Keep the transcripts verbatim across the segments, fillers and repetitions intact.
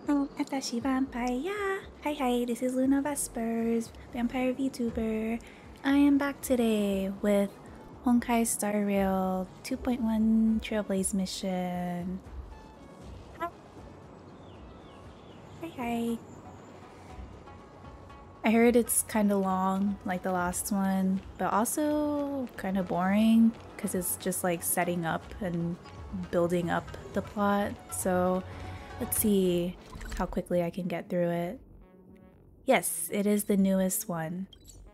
Oh, Atashi Vampire. Hi, hi, this is Luna Vespers, Vampire VTuber. I am back today with Honkai Star Rail two point one Trailblaze mission. Hi, hi. hi. I heard it's kind of long, like the last one, but also kind of boring because it's just like setting up and building up the plot. So let's see how quickly I can get through it. Yes, it is the newest one.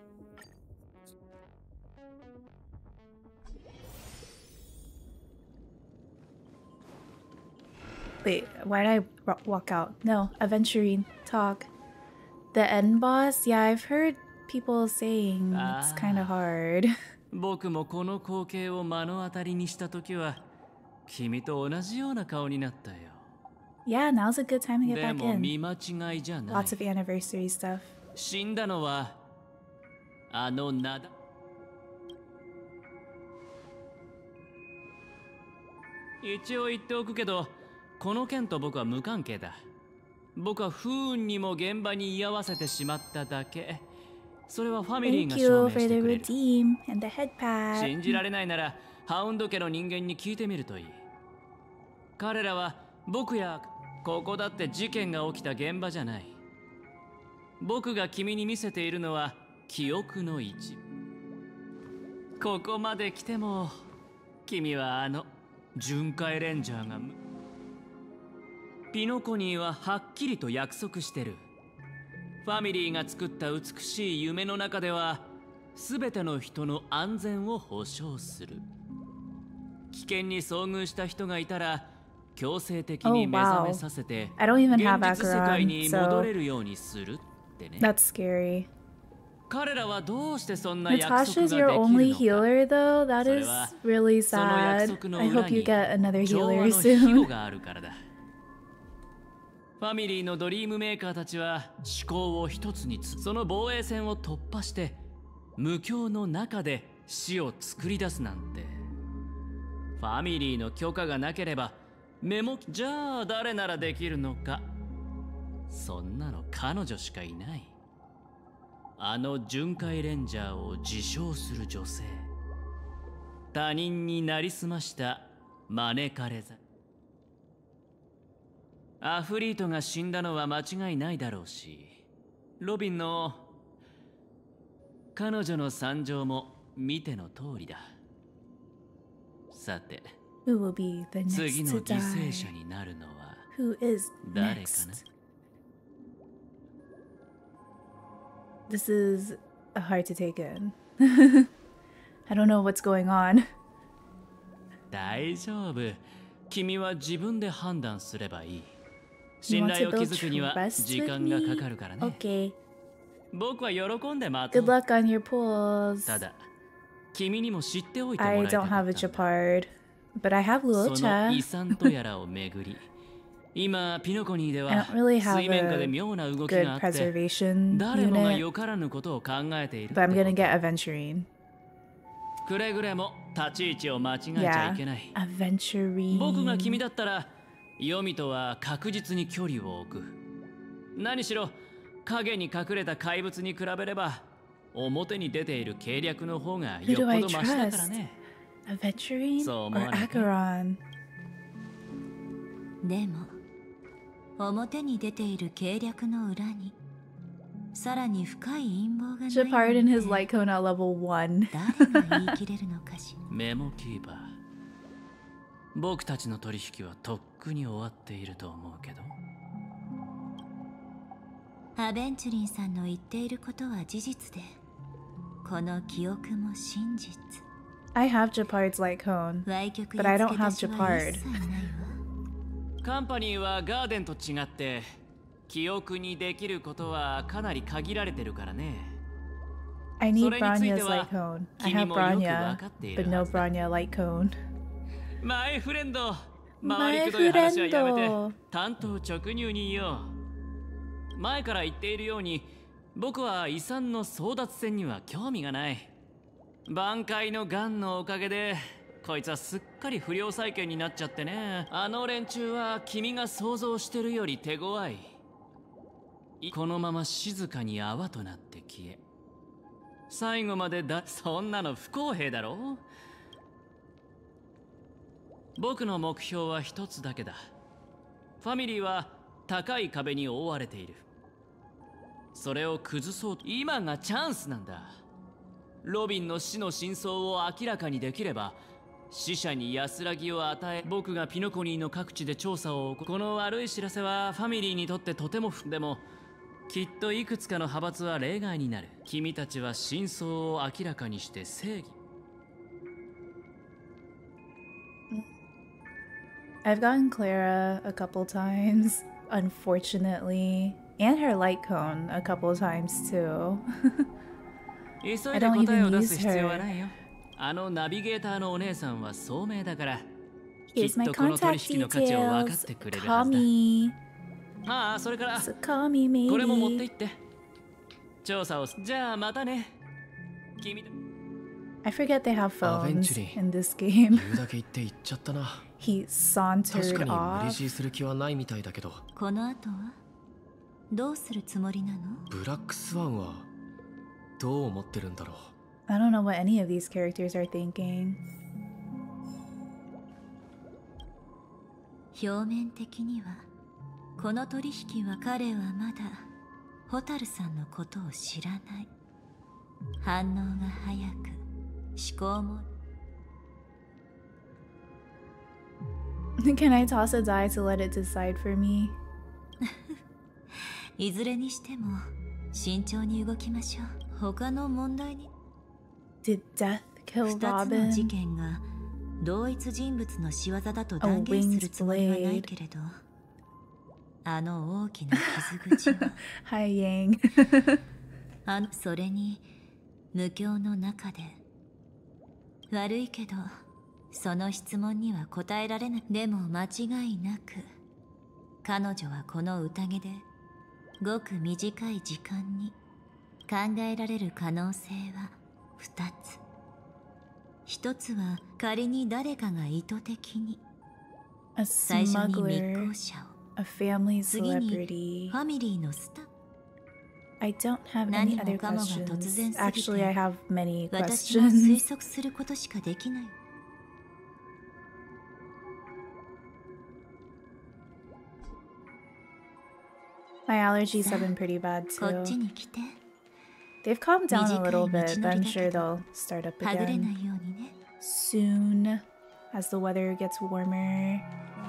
Wait, why did I walk out? No, Aventurine, talk. The end boss? Yeah, I've heard people saying it's kind of hard. 僕もこの光景を目の当たりにしたときは君と同じような顔になったよ。 Yeah, now's a good time to get で back も in. 見間違いじゃない。 Lots of anniversary stuff. 死んだのはあのなだ。一応言っておくけど、この件と僕は無関係だ。僕は不運にも現場に居合わせてしまっただけ。それはファミリーが Thank 証 you 明 for し the てくれる。 redeem and the head pat. 信じられないならハウンド家の人間に聞いてみるといい。彼らは僕やここだって事件が起きた現場じゃない。僕が君に見せているのは記憶の一部。ここまで来ても君はあの巡回レンジャーがピノコニーははっきりと約束してる。ファミリーが作った美しい夢の中では全ての人の安全を保証する。危険に遭遇した人がいたら強制的に目覚めさせて I don't even 現 have 実世界 Acheron, に戻 so れるようにするってね。 that's scary. 彼らはどうしてそんな約束ができ Natasha's る your の only か。 healer though? That それ is は really その約 sad. 束の I 裏 hope you に get another 調和 healer の庇護 soon. があるからだ。ファミリーのドリームメーカーたちは思考を一つにつその防衛線を突破して無境の中で死を作り出すなんて。ファミリーの許可がなければメモじゃあ誰ならできるのか。そんなの彼女しかいない。あの巡回レンジャーを自称する女性。他人になりすました招かれざ。アフリートが死んだのは間違いないだろうし、ロビンの彼女の惨状も見ての通りだ。さて、 Who will be the 次 next の to 犠牲 die? 者になるのは Who is 誰かな？ next? This is hard to take in. I don't know what's going on. 大丈夫。君は自分で判断すればいい。 You 信 want 頼 to を build 築くには trust 時 with 間がか me? かるからね。 Okay. 僕は喜んで待と Good う。 luck on your pulls. ただ、君にも知っておいても I らいた don't か have っ a たんだ。 Chapard, but I have その遺 Luocha. 産とやらをめぐり、今ピノコニーで I は don't really have 水面下で a 妙な動き good があって、 preservation 誰もが unit, よからぬことを考えているって but I'm こ gonna と。 get Aventurine. くれぐれも立ち位置を間違えちゃ Yeah, いけない。 Aventurine. 僕が君だったら、ヨミとは確実に距離を置く。何しろ影に隠れた怪物に比べれば、表に出ている計略の方が Who よっ do ぽ I どマシだから trust? ね。 Aventurine そう思 or わないか？ Acheron? でも表に出ている計略の裏にさらに深い陰謀がない Chapard and なん his て light cone at level one. 誰が言い切れるのかしら。 メモキーパー。僕たちの取引はとっくに終わっていると思うけど。 アベンチュリンさんの言っていることは事実で、この記憶も真実。 I have Chapard's light cone. 歪曲 But I や don't 付け have 足しは Chapard. 一切ないわ。 カンパニーはガーデンと違って記憶にできることはかなり限られてるからね。 I need それについて Branya's は light cone. I 君 have もよくわ Branya, かっている but no はずだ。 Branya light cone. マイフレンド、 マイ回りくどい話はやめてフレンド単刀直入に言おう。前から言っているように、僕は遺産の争奪戦には興味がない。挽回のガンのおかげでこいつはすっかり不良債権になっちゃってね。あの連中は君が想像してるより手強い。このまま静かに泡となって消え、最後までだ。そんなの不公平だろ。僕の目標は一つだけだ。ファミリーは高い壁に覆われている。それを崩そうと。今がチャンスなんだ。ロビンの死の真相を明らかにできれば、死者に安らぎを与え、僕がピノコニーの各地で調査を行う。この悪い知らせはファミリーにとってとても不でも、きっといくつかの派閥は例外になる。君たちは真相を明らかにして正義。 I've gotten Clara a couple times, unfortunately, and her light cone a couple times too. 急いで答えを出す必要はないよ。あのナビゲーターのお姉さんは聡明だから、きっ Here's my とこの取 contact 引の価値を分かっ details. てくれる Call はずだ。 me. ああ、それから So call me これも持ってい maybe. って。調査を。じゃあまたね。君。 I forget they have phones Eventually. in this game. 言うだけ言って言っちゃったな。 He 確 sauntered かに無理 off. 強いする気はないみたいだけど、 この後はどうするつもりなの？ ブラックスワンはどう思ってるんだろう。 I don't know what any of these characters are thinking. 表面的にはこの取引は彼はまだホタルさんのことを知らない。反応が早く、思考も。 Can I toss a die to let it decide for me? いずれにしても慎重に動きましょう。他の問題に。 Did death kill 二つの事 Robin? 件が同一人物の仕業だと断言するつもりはないけれど、あの大きな傷口は Hi Yang. あのそれに無境の中で。悪いけどその質問には答えられない。でも間違いなく彼女はこの宴でごく短い時間に考えられる可能性はふたつ。一つは仮に誰かが意図的に A 最初に密 smuggler. 航者を、 A family 次に celebrity. ファミリーのスタッフ。 I don't have any 何 other もかもが突 questions. 然すぎ Actually, I て have many 私も推 questions. 測することしかできない。 My allergies have been pretty bad こっち too. に来て。 They've calmed down a little 短い bit, 道 but の I'm りだ sure けど they'll start up はぐれな again いようにね。 soon as the weather gets warmer.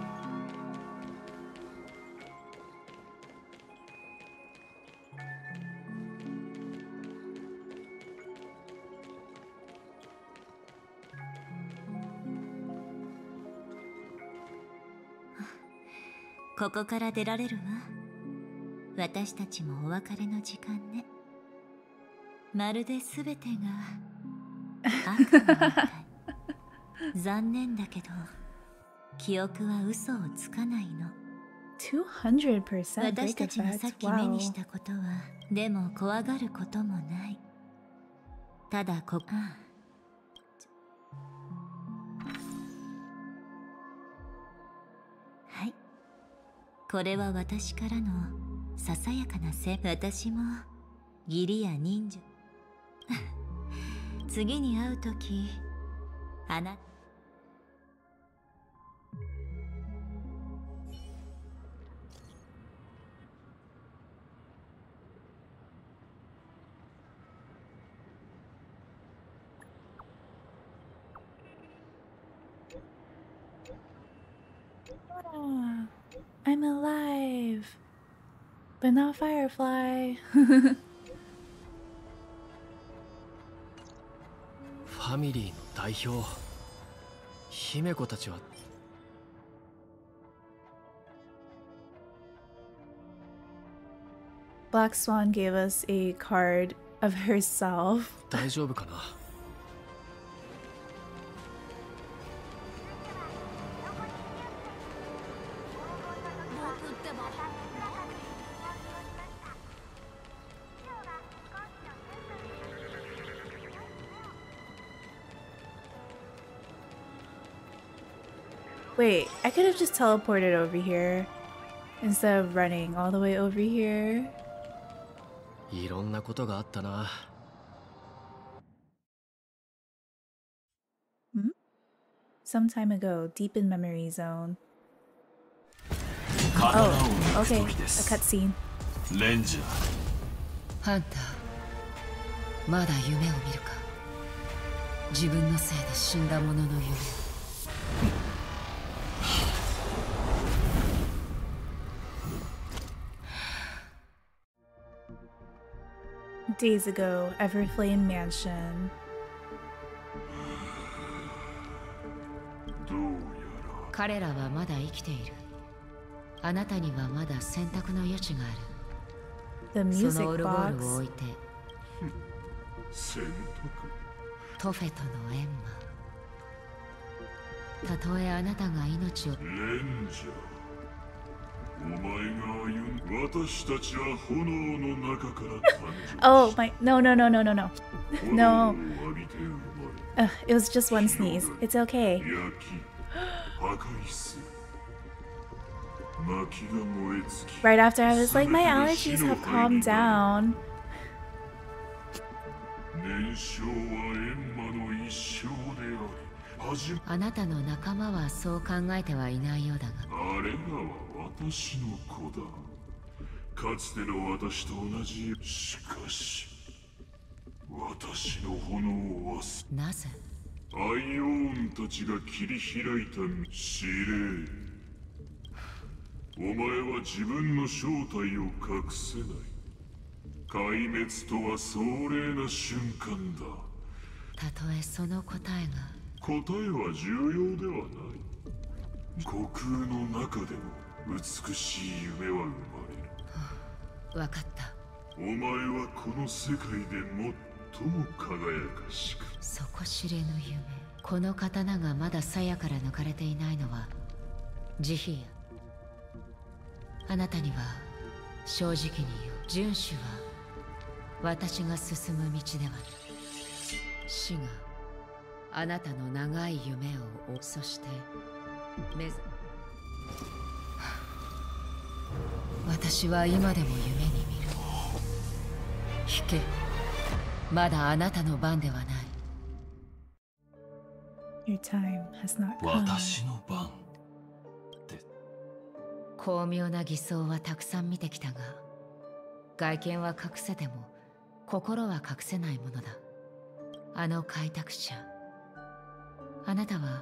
「ここから出られるわ。私たちもお別れの時間ね。まるで全てが悪夢みたい。残念だけど記憶は嘘をつかないの。 two hundred percent 私 break たちがさっ effect. き目に Wow. したことはでも怖がることもない。ただこああはい、これは私からのささやかなせ。私も義理や人情次に会うときあな Ah, I'm alive, but not Firefly. ファミリーの代表、姫子たちは Black Swan gave us a card of herself. 大丈夫かな。 Wait, I could have just teleported over here instead of running all the way over here. いろんなことがあったな。 Hmm? Some time ago, deep in memory zone. Oh, okay, a cutscene. レンジャー。 ハンター、まだ夢を見るか。自分のせいで死んだ者の夢。 Days ago, Everflame Mansion. どうや彼らはまだ生きている。あなたにはまだ選択の余地がある。 The その music オルゴールを box. 置いてら選択。 トフェとのエンマ。たとえあなたが命を。 レンジャー。お前が歩ん、私たちは炎の中から誕生。 Oh my, no, no, no, no, no, no. 炎 No. を浴びて生まれ。 Ugh, it was just one sneeze. It's okay. 焼き、破壊する。薪が燃え尽き。 Right after I was like, my allergies have calmed down. 燃焼は閻魔の一生であり、始まあなたの仲間はそう考えてはいないようだが。 あれらは私の子だ。かつての私と同じ。しかし、私の炎を忘れ。 なぜアイオーンたちが切り開いた指令。お前は自分の正体を隠せない。壊滅とは壮麗な瞬間だ。 たとえその答えが。 答えは重要ではない。虚空の中でも美しい夢は生まれる。 わかった。 お前はこの世界で最も輝かしく。 底知れぬ夢。この刀がまだ鞘から抜かれていないのは慈悲や。あなたには正直に言う。遵守は私が進む道ではない。死があなたの長い夢を追う。そして目ざ私は今でも夢に見る。引け。まだあなたの番ではない。 Your time has not come. 私の番って。 巧妙な偽装はたくさん見てきたが、外見は隠せても心は隠せないものだ。あの開拓者、あなたは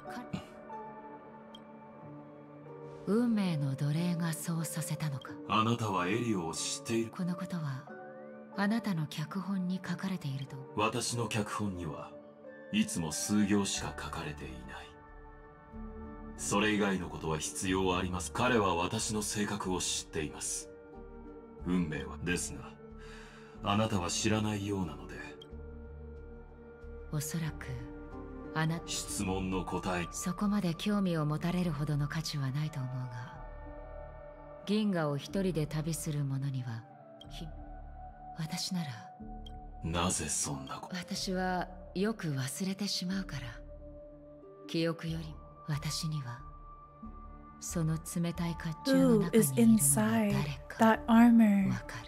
運命の奴隷がそうさせたのか。 あなたはエリオを知っている。 このことはあなたの脚本に書かれていると。 私の脚本にはいつも数行しか書かれていない。それ以外のことは必要はあります。彼は私の性格を知っています。運命はですが、あなたは知らないようなので。 おそらくあなた質問の答え。 そこまで興味を持たれるほどの価値はないと思うが、銀河を一人で旅する者にはひ私なら。 なぜそんなこと。 私はよく忘れてしまうから。記憶よりも私にはその冷たい甲冑の Who 中 is にいるのは inside 誰か that armor? わかる。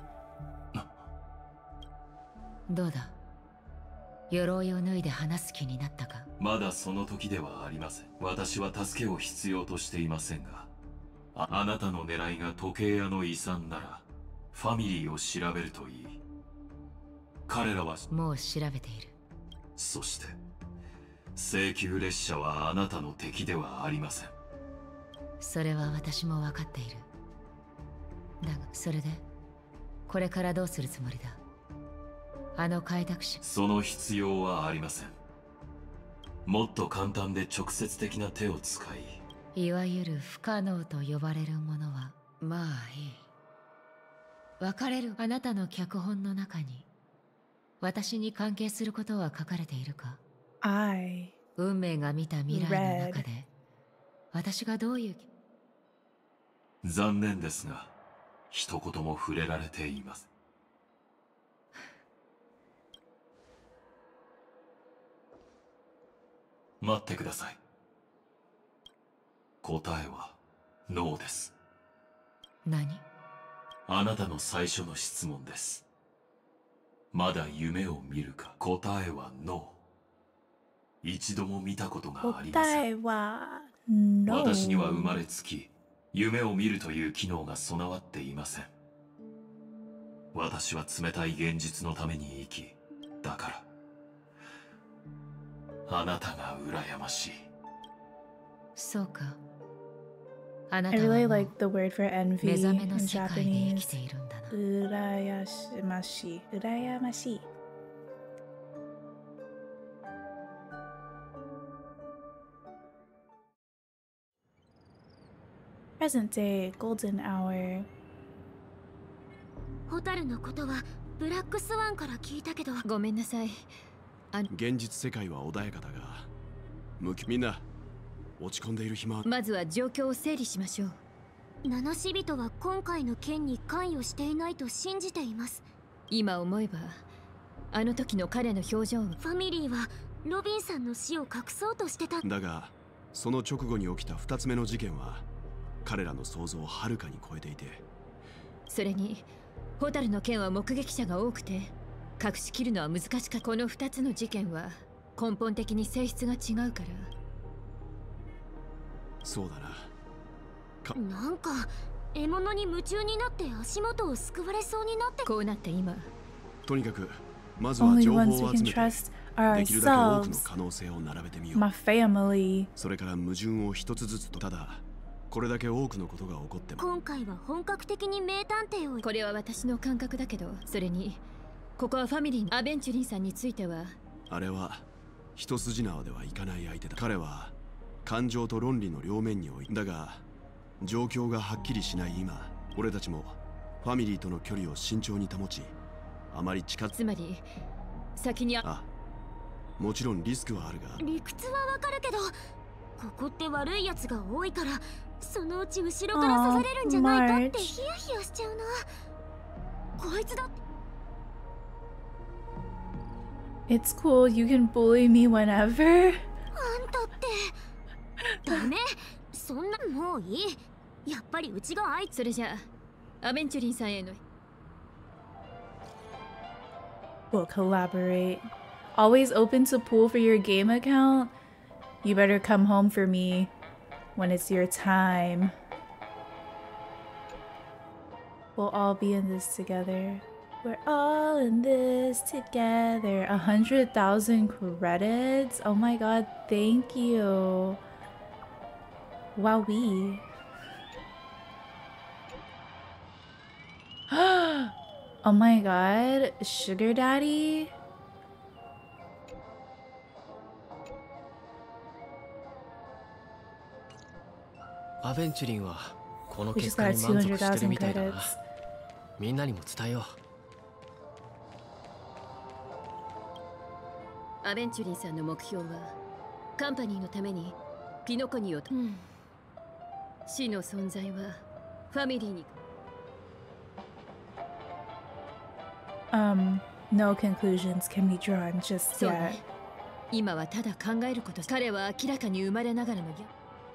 どうだ、鎧を脱いで話す気になったか。 まだその時ではありません。私は助けを必要としていませんが、あ、あなたの狙いが時計屋の遺産ならファミリーを調べるといい。彼らはもう調べている。 そして請求列車はあなたの敵ではありません。 それは私も分かっている。だがそれでこれからどうするつもりだ。あの開拓者。 その必要はありません。もっと簡単で直接的な手を使い、 いわゆる不可能と呼ばれるものはまあいい。別れる。あなたの脚本の中に私に関係することは書かれているか。 I 運命が見た未来の中で私がどういう。 残念ですが一言も触れられています。待ってください。 答えはノーです。 何？ あなたの最初の質問です。まだ夢を見るか？答えはノー。一度も見たことがありません。 答えは No。 私には生まれつき夢を見るという機能が備わっていません。私は冷たい現実のために生き、だからあなたが羨ましい。 そうか。あな I たは really も like う the word for envy 目 in 覚めの世界で生き Japanese. ているんだな。 羨ましい。羨ましい。Present day, golden hour. ホタルのことはブラックスワンから聞いたけど。 ごめんなさい。 現実世界は穏やかだが、むきみんな落ち込んでいる暇は。 まずは状況を整理しましょう。 ナナシ人は今回の件に関与していないと信じています。 今思えばあの時の彼の表情を。 ファミリーはロビンさんの死を隠そうとしてた。 だがその直後に起きたふたつめの事件は彼らの想像をはるかに超えていて、 それにホタルの件は目撃者が多くて隠しきるのは難しかった。このふたつの事件は根本的に性質が違うから。 そうだな。 なんか獲物に夢中になって足元をすくわれそうになって。 こうなって今、 とにかくまずは Only 情報 ones を we 集 can めて trust are できるだけ多くの ourselves, 可能性を並べてみよう。 my family. それから矛盾を一つずつと。ただこれだけ多くのことが起こっても今回は本格的に名探偵を。 これは私の感覚だけど、それにここはファミリーのアベンチュリンさんについては。 あれは一筋縄ではいかない相手だ。彼は感情と論理の両面に置いだが状況がはっきりしない今、俺たちもファミリーとの距離を慎重に保ち、あまり近づつまり先に。 あ、もちろんリスクはあるが。 理屈はわかるけど、ここって悪いやつが多いから、そのうち後ろから刺されるんじゃないかってヒヤヒヤしちゃうな。こいつだって。 It's cool, you can bully me whenever. あんたってダメ。そんな。もういい。やっぱりうちがあいつ。 それじゃあアベンチュリンさんへの。 We'll collaborate. Always open to pool for your game account. You better come home for me when it's your time. We'll all be in this together. We're all in this together. A hundred thousand credits? Oh my god, thank you. Wowee. Oh my god, sugar daddy? アベンチュリンはこの We 結 just 果 got に満足してる two hundred thousand みたいだな。 credits. みんなにも伝えよアベンチュリンさんの目標はカンパニーのためにピノコニを、うん、死の存在はファミリーに。 Um, no conclusions can be drawn just そう yet. ね。今はただ考えること。彼は明らかに生まれながらのギャ。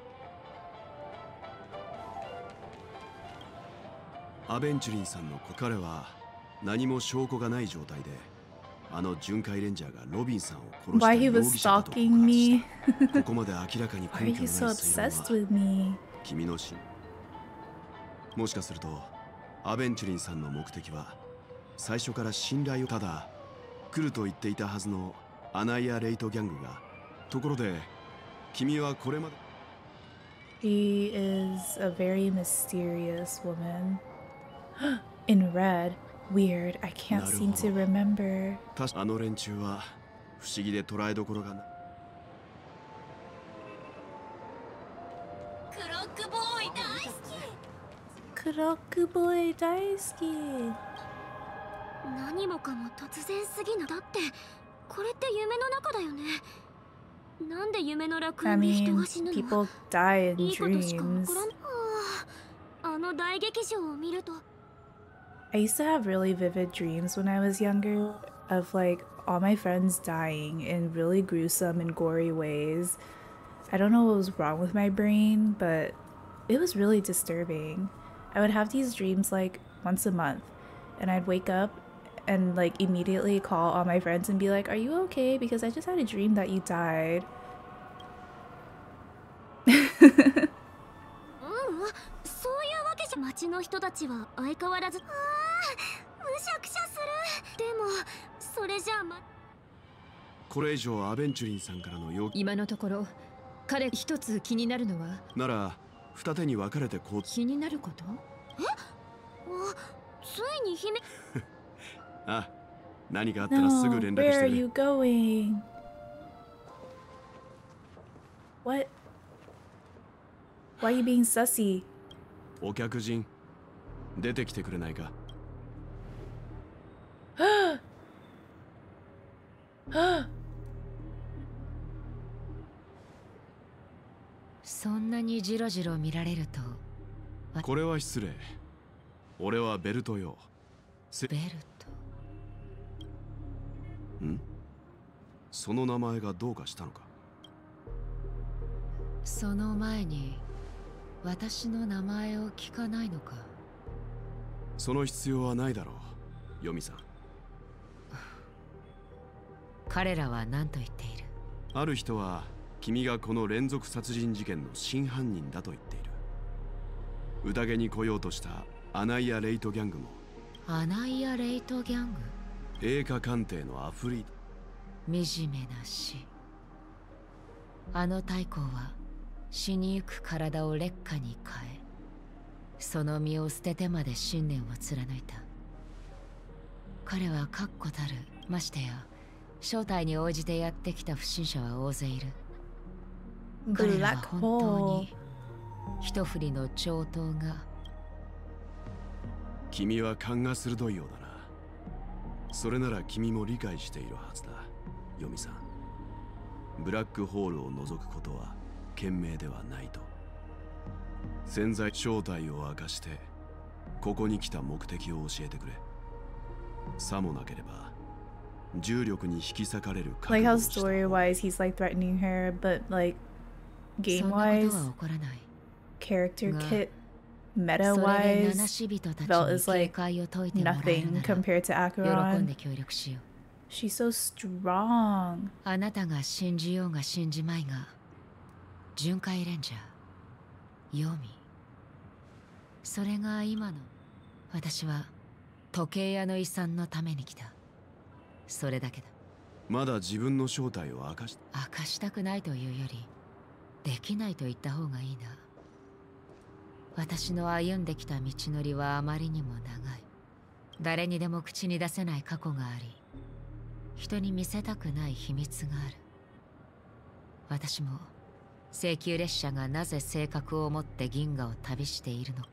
アベンチュリンさんの子、彼は何も証拠がない状態であの巡回レンジャーがロビンさんを殺した Why he 容 was 疑者だと stalking 告発 me? したここまで明らかに Why are 根 you 拠の so ない推 obsessed 論 with me? は君の死。もしかするとアベンチュリンさんの目的は最初から信頼を。ただ来ると言っていたはずのアナイア・レイトギャングが。ところで君はこれまで。 She is a very mysterious woman. In red. Weird. I can't seem to remember. 確かあの連中は不思議で捉えどころがない。 クロックボーイ大好き。 クロックボーイ大好き。 何もかも突然すぎな。だってこれって夢の中だよね。なんで夢の楽 I 園で人 mean, が死ぬの。 people die in いいことしか起 dreams. こらん。はあ、あの大劇場を見ると。 I used to have really vivid dreams when I was younger of like all my friends dying in really gruesome and gory ways. I don't know what was wrong with my brain, but it was really disturbing. I would have these dreams like once a month, and I'd wake up and like immediately call all my friends and be like, "Are you okay? Because I just had a dream that you died." 町の人たちは相変わらず、ああ、むしゃくしゃする。でもそれじゃあ、ま、 これ以上アベンチュリンさんからの要求、 今のところ彼一つ気になるのは、 なら二手に分かれてこう。 気になること？ え？あ、ついに姫。 あ、何かあったらすぐ連絡 No, し where て are くれ。 you going? What? Why are you being sussy? お客人、出てきてくれないか。 そんなにジロジロ見られると。 これは失礼。俺はベルトよ。 ベルト。 ん？その名前がどうかしたのか。 その前に私の名前を聞かないのか。 その必要はないだろう、ヨミさん。 彼らは何と言っている？ ある人は君がこの連続殺人事件の真犯人だと言っている。宴に来ようとしたアナイア・レイトギャングも。 アナイア・レイトギャング？ 映画鑑定のアフリード。 惨めな死。あの太閤は死にゆく体を劣化に変え、その身を捨ててまで信念を貫いた。彼は確固たる、ましてや正体に応じてやってきた不審者は大勢いる。彼らは本当に一振りの長刀が。 君は勘が鋭いようだな。それなら君も理解しているはずだ、ヨミさん。ブラックホールを除くことは賢明ではないと。潜在正体を明かしてここに来た目的を教えてくれ。さもなければ重力に引き裂かれる。 Like how story wise he's like threatening her, but like game wise, character kit, meta wise, felt as like nothing compared to Acheron. She's so strong. あなたが信じようが信じまいが、巡回レンジャーヨミ、それが今の私は時計屋の遺産のために来た。それだけだ。 まだ自分の正体を明かし明かしたくないというより、できないと言った方がいいな。私の歩んできた道のりはあまりにも長い。誰にでも口に出せない過去があり、人に見せたくない秘密がある。私も請求列車がなぜ性格を持って銀河を旅しているのか。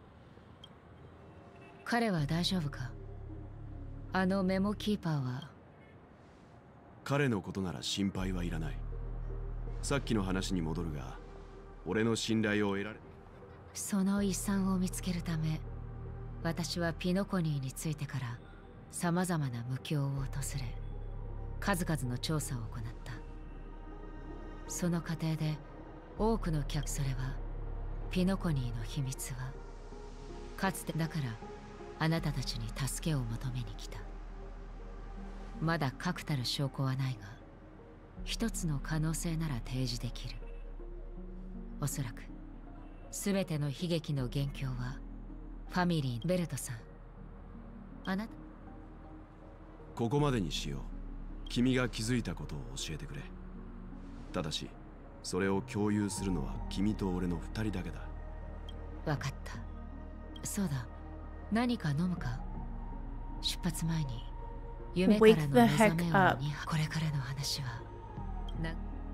彼は大丈夫か？あのメモキーパーは。 彼のことなら心配はいらない。さっきの話に戻るが、俺の信頼を得られ。 その遺産を見つけるため、私はピノコニーについてから様々な無境を訪れ、数々の調査を行った。その過程で多くの客、それはピノコニーの秘密はかつてだからあなたたちに助けを求めに来た。まだ確たる証拠はないが、一つの可能性なら提示できる。おそらく全ての悲劇の元凶はファミリー。ベルトさん、あなた。 ここまでにしよう。君が気づいたことを教えてくれ。ただしそれを共有するのは君と俺の二人だけだ。 わかった。そうだ、何か飲むか？出発前に夢からの目覚めをに、これからの話はな。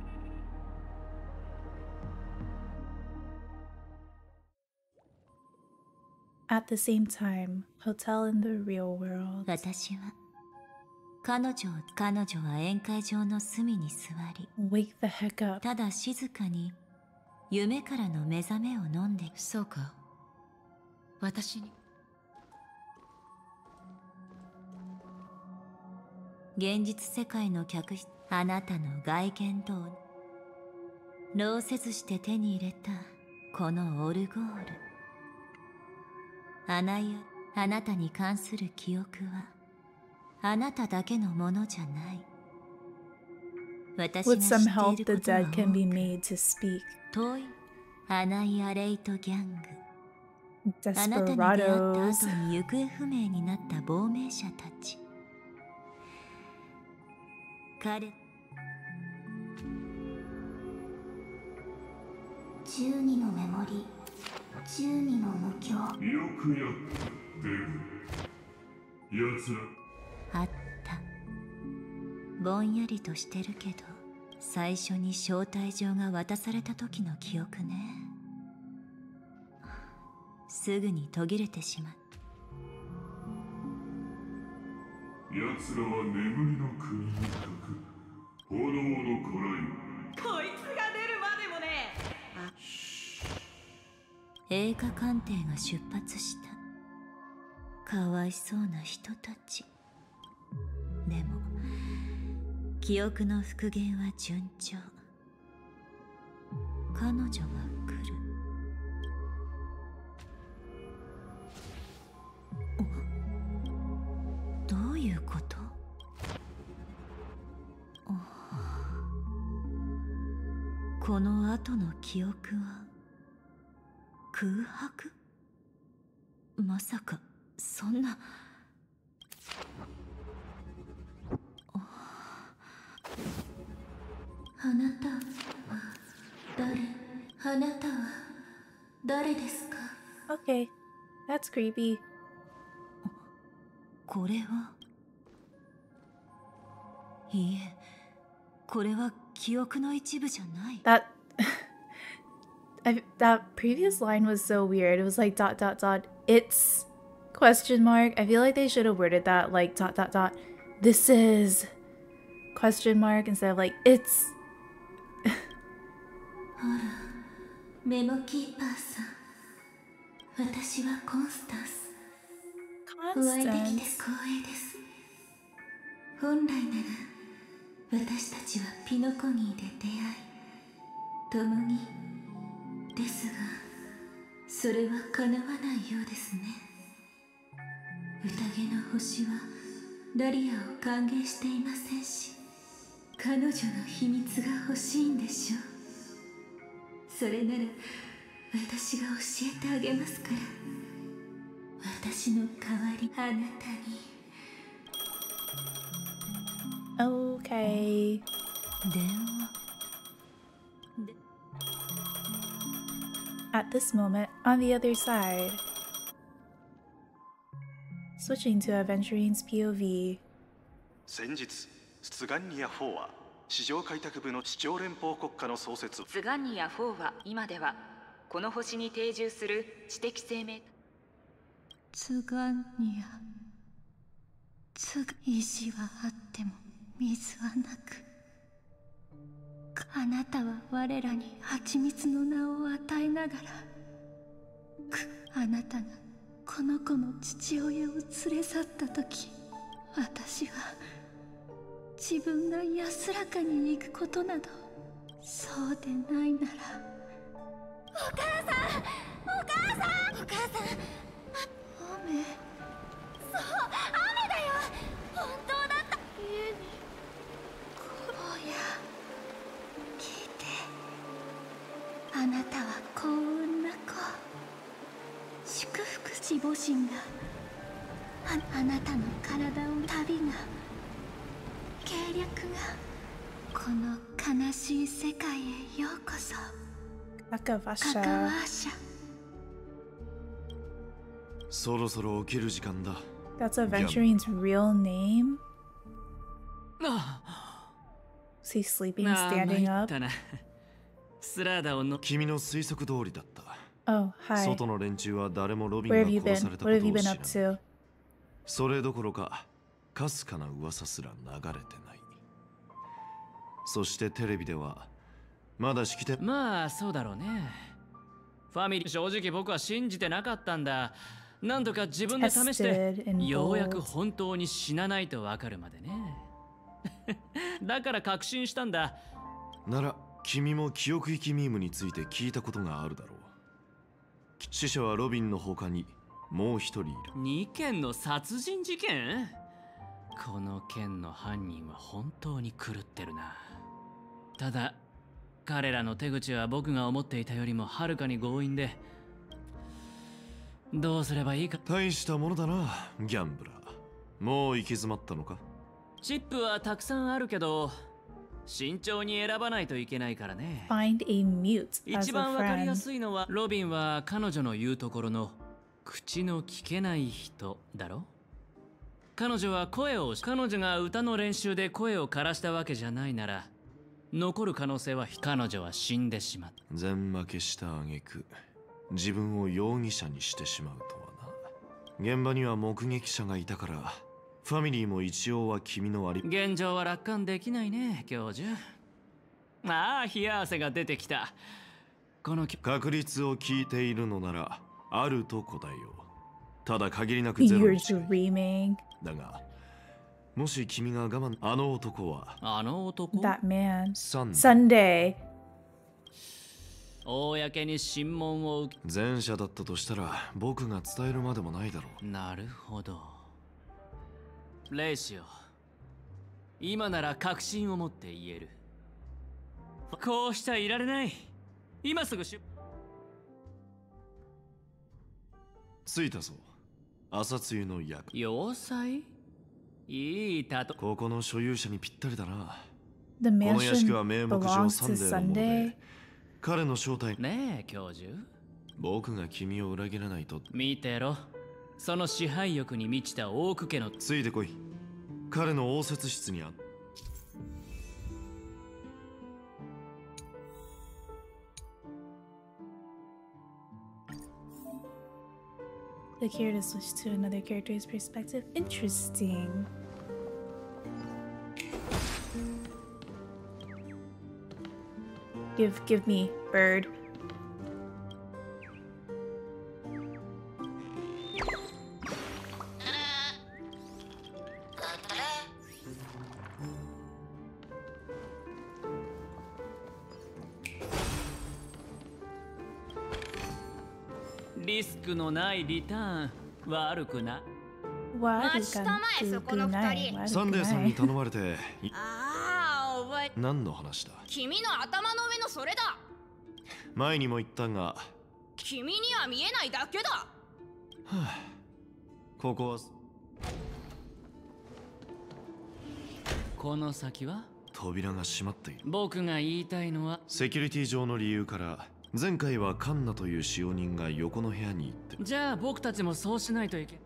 At the same time, hotel in the real world. 私は彼女を彼女は宴会場の隅に座り、 Wake the heck up. ただ静かに夢からの目覚めを飲んで。 そうか。私に現実世界の客室、あなたの外見通り。 労せずして手に入れたこのオルゴール。アナイア、あなたに関する記憶はあなただけのものじゃない。私が With 知 some ってい help, る the ことは dead can be 多く made to speak. 遠いアナイア・レイトギャング。あなたに出会った Desperados. 後に行方不明になった亡命者たち。彼じゅうにのメモリ、じゅうにの無境。 よくやったデブ。奴らあった。ぼんやりとしてるけど、最初に招待状が渡された時の記憶ね。すぐに途切れてしまった。 奴らは眠りの国に書く炎の古来。 こいつが出るまでもね。 映画鑑定が出発した。かわいそうな人たち。でも記憶の復元は順調。彼女が来る。どういうこと？この後の記憶は空白？まさかそんな。 あなたは誰？あなたは誰ですか？ Okay, that's creepy. これはいいえ、これは記憶の一部じゃない。 That I, that previous line was so weird. It was like dot dot dot. It's question mark. I feel like they should have worded that like dot dot dot. This is question mark instead of like it's. ほら、メモキーパーさん。私はコンスタンス。お会いできて光栄です。本来なら私たちはピノコニーで出会い共にですが、それは叶わないようですね。宴の星はダリアを歓迎していませんし、彼女の秘密が欲しいんでしょう。それなら私が教えてあげますから。私の代わりあなたに。 Okay. 電話。 At this moment, on the other side. Switching to Aventurine's P O V. 先日、スガンニアフォーは市場開拓部の市長連邦国家の創設。 スガンニアフォーは今ではこの星に定住する知的生命。 スガンニア。つぐ石はあっても水はなく。あなたは我らに蜂蜜の名を与えながら、くあなたがこの子の父親を連れ去った時、私は自分が安らかに行くことなどそうでないなら。お母さん、お母さん、お母さん、雨。そう、雨だよ。本当だった。家に荒野。聞いて、あなたは幸運な子。祝福守護神が あ, あなたの体を旅が計略がこの悲しい世界へようこそ。カカワーシャ。 そろそろ起きる時間だ。 That's Aventurine's real name? Is he sleeping, standing up? スラーダをの君の推測通りだった。 Oh, hi. 外の連中は誰もロビン Where が have you 殺 been? された What こと have を you 知 been ら up ない。 to? それどころか、かすかな噂すら流れてない。そしてテレビでは、まだ式典。 まあ、そうだろうね。ファミリー、正直僕は信じてなかったんだ。何度か自分で試して、ようやく本当に死なないとわかるまでね。だから確信したんだ。 なら、 君も記憶域ミームについて聞いたことがあるだろう。死者はロビンの他にもう一人いる。 にけんの殺人事件？この件の犯人は本当に狂ってるな。ただ彼らの手口は僕が思っていたよりもはるかに強引で、どうすればいいか。 大したものだな、ギャンブラー。もう行き詰まったのか？ チップはたくさんあるけど慎重に選ばないといけないからね。 Find a mute as a 一番わかりや friend. すいのは、ロビンは彼女の言うところの口の聞けない人だろ。彼女は声を彼女が歌の練習で声を枯らしたわけじゃないなら、残る可能性は彼女は死んでしまった。 全負けした挙句自分を容疑者にしてしまうとはな。現場には目撃者がいたからファミリーも一応は君の割り。 現状は楽観できないね、教授。ああ、冷や汗が出てきた。この確率を聞いているのならあると答えよう。ただ限りなくゼロに近い。 You're dreaming. だがもし君が我慢、あの男はあの男 That man. Sunday. Sunday. 公に審問を受け、 前者だったとしたら僕が伝えるまでもないだろう。 なるほど。レイシオ、今なら確信を持って言える。こうしちゃいられない。今すぐ出着いたぞ、朝露の役。 要塞？いいたと。 ここの所有者にぴったりだな。 The この屋敷は mansion 名目上 belongs サ to ンデーのもの Sunday. で、彼の正体。 ねえ、教授。 僕が君を裏切らないと。 見てろ。その支配欲に満ちたオーク家の。 ついてこい。彼の応接室にあっ。 The character switched to another character's perspective. Interesting. Give, give me, bird. Risk のないリターン、悪くない。 悪くない。 サンデーさんに頼まれて。 ああ、覚え。 何の話だ？ 君の頭の上のそれだ。 前にも言ったが。 君には見えないだけだ。はあ、ここは。 この先は？ 扉が閉まっている。 僕が言いたいのは、 セキュリティ上の理由から前回はカンナという使用人が横の部屋に行って。 じゃあ僕たちもそうしないといけ。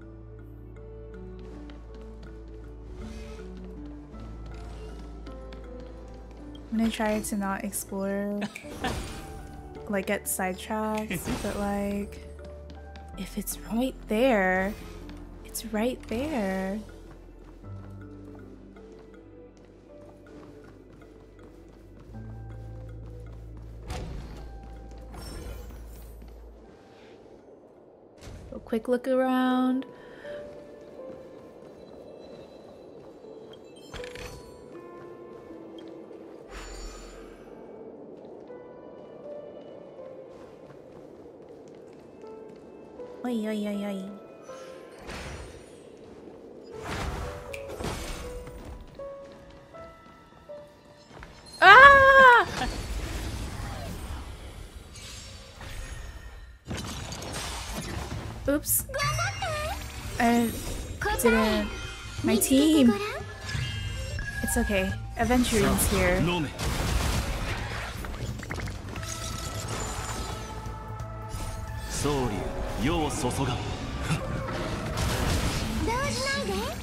I'm gonna try to not explore, like get sidetracked, but like, if it's right there, it's right there. A quick look around. Oi, oi, oi, oi. Ah! Oops. I didn't. My team. It's okay. Aventuring's here. Sorry. 世を注がん。動じないで。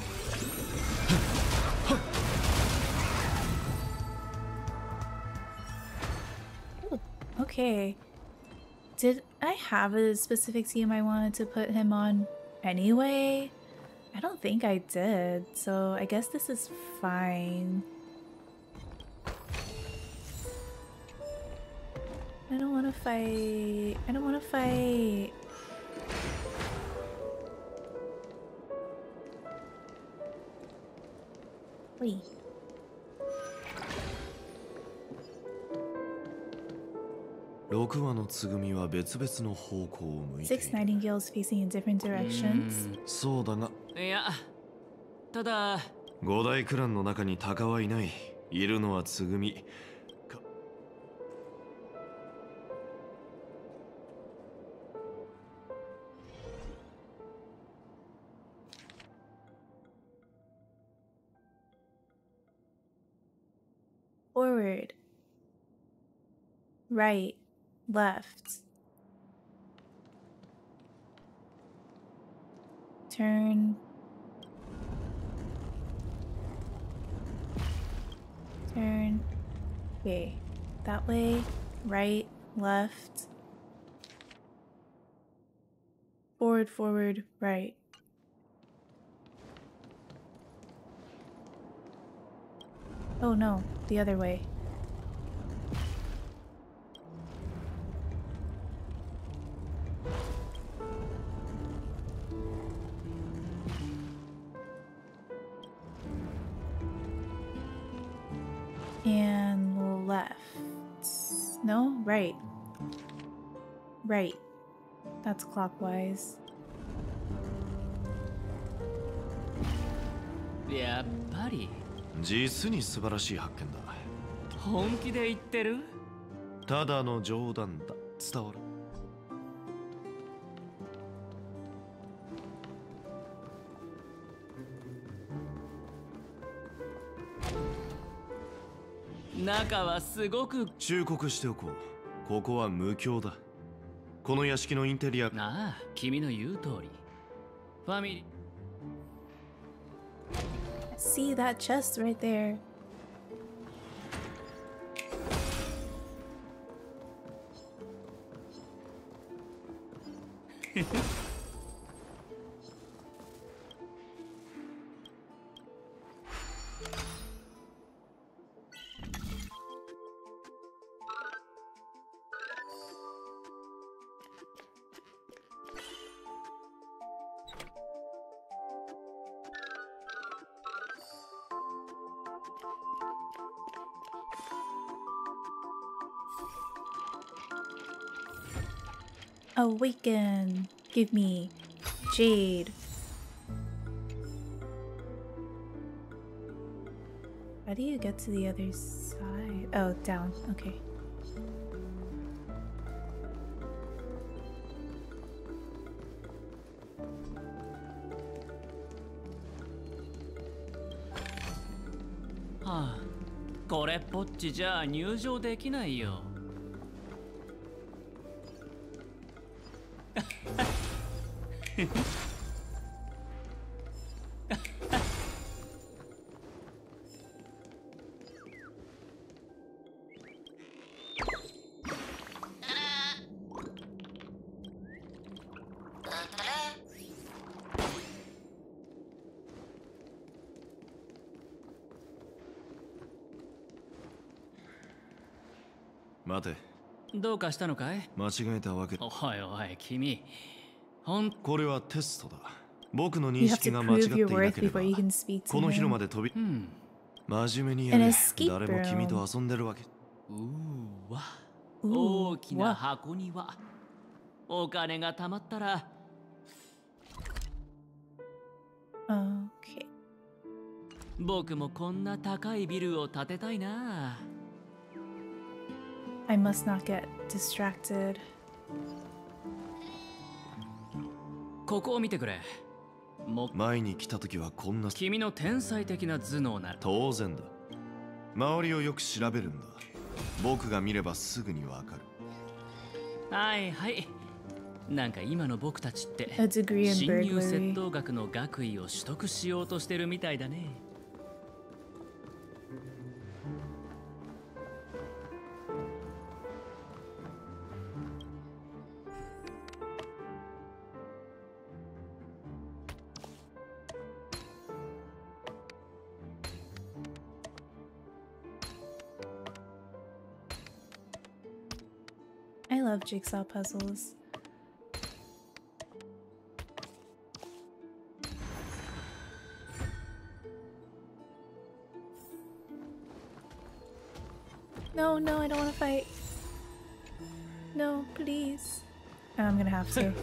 Okay. Did I have a specific team I wanted to put him on anyway? I don't think I did, so I guess this is fine. I don't want to fight. I don't want to fight. Wait. ろくわのつぐみは別々の方向を向いている。 Six nightingales facing in different directions. そうだが、 いや、ただ五大クランの中に鷹はいない。いるのはつぐみ。 Forward, right, left, turn, turn, okay, that way, right, left, forward, forward, right. Oh no, the other way. And left. No, right. Right. That's clockwise. やっぱり。 実に素晴らしい発見だ。 本気で言ってる？ ただの冗談だ。伝わる。 中はすごく忠告しておこう。ここは無教だ。この屋敷のインテリア。 ああ、君の言う通り。ファミリー。 See that chest right there. Awaken. Give me Jade. How do you get to the other side? Oh, down. Okay. Ah, これっぽっちじゃ入場できないよ。 待て。 どうかしたのかい？ 間違えたわけ。 おいおい、君。ほんこれはテストだ。僕の認識が間違っていなければ、この広間で飛び、うん、真面目にやれ。誰も君と遊んでるわけ。 うーわ。大きな箱にはお金が貯まったら。 Okay. 僕もこんな高いビルを建てたいな。 I must not get distracted. ここを見てくれ。も前に来た時はこんな。 君の天才的な頭脳なら。 当然だ。周りをよく調べるんだ。僕が見ればすぐにわかる。 はいはい。なんか今の僕たちって A degree in 侵入 burglary. 窃盗学の学位を取得しようとしてるみたいだね。 I love jigsaw puzzles. No, no, I don't want to fight. No, please. I'm gonna have to.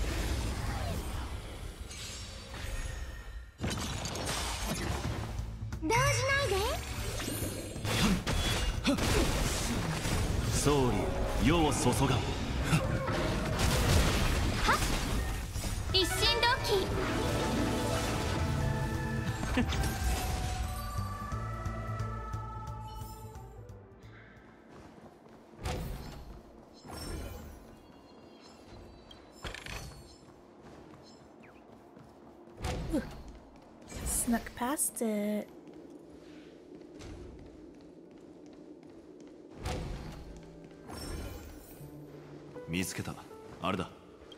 総理、世を注がん。 一心同期。 Snuck past it. 見つけた。あれだ。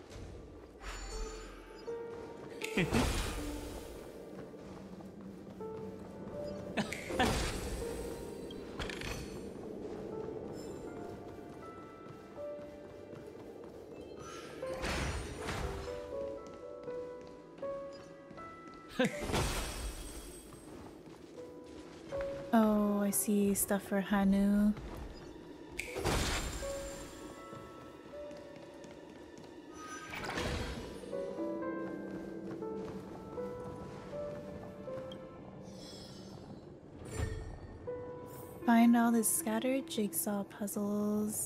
Oh, I see stuff for Hanu. Find all the scattered jigsaw puzzles.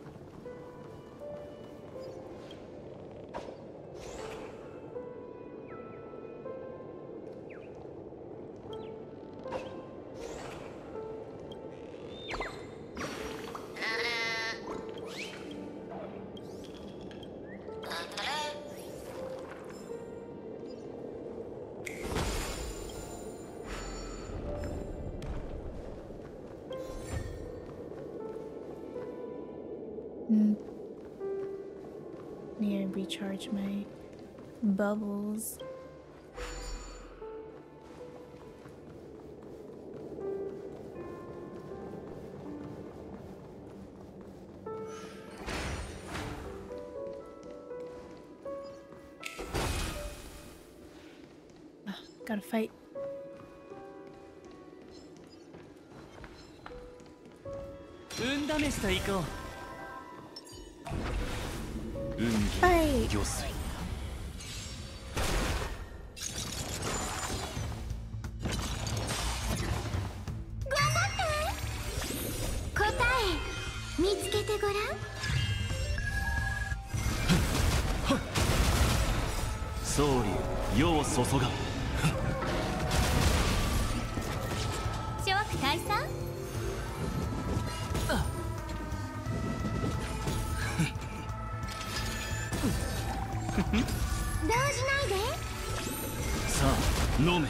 Mm. Need to recharge my bubbles. Ah, gotta fight. 運試しと行こう。 はい。 魚水。 頑張って。答え見つけてごらん。 総理、世を注がん。 諸悪退散。動じないで。 さあ、飲め。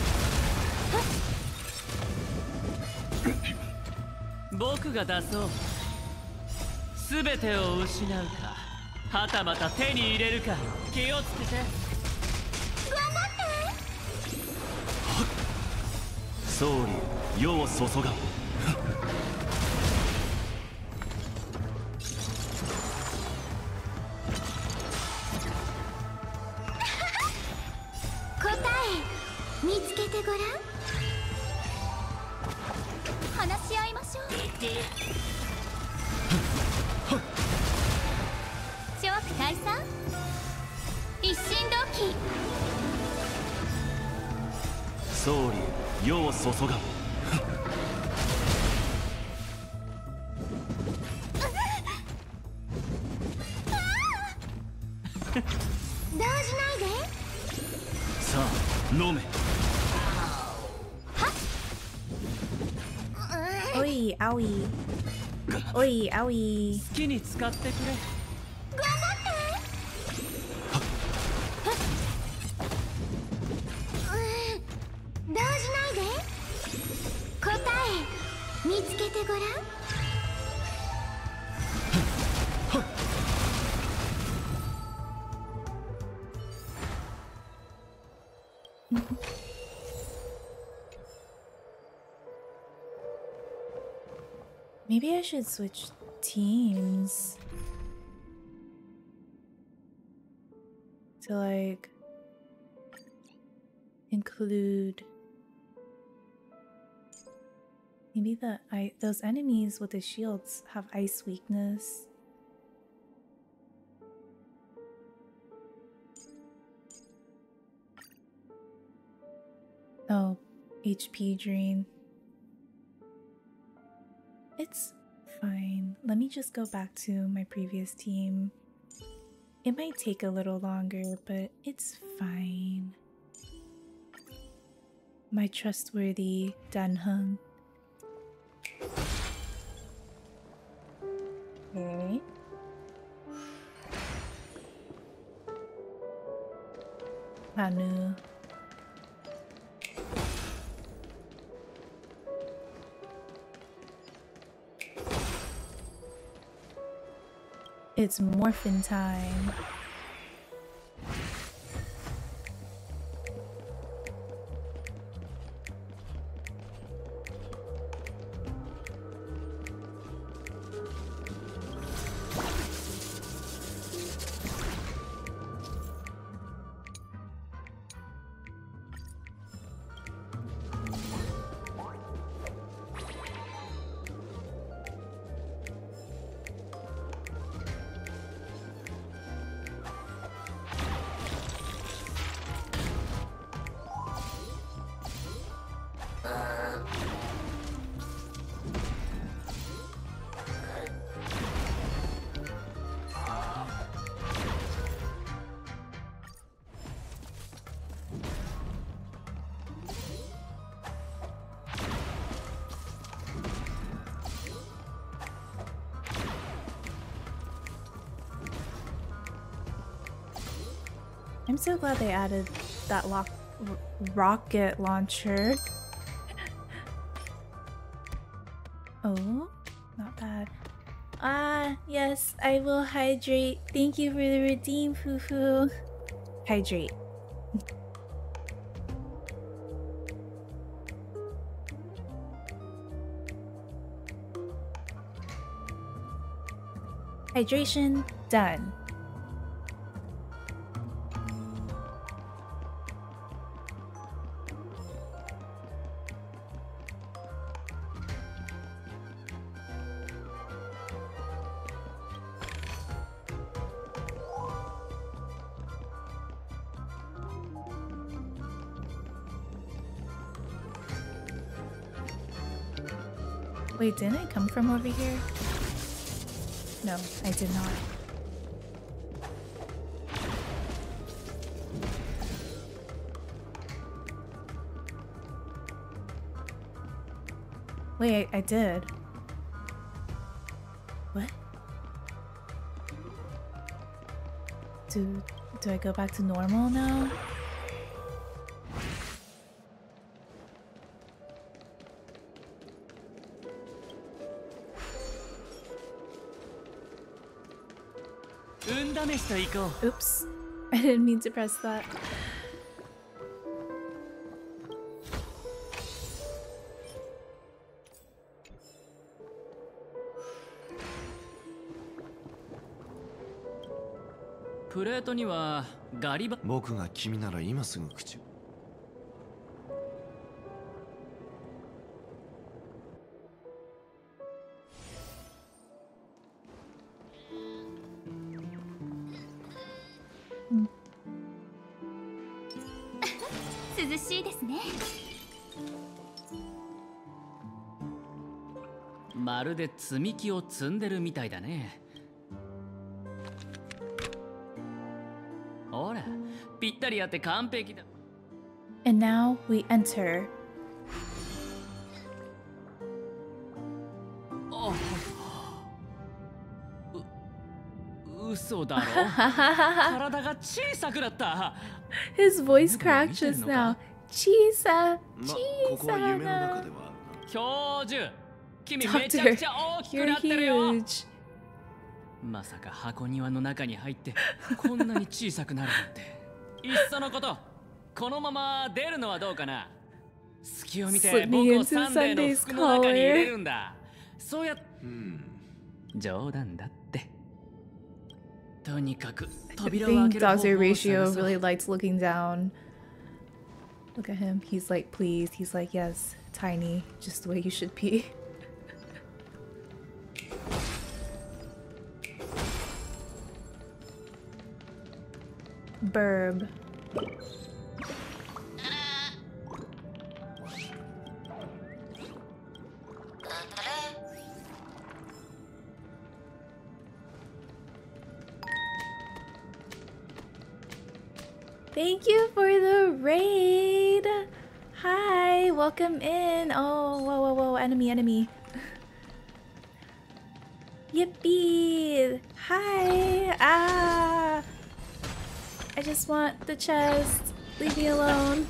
僕が出そう。すべてを失うか、はたまた手に入れるか、気をつけて。 頑張って。 総理、世を注がん。 見つけてごらん。話し合いましょう。諸悪退散。一心同期。 総理、世を注がん。 動じないで。 さあ、飲め。 おい、あおい。おい、あおい。 好きに使ってくれ。 頑張って。動じないで。答え見つけてごらん。 Maybe I should switch teams to like include maybe the I those enemies with the shields have ice weakness. Oh, H P drain. It's fine. Let me just go back to my previous team. It might take a little longer, but it's fine. My trustworthy Danheng. Okay. Hanu. It's morphin time. I'm so glad they added that lock rocket launcher. Oh, not bad. Ah, yes, I will hydrate. Thank you for the redeem, Fufu. Hydrate. Hydration done. Wait, didn't I come from over here? No, I did not. Wait, I, I did. What? Do, do I go back to normal now? Oops, I didn't mean to press that. 僕が君なら今すぐ口を。 涼しいですね。 まるで積み木を積んでるみたいだね。ほら、ぴったりやって完璧だ。 And now we enter. う、嘘だろ。体が小さくなった。 His voice cracked just now. Chisa, Chisa. 教授、君めちゃくちゃ大きくなってるよ。まさか箱庭の中に入ってこんなに小さくなるなんて。いっそのこと、このまま出るのはどうかな。隙を見て僕をサンデーの服の中に入れるんだ。そうやっ、冗談だって。とにかく扉を開ける方法を探そう。 I think Doctor Ratio really likes looking down. Look at him. He's like pleased. He's like, yes, tiny, just the way you should be. Burb. Thank you for the raid. Hi, welcome in. Oh, whoa, whoa, whoa, enemy, enemy. Yippee! Hi! Ah! I just want the chest. Leave me alone.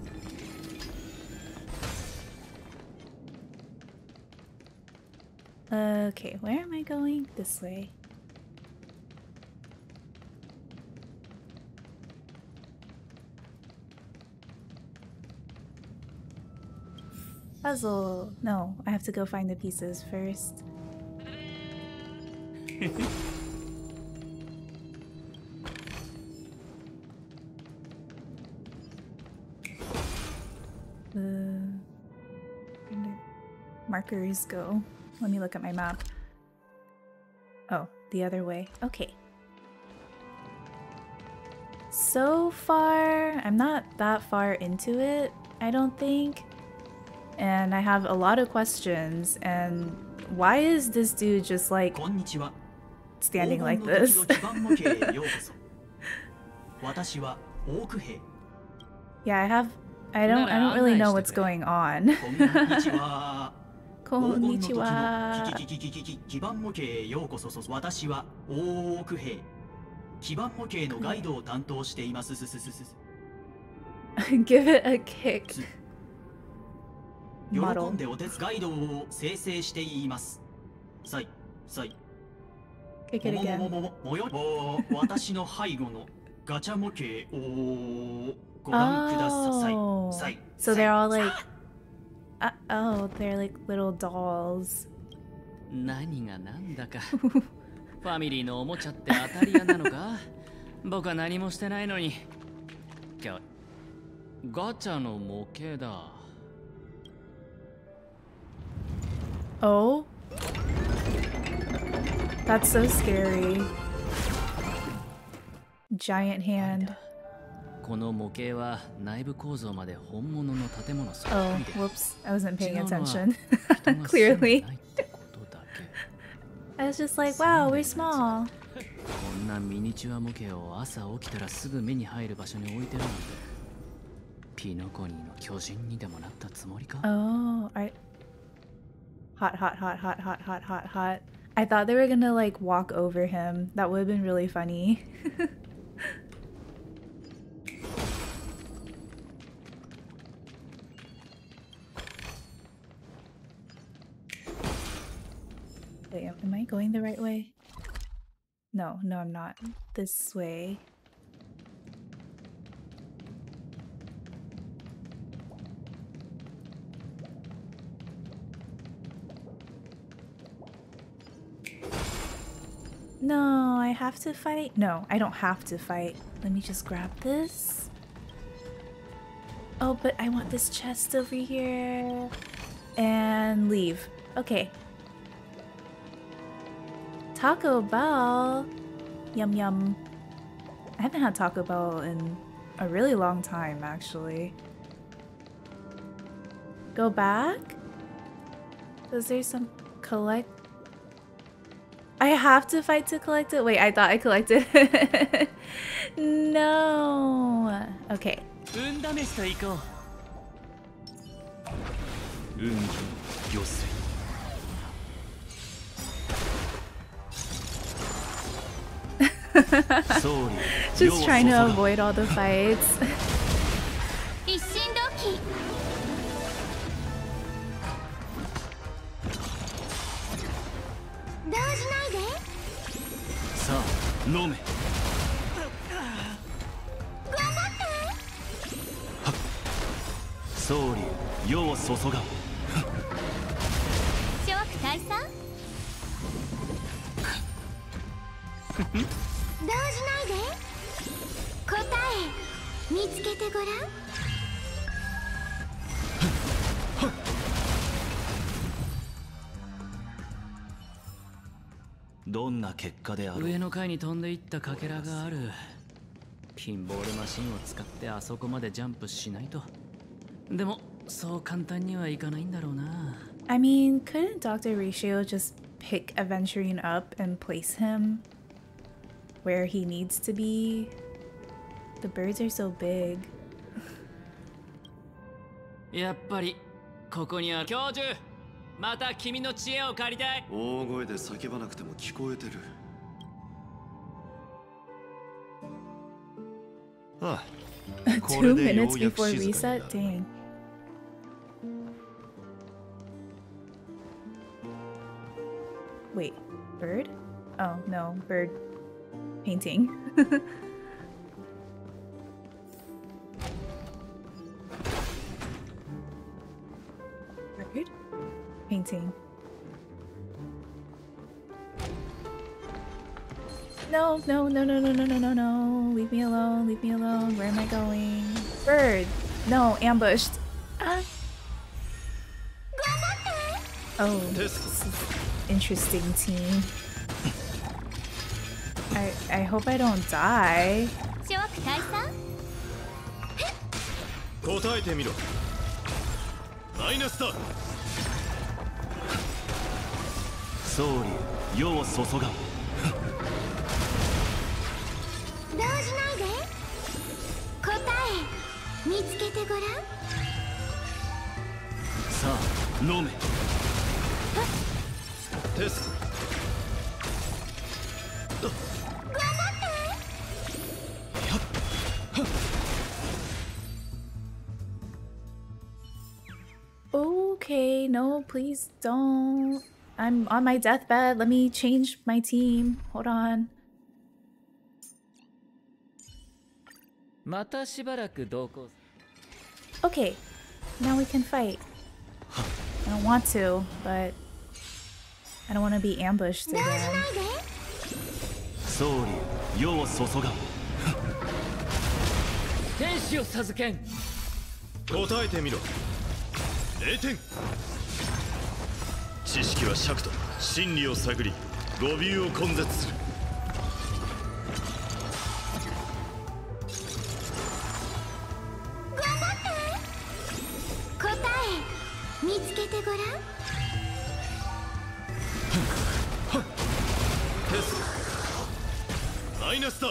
Okay, where am I going? This way. Puzzle. No, I have to go find the pieces first. The markers go. Let me look at my map. Oh, the other way. Okay. So far, I'm not that far into it, I don't think. And I have a lot of questions. And why is this dude just like standing like this? Yeah, I have. I don't. I don't really know what's going on. Konnichiwa. Give it a kick. Model. Kick it again. Oh, so they're all like, uh, oh, they're like little dolls. 何がなんだか。ファミリーのおもちゃって当たり屋なのか？僕は何もしてないのに。ガチャの模型だ。 Oh, that's so scary. Giant hand. この模型は内部構造まで本物の建物そっ Oh, くりで。 whoops. I wasn't paying attention. Clearly. I was just like, wow, we're small. こんなミニチュア模型を朝起きたらすぐ目に入る場所に置いてるなんて。ピノコニーの巨人にでもなったつもりか？ Oh, I... Hot, hot, hot, hot, hot, hot, hot, hot. I thought they were gonna like walk over him. That would have been really funny. Wait, am I going the right way? No, no, I'm not. This way. No, I have to fight? No, I don't have to fight. Let me just grab this. Oh, but I want this chest over here. And leave. Okay. Taco Bell. Yum yum. I haven't had Taco Bell in a really long time, actually. Go back? Was there some collect? I have to fight to collect it? Wait, I thought I collected it. No. Okay. Just trying to avoid all the fights. どんな結果である。上の階に飛んでいったかけらがある。ピンボールマシンを使ってあそこまでジャンプしないと。でもそう簡単にはいかないんだろうな。 I mean, couldn't Doctor Ratio just pick Aventurine up and place him where he needs to be? The birds are so big. やっぱりここにある教授、また君の知恵を借りたい。 大声で叫ばなくても聞こえてる。ああ、これ Two でよ minutes うやく before 静かに reset? なる。 Dang. Wait, bird? Oh, no, bird painting. Bird painting. No, no, no, no, no, no, no, no, no. Leave me alone, leave me alone. Where am I going? Bird! No, ambushed. Ah. Oh, this is interesting team. I I hope I don't die. 答えてみろ。マイナスだ。 総理世を注がん。 動じないで。答え見つけてごらん。 さあ飲め。 テスト。 Okay, no, please don't. I'm on my deathbed. Let me change my team. Hold on. またしばらく同行。 Okay, now we can fight. I don't want to, but I don't want to be ambushed again. 総理世を注がん。 天使を授けん。 答えてみろ。れいてん。知識は尺と真理を探り、語尾を根絶する。 頑張って。答え見つけてごらん。 テスト。マイナスだ。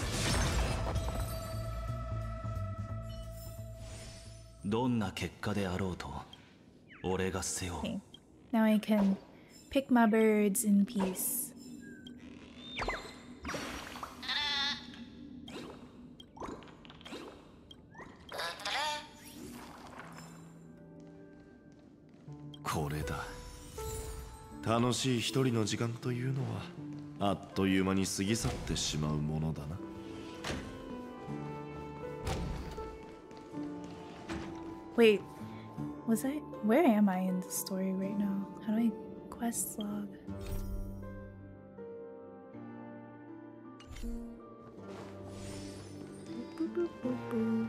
どんな結果であろうと俺が背負う。 Okay, now I can pick my birds in peace. これだ。楽しい一人の時間というのはあっという間に過ぎ去ってしまうものだな。 Wait, was I? Where am I in the story right now? How do I quest log? Boop, boop, boop, boop.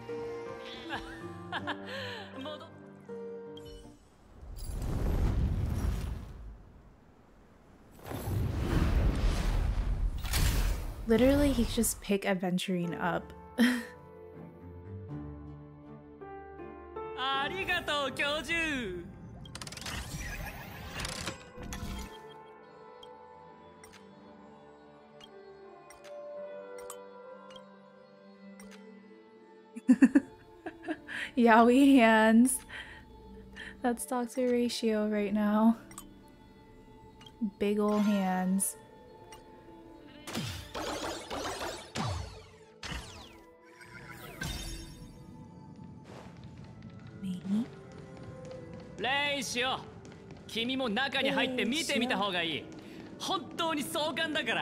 Literally, he could just pick adventuring up. ありがとう教授。 Yowie hands. That's Doctor Ratio right now. Big ol' hands. Me? レイシオ、君も中に入って見てみた方がいい。本当に壮観だから。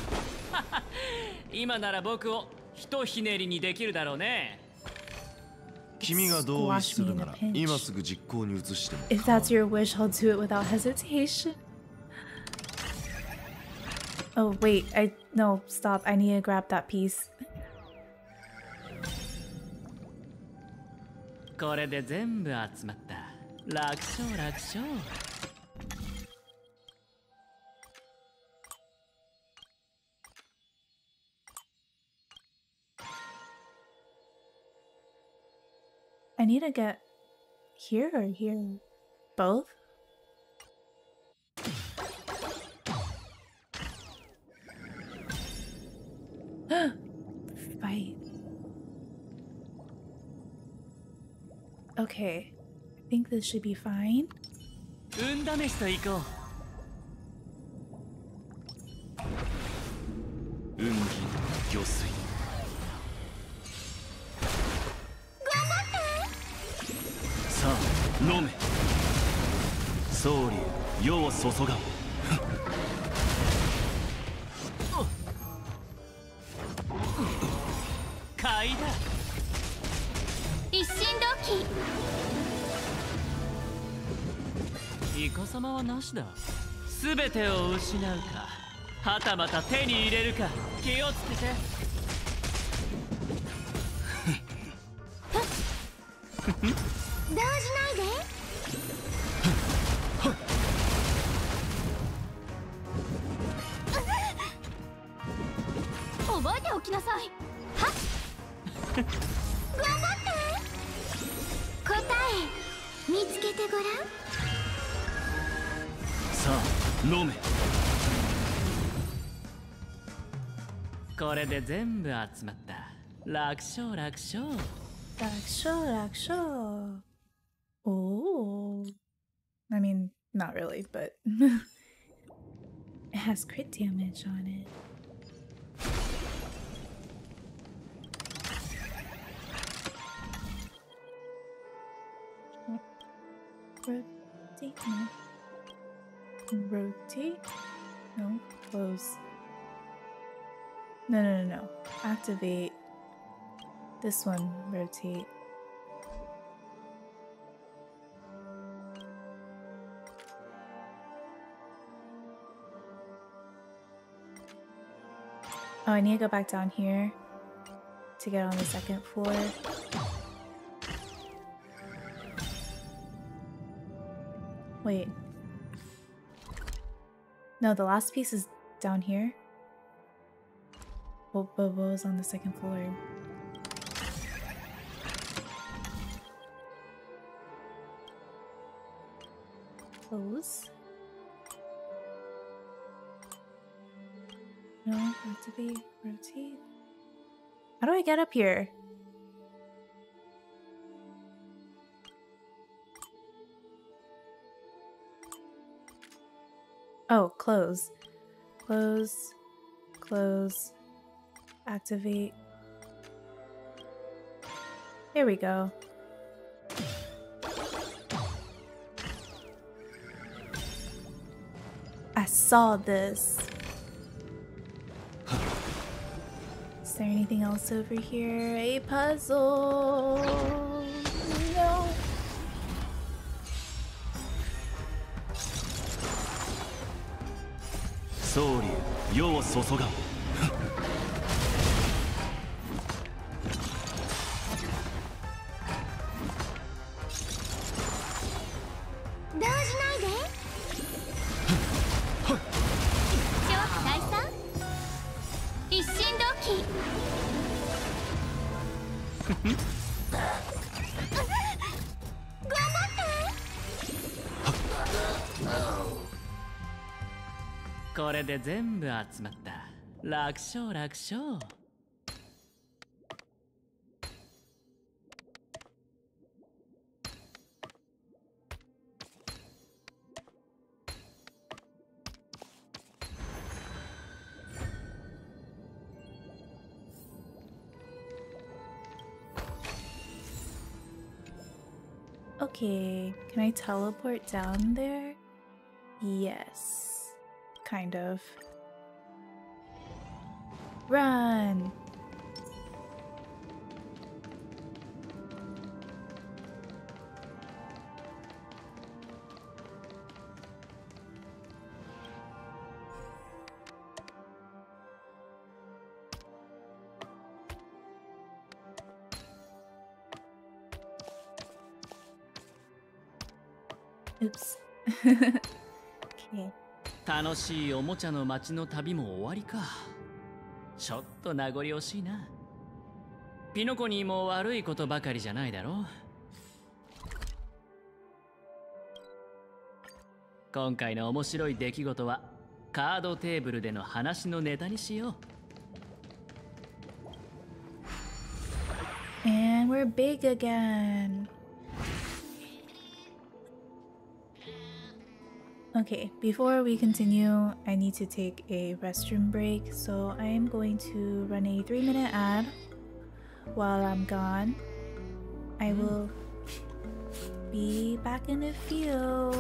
今なら僕をひとひねりにできるだろうね。 君が同意するなら今すぐ実行に移しても。 If that's your wish, I'll do it without hesitation. Oh wait, I no stop. I need to grab that piece. これで全部集まった。楽勝楽勝。 I need to get here or here? Both? Fight. Okay, I think this should be fine. 運試しと行こう。運銀魚水。 頑張って。 さあ飲め。総理世を注がん。 買いだ。 一心同期。 イカ様はなしだ。すべてを失うか、はたまた手に入れるか、気をつけて。 動じないで。覚えておきなさい。はっ頑張って。答え見つけてごらん。 さあ飲め。 これで全部集まった。楽勝楽勝。 楽勝楽勝。Oh. I mean, not really, but it has crit damage on it. Rotate, no. Rotate? No, close. No, no, no, no. Activate. This one, rotate. Oh, I need to go back down here to get on the second floor. Wait. No, the last piece is down here. Well, Bobo's on the second floor. Close. No, activate, rotate. How do I get up here? Oh, close. Close. Close. Activate. Here we go. I saw this. Is there anything else over here? A puzzle. No. 総理世を注がん。 動じないで。超大さん一心同期。頑張って。 これで全部集まった。楽勝楽勝。 Okay, can I teleport down there? Yes, kind of. Run! Oops. Okay. 楽しいおもちゃの街の旅も終わりか。ちょっと名残惜しいな。ピノコにも悪いことばかりじゃないだろう。今回の面白い出来事はカードテーブルでの話のネタにしよう。 And we're big again. Okay, before we continue, I need to take a restroom break, so I am going to run a three minute ad while I'm gone. I will be back in a few.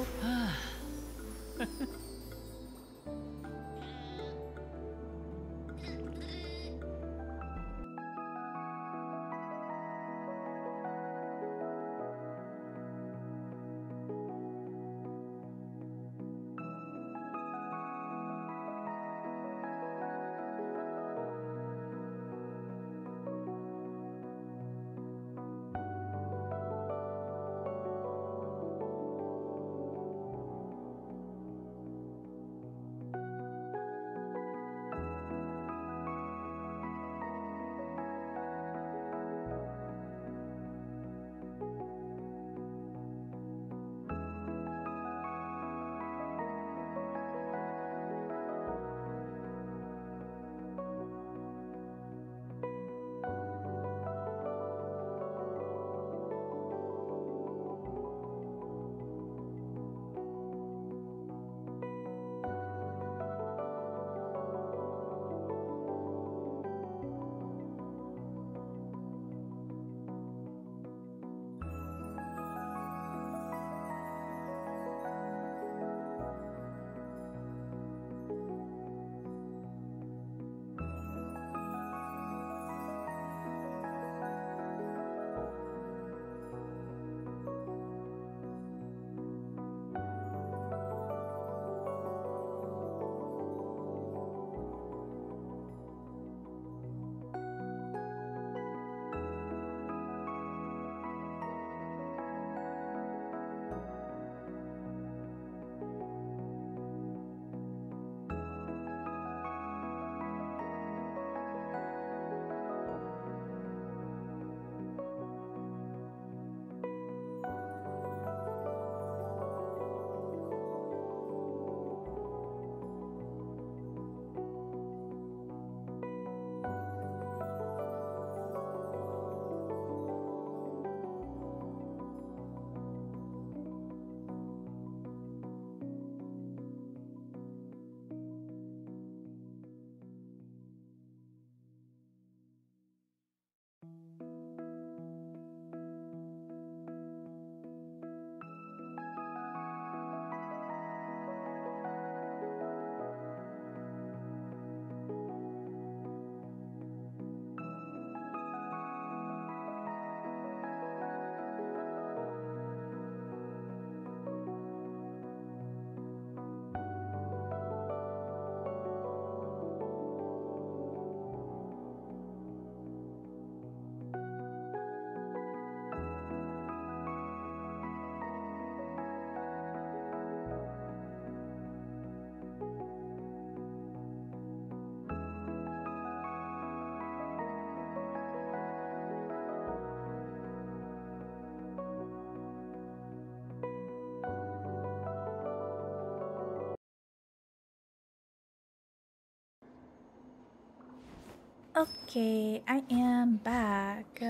Okay, I am back.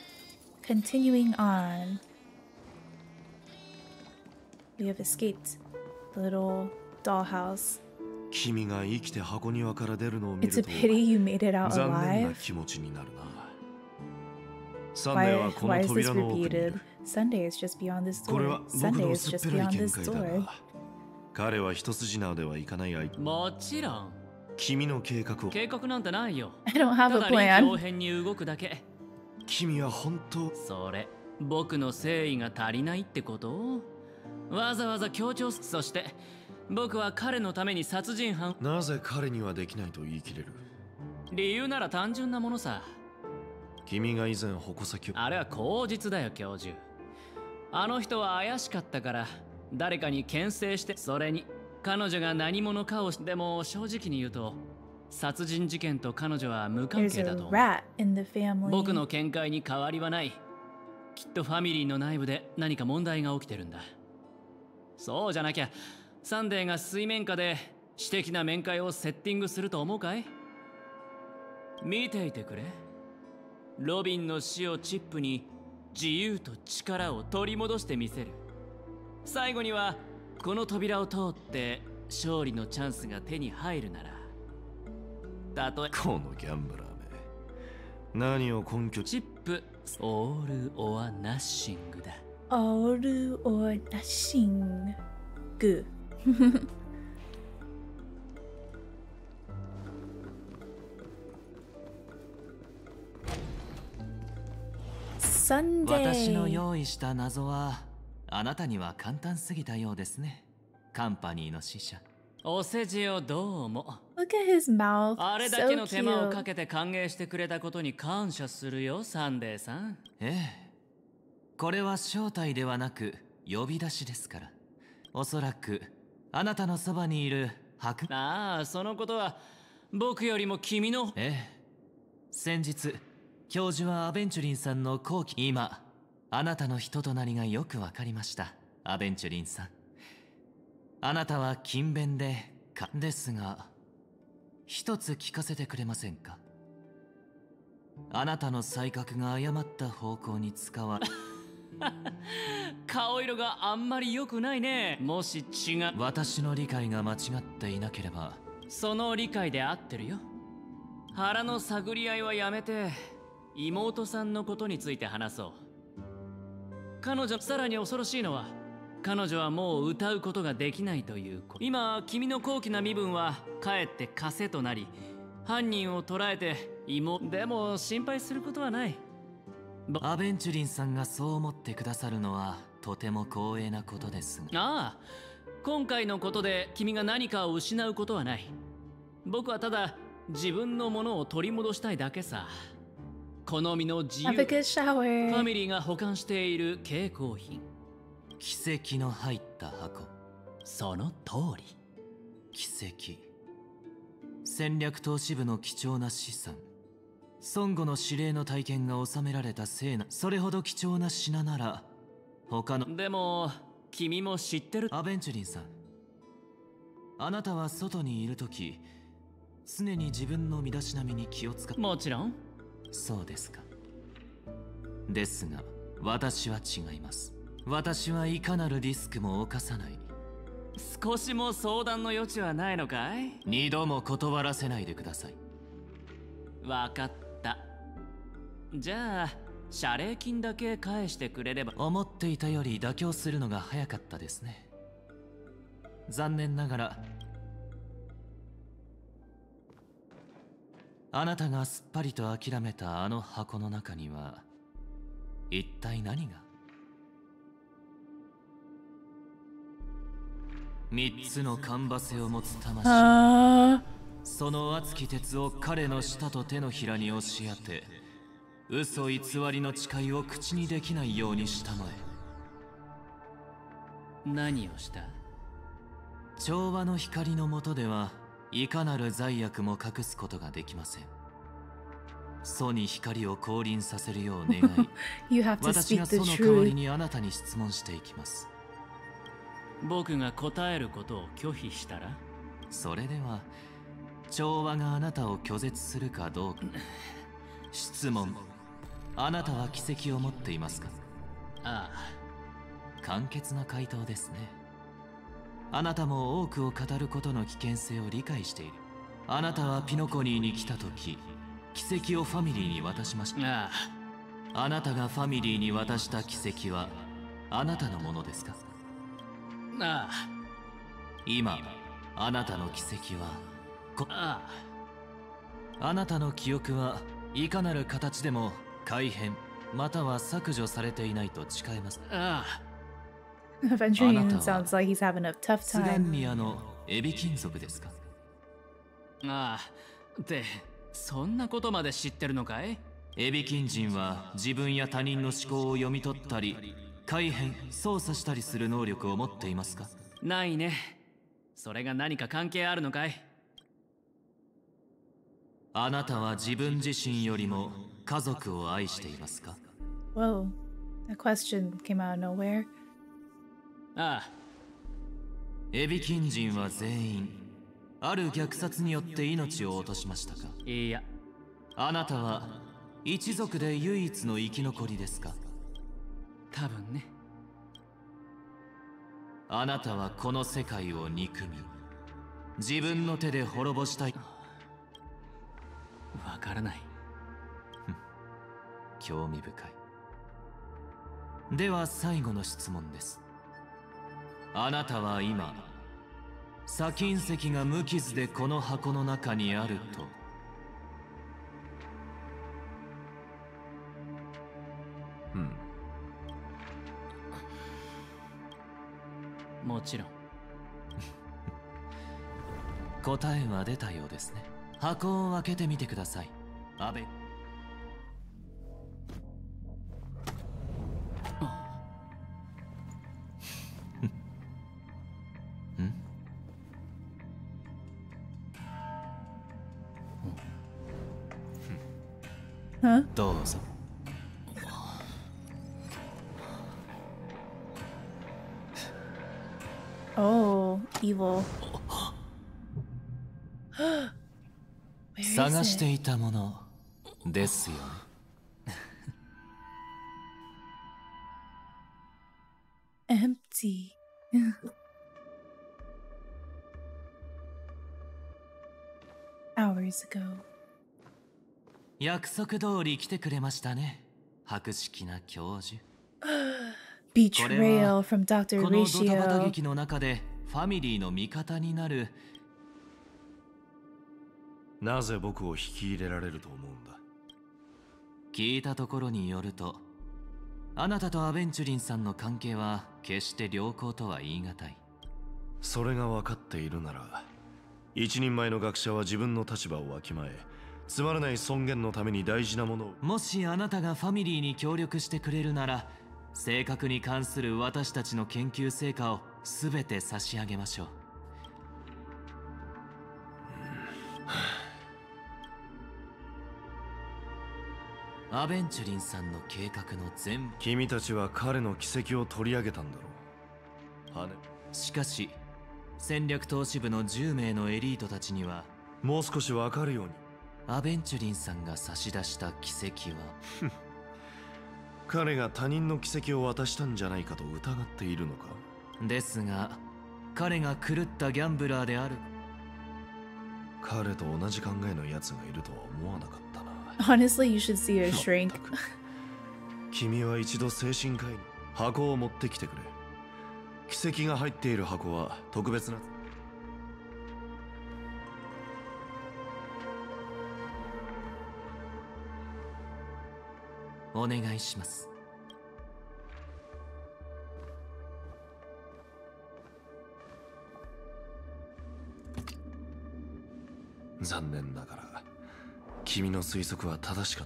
Continuing on. We have escaped the little dollhouse. 君が生きて箱庭から出るのを見 It's る a と pity you made it out 残念な alive. 気持ちになるな。サンデー Why, はこ why の is this 扉の奥にい repeated? る。 Sunday is just beyond this これ door. は僕 Sunday の is 薄っ just ぺらい beyond 見 this 解だ door. が、彼は一筋縄ではいかない相手。 もちろん。 君の計画を。 計画なんてないよ。 I don't have a ただ臨機 plan. 応変に動くだけ。 君は本当。 それ、僕の誠意が足りないってこと？わざわざ強調す。そして、僕は彼のために殺人犯。 なぜ彼にはできないと言い切れる？ 理由なら単純なものさ。 君が以前矛先を。 あれは口実だよ、教授。あの人は怪しかったから、誰かに牽制して、それに、彼女が何者かをし、でも正直に言うと、殺人事件と彼女は無関 There's 係だ a と思う。 rat in the family. 僕の見解に変わりはない。きっとファミリーの内部で何か問題が起きてるんだ。そうじゃなきゃ、サンデーが水面下で私的な面会をセッティングすると思うかい？見ていてくれ。ロビンの死をチップに自由と力を取り戻してみせる。最後にはこの扉を通って勝利のチャンスが手に入るなら、たとえこのギャンブラーめ、何を根拠チップオール・オア・ナッシングだ。 オール・オア・ナッシング。 私の用意した謎はあなたには簡単すぎたようですね。カンパニーの使者。お世辞をどうも。 Look at his mouth. あれだけの手間をかけて歓迎してくれたことに感謝するよ、サンデーさん。ええ。これは招待ではなく呼び出しですから。おそらくあなたのそばにいる白。ああ、そのことは僕よりも君の。ええ。先日教授はアベンチュリンさんの後期。今あなたの人となりがよくわかりました、アベンチュリンさん。あなたは勤勉でかですが、一つ聞かせてくれませんか。あなたの才覚が誤った方向に使われ顔色があんまり良くないね。もし違う私の理解が間違っていなければ、その理解で合ってるよ。腹の探り合いはやめて妹さんのことについて話そう。彼女、さらに恐ろしいのは彼女はもう歌うことができないということ。今君の高貴な身分はかえって枷となり、犯人を捕らえて妹。でも心配することはない。アベンチュリンさんがそう思ってくださるのはとても光栄なことですが。ああ、今回のことで君が何かを失うことはない。僕はただ自分のものを取り戻したいだけさ。好みの自由、ファミリーが保管している携行品、奇跡の入った箱。その通り。奇跡。戦略投資部の貴重な資産。孫悟の指令の体験が収められた聖な。それほど貴重な品なら他の。でも君も知ってる。アベンチュリンさん、あなたは外にいるとき常に自分の身だしなみに気を使う。もちろん。そうですか。ですが私は違います。私はいかなるリスクも冒さない。少しも相談の余地はないのかい。二度も断らせないでください。わかった。じゃあ謝礼金だけ返してくれれば。思っていたより妥協するのが早かったですね。残念ながらあなたがすっぱりと諦めたあの箱の中には一体何が。三つのカンバセを持つ魂。その熱き鉄を彼の舌と手のひらに押し当て、嘘偽りの誓いを口にできないようにしたまえ。何をした。調和の光の下ではいかなる罪悪も隠すことができません。祖に光を降臨させるよう願い私がその代わりにあなたに質問していきます。僕が答えることを拒否したら、それでは調和があなたを拒絶するかどうか。質問。あなたは奇跡を持っていますか。ああ、簡潔な回答ですね。あなたも多くを語ることの危険性を理解している。あなたはピノコニーに来た時奇跡をファミリーに渡しました。ああ、あなたがファミリーに渡した奇跡はあなたのものですか。ああ、今あなたの奇跡はこああ、あなたの記憶はいかなる形でも改変または削除されていないと誓います。ああ、 Aventurine sounds like he's having a tough ツガ time. ンニアのエビ金属ですか。ああ、でそんなことまで知ってるのかい。エビ金人は自分や他人の思考を読み取ったり改変操作したりする能力を持っていますか。ないね。それが何か関係あるのかい。あなたは自分自身よりも家族を愛していますか。 Whoa, that question came out of nowhere. ああ、エビ金人は全員ある虐殺によって命を落としましたか。いや、あなたは一族で唯一の生き残りですか。多分ね。 あなたはこの世界を憎み自分の手で滅ぼしたい。わからない。興味深い。では最後の質問です。あなたは今砂金石が無傷でこの箱の中にあるとうんもちろん答えは出たようですね。箱を開けてみてください。アベ。 Huh? どうぞ。 Oh, evil. 探していたものですよね。 Empty. Hours ago. 約束通り来てくれましたね、博識な教授。 Betrayal from ドクターこのドタバタ Ratio. 劇の中でファミリーの味方になる。 なぜ僕を引き入れられると思うんだ。 聞いたところによると、あなたとアベンチュリンさんの関係は決して良好とは言い難い。 それが分かっているなら、一人前の学者は自分の立場をわきまえ、つまらない尊厳のために大事なものを。 もしあなたがファミリーに協力してくれるなら、性格に関する私たちの研究成果を全て差し上げましょう。アベンチュリンさんの計画の全部。 君たちは彼の軌跡を取り上げたんだろう。羽。 しかし戦略投資部のじゅうめいのエリートたちにはもう少し分かるように。 アベンチュリンさんが差し出した軌跡は彼が他人の軌跡を渡したんじゃないかと疑っているのか。 ですが彼が狂ったギャンブラーである。 彼と同じ考えのやつがいるとは思わなかったな。 Honestly, you should see her shrink. 君は一度精神科医に箱を持ってきてくれ。軌跡が入っている箱は特別な。 お願いします。 残念ながら君の推測は正しかった。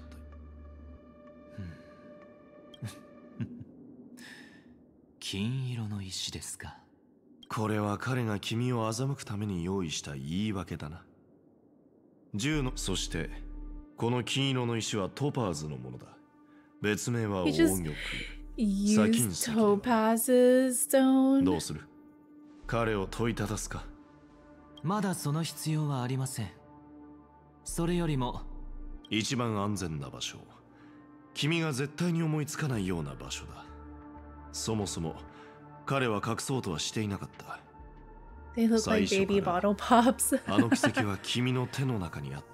金色の石ですか。 これは彼が君を欺くために用意した言い訳だな。銃の。そしてこの金色の石はトパーズのものだ。別名は黄 He just 玉。 used Topaz's stone. どうする？彼を問いただすか？ まだその必要はありません。それよりも一番安全な場所、君が絶対に思いつかないような場所だ。そもそも彼は隠そうとはしていなかった。 They look like baby bottle pops. あの奇跡は君の手の中にあった。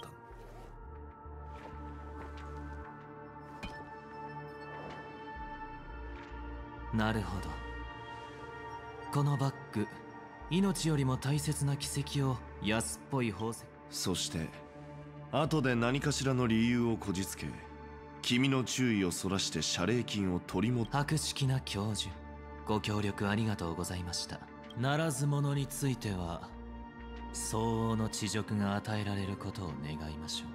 なるほど。このバッグ、命よりも大切な奇跡を安っぽい宝石。 そして後で何かしらの理由をこじつけ、君の注意をそらして謝礼金を取り戻す。 博識な教授、ご協力ありがとうございました。ならず者については相応の恥辱が与えられることを願いまし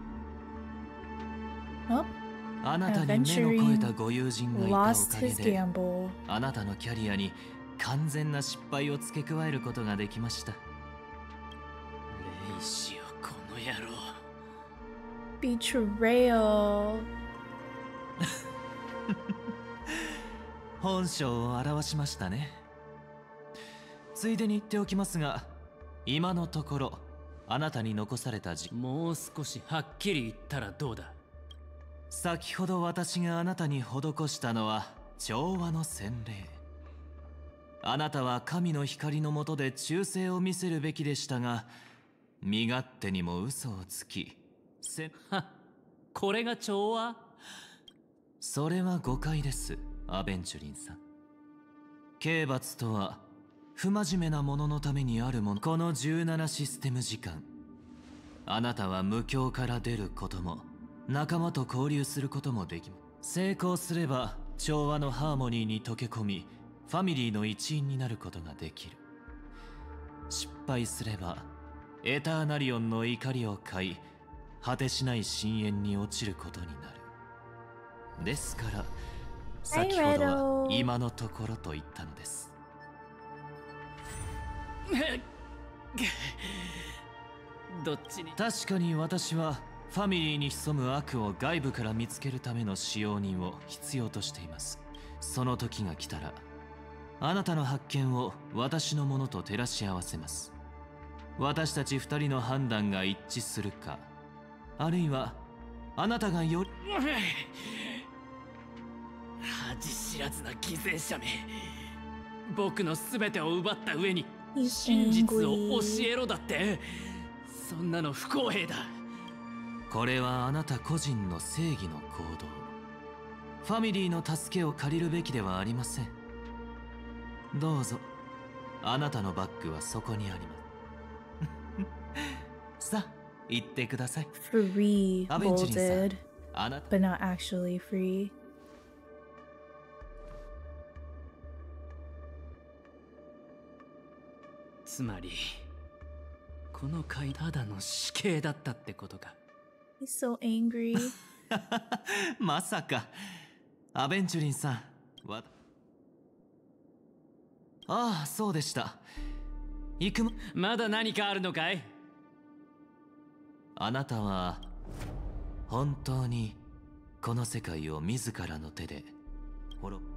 ょう。 Oh, あなたに目の肥えたご友人がいたおか lost げ his で、 gamble. あなたのキャリアに完全な失敗を付け加えることができました。レイシオ、この野郎。 Betrayal. 本性を表しましたね。ついでに言っておきますが、今のところあなたに残された時、もう少しはっきり言ったらどうだ。先ほど私があなたに施したのは調和の洗礼。 あなたは神の光の下で忠誠を見せるべきでしたが、身勝手にも嘘をつき、せはこれが調和？それは誤解です、アベンチュリンさん。刑罰とは不真面目な者のためにあるもの。このじゅうななシステム時間、あなたは無境から出ることも仲間と交流することもできます。成功すれば調和のハーモニーに溶け込み、ファミリーの一員になることができる。失敗すればエターナリオンの怒りを買い、果てしない深淵に落ちることになる。ですから先ほどは今のところと言ったのです。どっちに？確かに私はファミリーに潜む悪を外部から見つけるための使用人を必要としています。その時が来たら、あなたの発見を私のものと照らし合わせます。私たち二人の判断が一致するか、あるいはあなたがより恥知らずな偽善者め、僕の全てを奪った上に真実を教えろだって。そんなの不公平だ。これはあなた個人の正義の行動。ファミリーの助けを借りるべきではありません。どうぞ、あなたのバッグはそこにありますさあ言ってください。 Free アベンチュリンさん、 bolded あなた but not actually free. つまりこの回ただの死刑だったってことか。 He's so angry. まさか。アベンチュリンさん、わああ、そうでした。行くもまだ何かあるのかい？あなたは本当にこの世界を自らの手で滅ぼ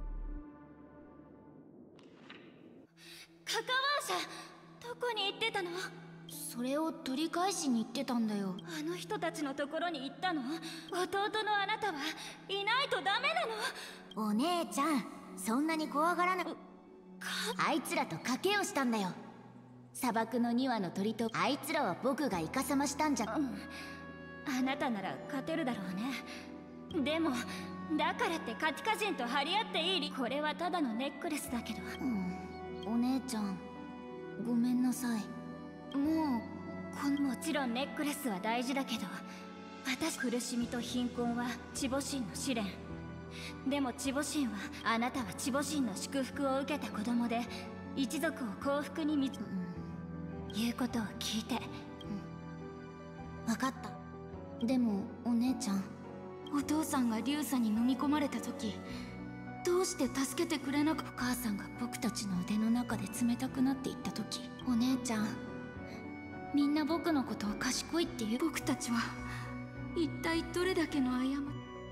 カカワーシャ、どこに行ってたの？それを取り返しに行ってたんだよ。あの人たちのところに行ったの？弟のあなたはいないとダメなの？ お姉ちゃん、そんなに怖がらな。あいつらと賭けをしたんだよ。砂漠のにわの鳥とあいつらは僕がイカサマしたんじゃ、 うん、あなたなら勝てるだろうね。でもだからってカティカ人と張り合っていいり。これはただのネックレスだけど、 うん、お姉ちゃんごめんなさい。 もうこんもちろんネックレスは大事だけど、私苦しみと貧困はチボ神の試練。でもチボ神は、あなたはチボ神の祝福を受けた子供で一族を幸福に導く、うん、言うことを聞いて、 うん、分かった。でもお姉ちゃん、 お父さんがリュウサに飲み込まれた時どうして助けてくれなく？ お母さんが僕たちの腕の中で冷たくなっていった時、お姉ちゃん、みんな僕のことを賢いって言う。 僕たちは一体どれだけの過ち。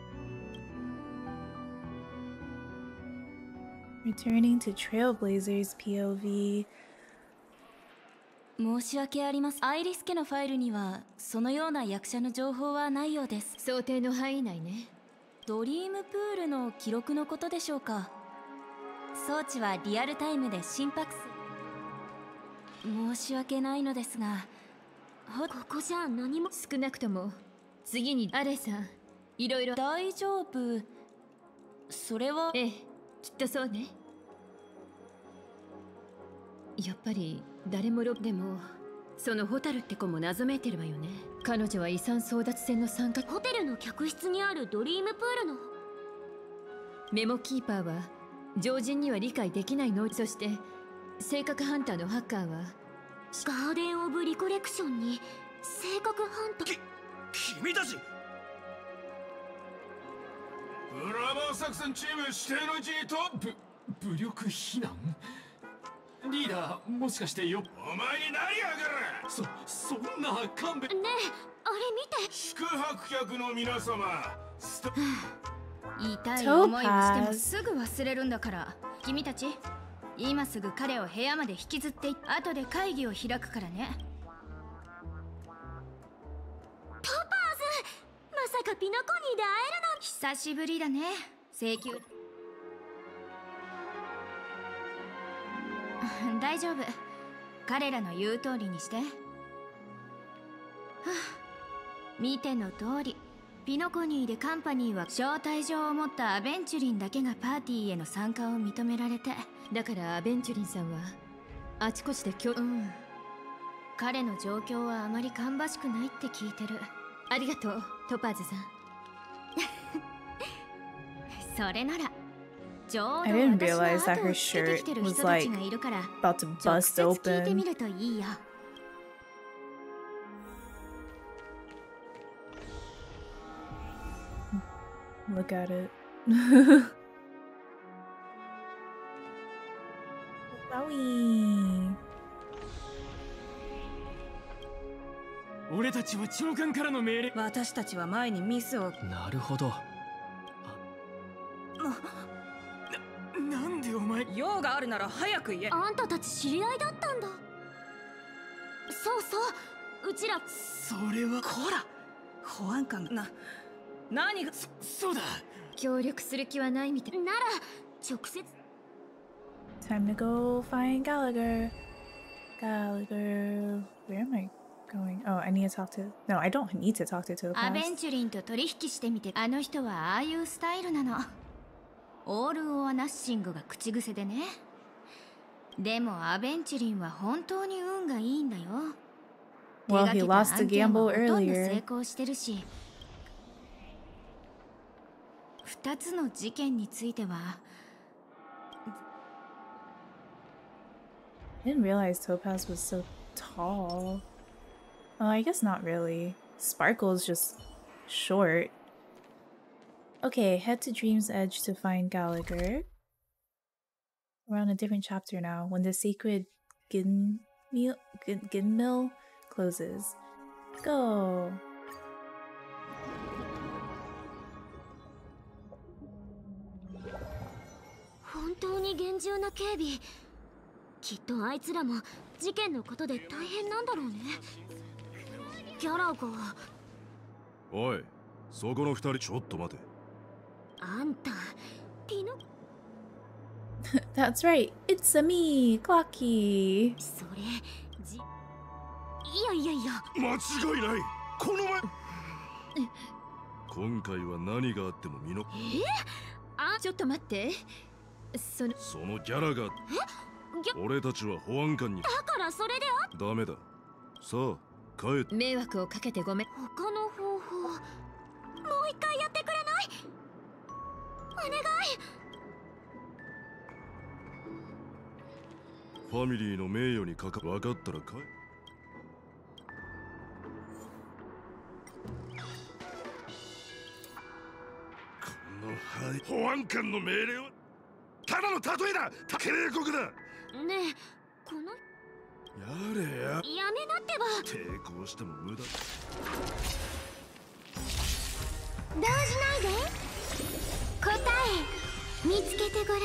Returning to Trailblazers ピーオーブイ。 申し訳あります。アイリス家のファイルにはそのような役者の情報はないようです。 想定の範囲内ね。 ドリームプールの記録のことでしょうか。装置はリアルタイムで心拍数。申し訳ないのですが、 ここじゃ何も。少なくとも次にアレさん、いろいろ。 大丈夫。それは。 ええ、きっとそうね。やっぱり誰もロでも、そのホタルって子も謎めいてるわよね。彼女は遺産争奪戦の参加。 ホテルの客室にあるドリームプールのメモキーパーは常人には理解できない能力。そして性格ハンターのハッカーはガーデン・オブ・リコレクションに性格ハンター。 き君たちブラボー作戦チーム指定の位置にとぶ武力避難。リーダー、もしかしてよ。お前に何がわかる。そそんな勘弁。 ねえ、あれ見て。 宿泊客の皆様、スト痛い思いをしてもすぐ忘れるんだから。君たち今すぐ彼を部屋まで引きずっていって、後で会議を開くからね。 トパーズ、まさかピノコニーで会えるの？ 久しぶりだね。請求大丈夫。彼らの言う通りにして。はあ、見ての通り、ピノコニーでカンパニーは招待状を持ったアベンチュリンだけがパーティーへの参加を認められて。 だからアベンチュリンさんはあちこちできょうん彼の状況はあまり芳しくないって聞いてる。 ありがとうトパーズさん。 それなら I didn't realize that her shirt was like about to bust open. Look at it. Wowie. 俺たちは長官からの命令。 私たちは前にミスを。 なるほど。 な、なんでお前。 用があるなら早く言え。 あんたたち知り合いだったんだ。そうそう、うちら。 それは。 こら、保安官な。何が。 そ、そうだ。 協力する気はないみたい。 なら直接。 Time to go find Gallagher. Gallagher. Where am I going? Oh, I need to talk to. No, I don't need to talk to Topaz. アベンチュリンと取引してみて。あの人はああいうスタイルなの。オール・オア・ナッシングが口癖でね。でもアベンチュリンは本当に運がいいんだよ。 Well, he lost the gamble earlier. 成功してるし。二つの事件については。 I didn't realize Topaz was so tall. Oh, I guess not really. Sparkle's just short. Okay, head to Dream's Edge to find Gallagher. We're on a different chapter now. When the sacred Gin Mill, Gin, Gin Mill closes. Go! Hontou厳重な警備。きっとあいつらも事件のことで大変なんだろうね。ギャラが。 おい、そこの二人ちょっと待て。 あんた、ピノ。 That's right, it's a me, Clocky. それ、じ。いやいやいや。 間違いない。この前。今回は何があっても見の。 え？ あ、ちょっと待って。その。 そのギャラが。 え？ 俺たちは保安官に。 だからそれであ。 ダメだ。さあ、帰って。 迷惑をかけてごめん。 他の方法。もう一回やってくれない？お願い。 ファミリーの名誉にかか。分かったら帰。このはい。保安官の命令は。ただの例えだ。警告だ。 ねえ、この。 やれや。 やめなってば。 抵抗しても無駄。 動じないで。答え見つけてごらん。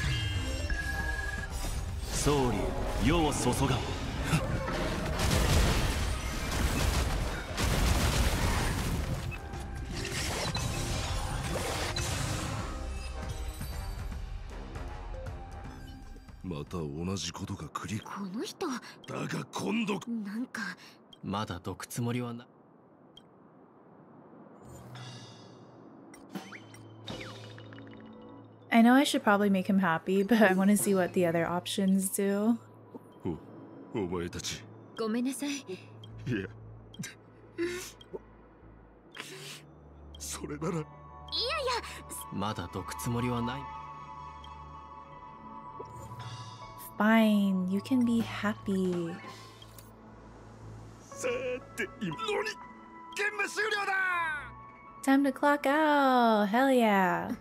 総理、世を注がん。 また同じことが繰り。 この人。だが今度。 なんか。 まだどくつもりはな。 I know I should probably make him happy, but I want to see what the other options do. お、お前たち。 ごめんなさい。 いや。それなら。いやいや。 まだどくつもりはない。 Fine, you can be happy. さて、今のに現場終了だ。 Time to clock out. Hell yeah.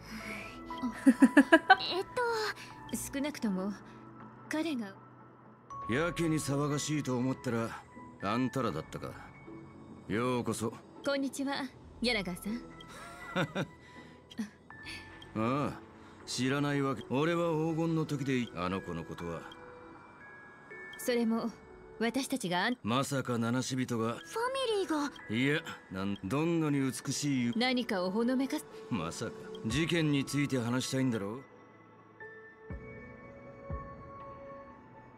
えっと、少なくとも彼が。 やけに騒がしいと思ったらあんたらだったか。ようこそ。 こんにちは、ギャラガーさん。 ああ、知らないわけ。俺は黄金の時であの子のことは。 それも私たちが。 まさか七死人が。 ファミリーが。 いや、なんどんなに美しい。 何かをほのめかす。 まさか事件について話したいんだろう。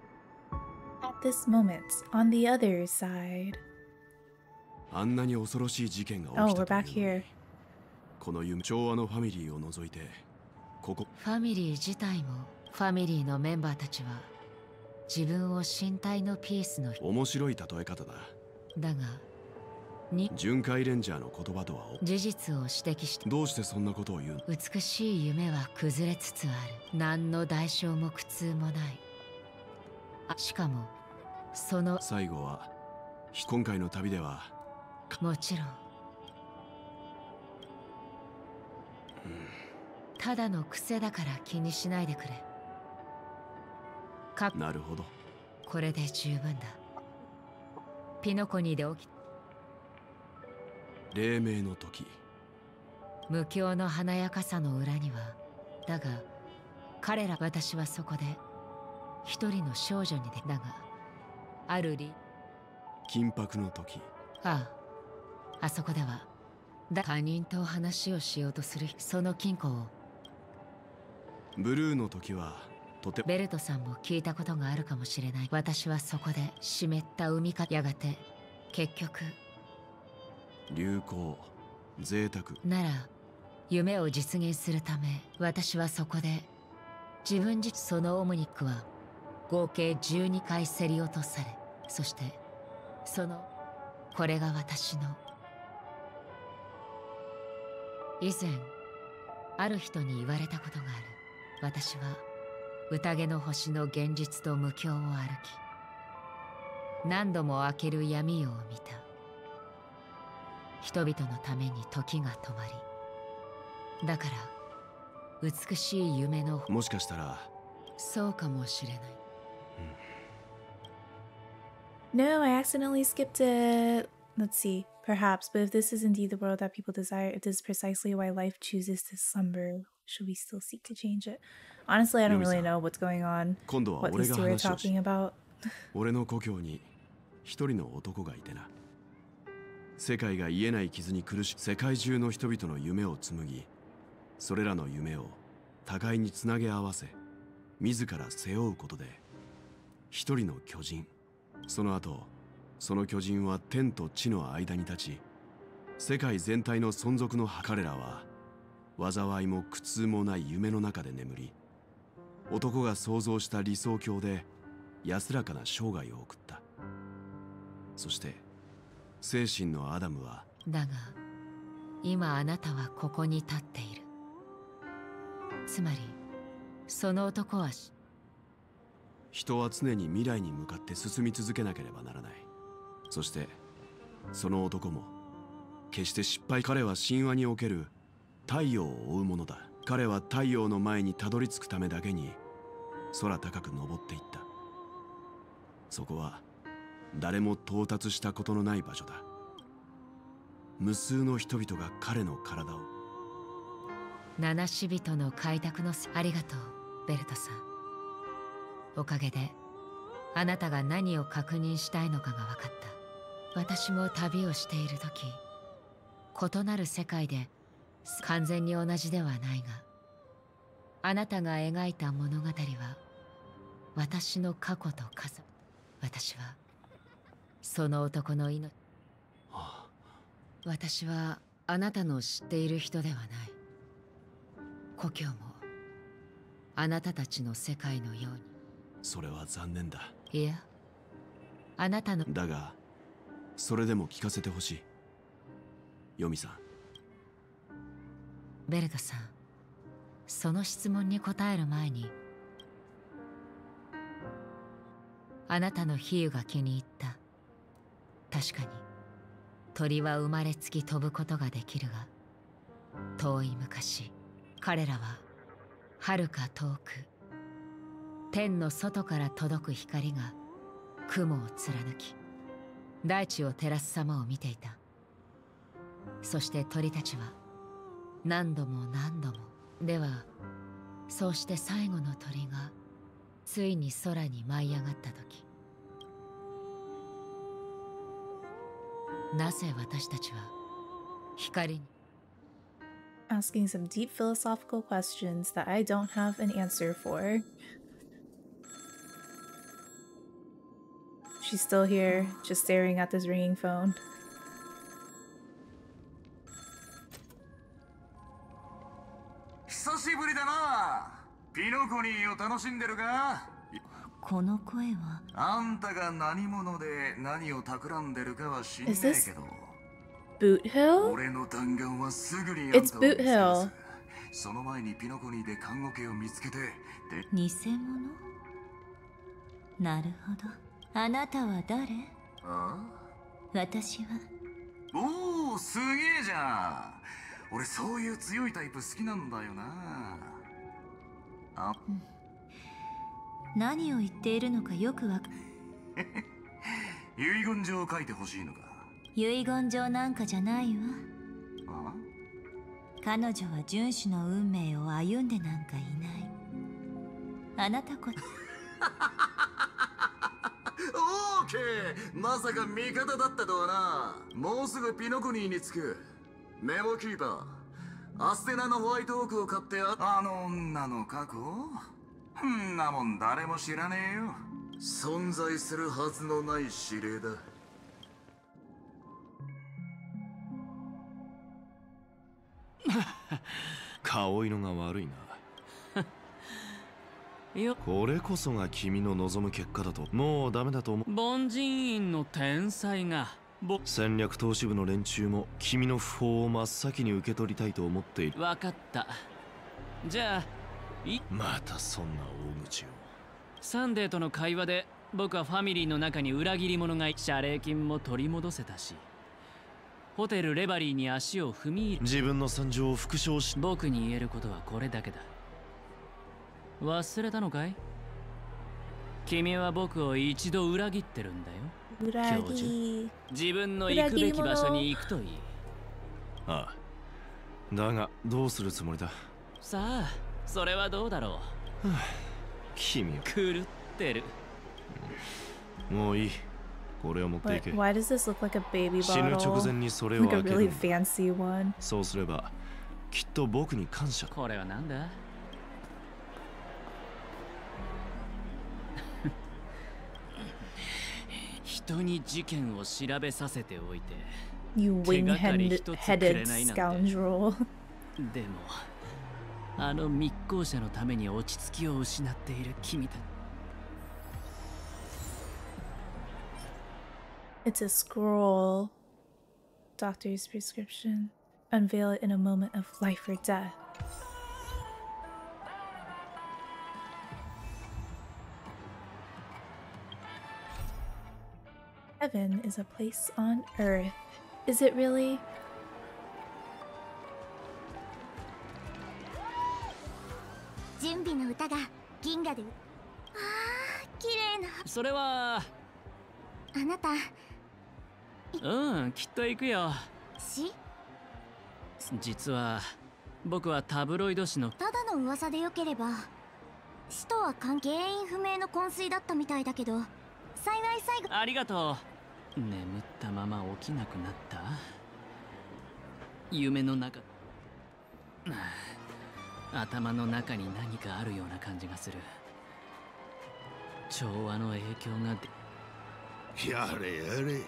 this moment, on the other side. あんなに恐ろしい事件が Oh, 起き we're た back というのに here. この夢昭和のファミリーを除いてここファミリー自体もファミリーのメンバーたちは自分を身体のピースの面白い例え方だだがに巡回レンジャーの言葉とは事実を指摘してどうしてそんなことを言うの美しい夢は崩れつつある何の代償も苦痛もないあしかもその最後は今回の旅ではもちろんただの癖だから気にしないでくれかなるほどこれで十分だピノコニーで起き黎明の時無境の華やかさの裏にはだが彼ら私はそこで一人の少女にでだがあるり緊迫の時あああそこではだ他人と話をしようとするその金庫をブルーの時はとてベルトさんも聞いたことがあるかもしれない私はそこで湿った海かやがて結局流行贅沢なら夢を実現するため私はそこで自分自そのオムニックは合計じゅうにかい競り落とされそしてそのこれが私の以前ある人に言われたことがある私は宴の星の現実と無境を歩き何度も開ける闇夜を見た人々のために時が止まりだから美しい夢のもしかしたらそうかもしれない、 うん、No, I accidentally skipped it. Let's see. Perhaps, but if this is indeed the world that people desire, if this is precisely why life chooses to slumber, should we still seek to change it? Honestly, I don't really know what's going on. What these two are talking about. 俺の故郷に一人の男がいてな。世界が癒えない傷に苦し世界中の人々の夢を紡ぎ、それらの夢を互いにつなげ合わせ、自ら背負うことで一人の巨人、その後その巨人は天と地の間に立ち、世界全体の存続の彼らは災いも苦痛もない夢の中で眠り、男が想像した理想郷で安らかな生涯を送った。そして精神のアダムはだが今あなたはここに立っている。つまりその男は人は常に未来に向かって進み続けなければならない。そしてその男も決して失敗。彼は神話における太陽を追うものだ。彼は太陽の前にたどり着くためだけに空高く登っていった。そこは誰も到達したことのない場所だ。無数の人々が彼の体を七死人の開拓のありがとうベルトさん。おかげであなたが何を確認したいのかが分かった。私も旅をしている時、異なる世界で完全に同じではないが、あなたが描いた物語は私の過去と重ね、私はその男の命、私はあなたの知っている人ではない。故郷もあなたたちの世界のように。 それは残念だ。 いや、あなたのだがそれでも聞かせてほしい、ヨミさん。 ベルトさん、その質問に答える前に、あなたの比喩が気に入った。確かに鳥は生まれつき飛ぶことができるが、遠い昔彼らは遥か遠く天の外から届く光が雲を貫き大地を照らす様を見ていた。そして鳥たちは何度も何度も。ではそうして最後の鳥がついに空に舞い上がった時、なぜ私たちは光に Asking some deep philosophical questions that I don't have an answer for. She's still here, just staring at this ringing phone. 久しぶりだな。ピノコニーを楽しんでるか？ この声はあんたが何者で何を企んでるかは知んねえけど。 Boot Hill? 俺の弾丸はすぐにあん It's たを見つ Boot け出す。 Hill. その前にピノコニーで看護家を見つけて、で、 偽物？なるほど。あなたは誰？ ああ？ 私は。 おお、すげえじゃん。俺そういう強いタイプ好きなんだよな。あ、 うん、何を言っているのかよくわか遺言状を書いてほしいのか？ 遺言状なんかじゃないわ。 あ？ 彼女は遵守の運命を歩んでなんかいない。あなたこオーケー、まさか味方だったとはな。もうすぐピノコニーに着く。メモキーパー、アステナのホワイトオークを買ってああの女の過去？んなもん誰も知らねえよ。存在するはずのない指令だ。 顔色が悪いな。これこそが君の望む結果だと。もうダメだと思う。 凡人院の天才が戦略投資部の連中も君の訃報を真っ先に受け取りたいと思っている。 分かった。じゃあいまたそんな大口を。 サンデーとの会話で僕はファミリーの中に裏切り者がい、謝礼金も取り戻せたし、ホテルレバリーに足を踏み入れ、 自分の惨状を復唱し、 僕に言えることはこれだけだ。忘れたのかい？君は僕を一度裏切ってるんだよ。 裏切り。 自分の行くべき場所に行くといい。 ああ。だがどうするつもりだ？ さあ、それはどうだろう。 君は狂ってる。 もういい。これを持っていけ。 Why does this look like a baby bottle? 死ぬ直前にそれを開ける。 Like a really fancy one. そうすればきっと僕に感謝。 これはなんだ？人に事件を調べさせておいて You wing-headed scoundrel. でもあの密航者のために落ち着きを失っている君たち。 It's a scroll. Doctor's prescription. Unveil it in a moment of life or death. Heaven is a place on earth. Is it really? Ah, それはあなた。 うん、きっと行くよ。 し？ 実は僕はタブロイド紙の。 ただの噂でよければ。死とは関係因不明の昏睡だったみたいだけど、幸い最後。 ありがとう。眠ったまま起きなくなった。夢の中。頭の中に何かあるような感じがする。調和の影響がで。 やれやれ。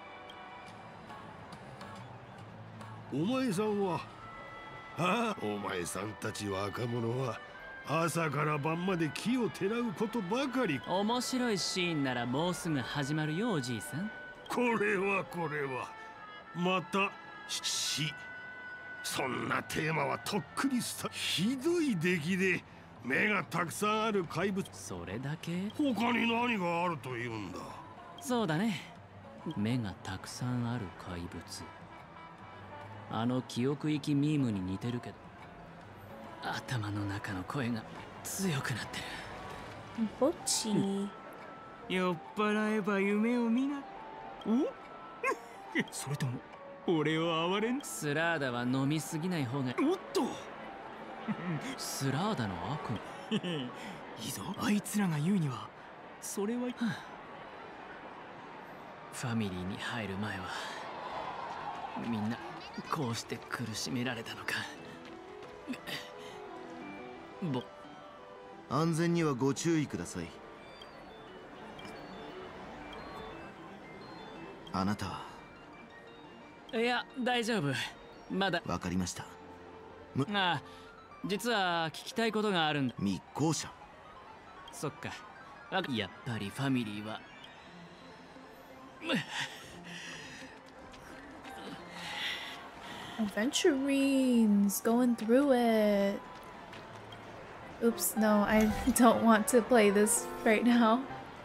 お前さんは、ああ、お前さんたち若者は朝から晩まで木をてらうことばかり。 面白いシーンならもうすぐ始まるよ、おじいさん。 これはこれはまた死。そんなテーマはとっくにさ。ひどい出来で目がたくさんある怪物。 それだけ？ 他に何があるというんだ？ そうだね。目がたくさんある怪物。あの記憶域ミームに似てるけど、頭の中の声が強くなってる。 ぼっち。 酔っ払えば夢を見な。おそれとも俺を哀れん。スラーダは飲みすぎない方が。 おっとスラーダの悪いいぞ。あいつらが言うにはそれは、はあ、 ファミリーに入る前はみんなこうして苦しめられたのか。ぼ安全にはご注意ください。 あなたは。 いや、大丈夫。まだ。 わかりました。 ああ、実は聞きたいことがあるんだ。 密航者。 そっか。やっぱりファミリーは。 Aventurines going through it. Oops, no, I don't want to play this right now.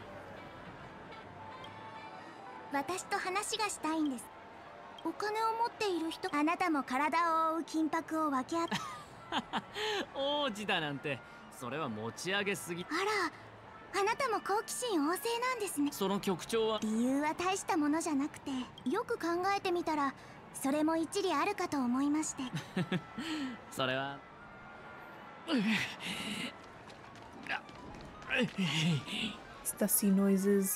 私と話がしたいんです。お金を持っている人、あなたも体を覆う金箔を分け合って。 王子だなんて、それは持ち上げすぎ。 あら、あなたも好奇心旺盛なんですね。 その局長は。 理由は大したものじゃなくて、よく考えてみたらそれも一理あるかと思いまして。 それは。 Stussy noises.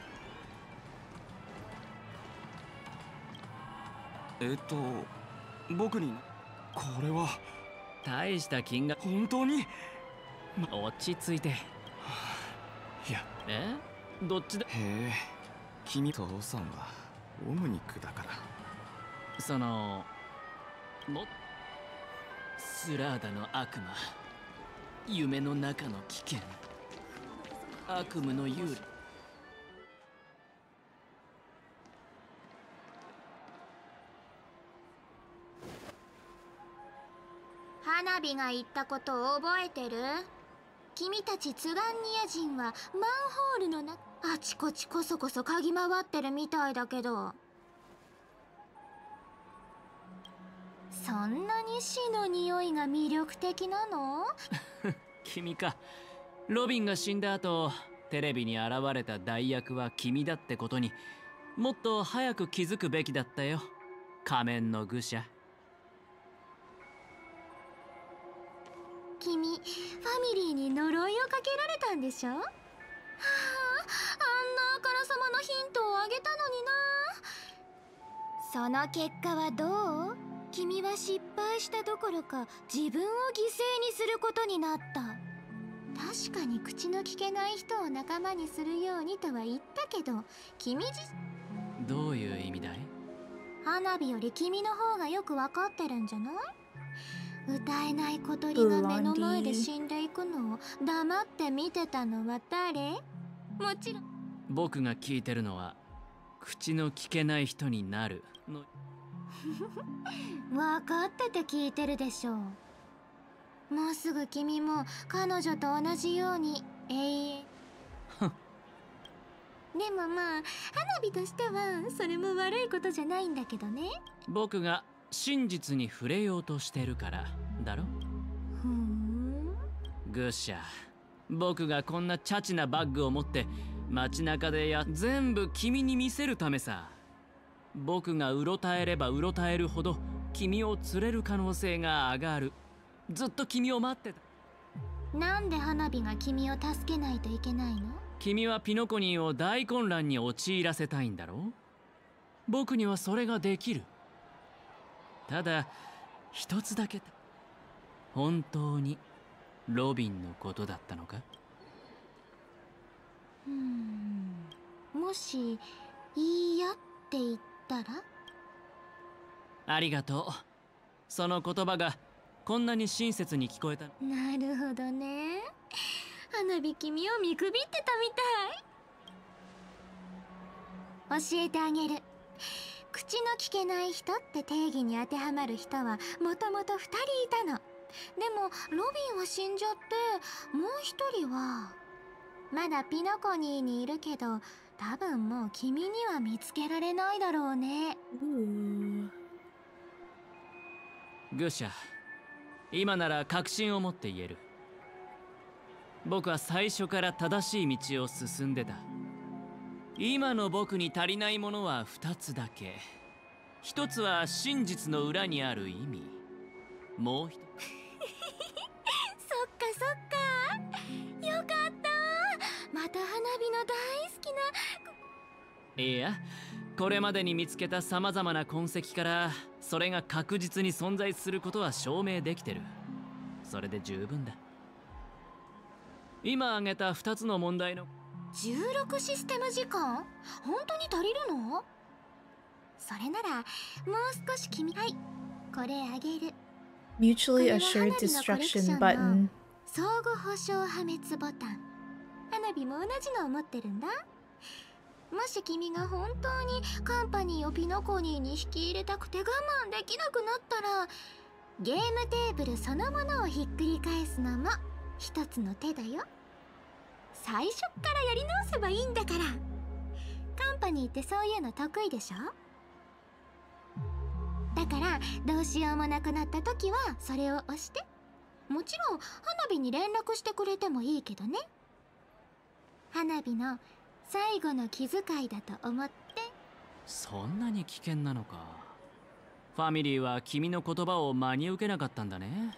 えっと僕にこれは大した金額。 本当に、 ま、落ち着いて。 いや、 えどっちだ。 へえ、君父さんはオムニックだから。 そのもスラーダの悪魔、夢の中の危険、悪夢の幽霊。 花火が言ったことを覚えてる？君たちツガンニア人はマンホールの中、あちこちこそこそ嗅ぎ回ってるみたいだけど、そんなに死の匂いが魅力的なの？ 君か。ロビンが死んだ後、テレビに現れた代役は君だってことにもっと早く気づくべきだったよ、仮面の愚者。 君、ファミリーに呪いをかけられたんでしょ？はあ、あんなあからさまのヒントをあげたのにな。その結果はどう？君は失敗したどころか自分を犠牲にすることになった。確かに口の聞けない人を仲間にするようにとは言ったけど、君自どういう意味だい？ 花火より君の方がよくわかってるんじゃない？歌えない小鳥が目の前で死んでいくのを黙って見てたのは誰？もちろん僕が聞いてるのは口の聞けない人になるの。 分かってて聞いてるでしょう。もうすぐ君も彼女と同じように永遠。でもまあ花火としてはそれも悪いことじゃないんだけどね。 僕が真実に触れようとしてるからだろ。 ふん。 愚者、僕がこんなチャチなバッグを持って街中でや全部君に見せるためさ。僕がうろたえればうろたえるほど君を釣れる可能性が上がる。ずっと君を待ってた。 なんで花火が君を助けないといけないの？ 君はピノコニーを大混乱に陥らせたいんだろう。僕にはそれができる。ただ一つだけだ。本当にロビンのことだったのか？ うーん、もしいいやって言ったら？ ありがとう。その言葉がこんなに親切に聞こえた。 なるほどね。花火君を見くびってたみたい。教えてあげる。口の聞けない人って定義に当てはまる人はもともとふたりいたの。でもロビンは死んじゃって、もう一人はまだピノコニーにいるけど、多分もう君には見つけられないだろうね。 愚者、今なら確信を持って言える。僕は最初から正しい道を進んでた。今の僕に足りないものは二つだけ。一つは真実の裏にある意味。もう一つそっかそっか、よかった。また花火の大好きな。 いや、これまでに見つけたさまざまな痕跡からそれが確実に存在することは証明できてる。それで十分だ。今挙げたふたつの問題のじゅうろくシステム時間、本当に足りるの？ それならもう少し君、はい、これあげる。 Mutually assured destruction button. 相互保証破滅ボタン。花火も同じのを持ってるんだ。もし君が本当にカンパニーをピノコニーに引き入れたくて我慢できなくなったら、ゲームテーブルそのものをひっくり返すのも一つの手だよ。最初っからやり直せばいいんだから。カンパニーってそういうの得意でしょ。だからどうしようもなくなった時はそれを押して。もちろん花火に連絡してくれてもいいけどね。花火の最後の気遣いだと思って。 そんなに危険なのか。ファミリーは君の言葉を真に受けなかったんだね。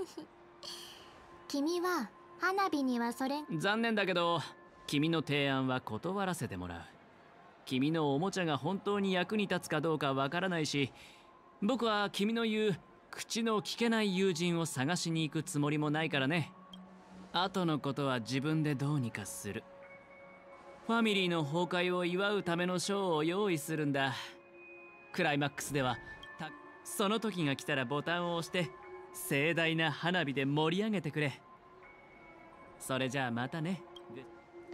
君は花火にはそれ。 残念だけど君の提案は断らせてもらう。君のおもちゃが本当に役に立つかどうかわからないし、僕は君の言う口の聞けない友人を探しに行くつもりもないからね。後のことは自分でどうにかする。ファミリーの崩壊を祝うためのショーを用意するんだ。クライマックスではたその時が来たらボタンを押して盛大な花火で盛り上げてくれ。それじゃあまたね。 この後に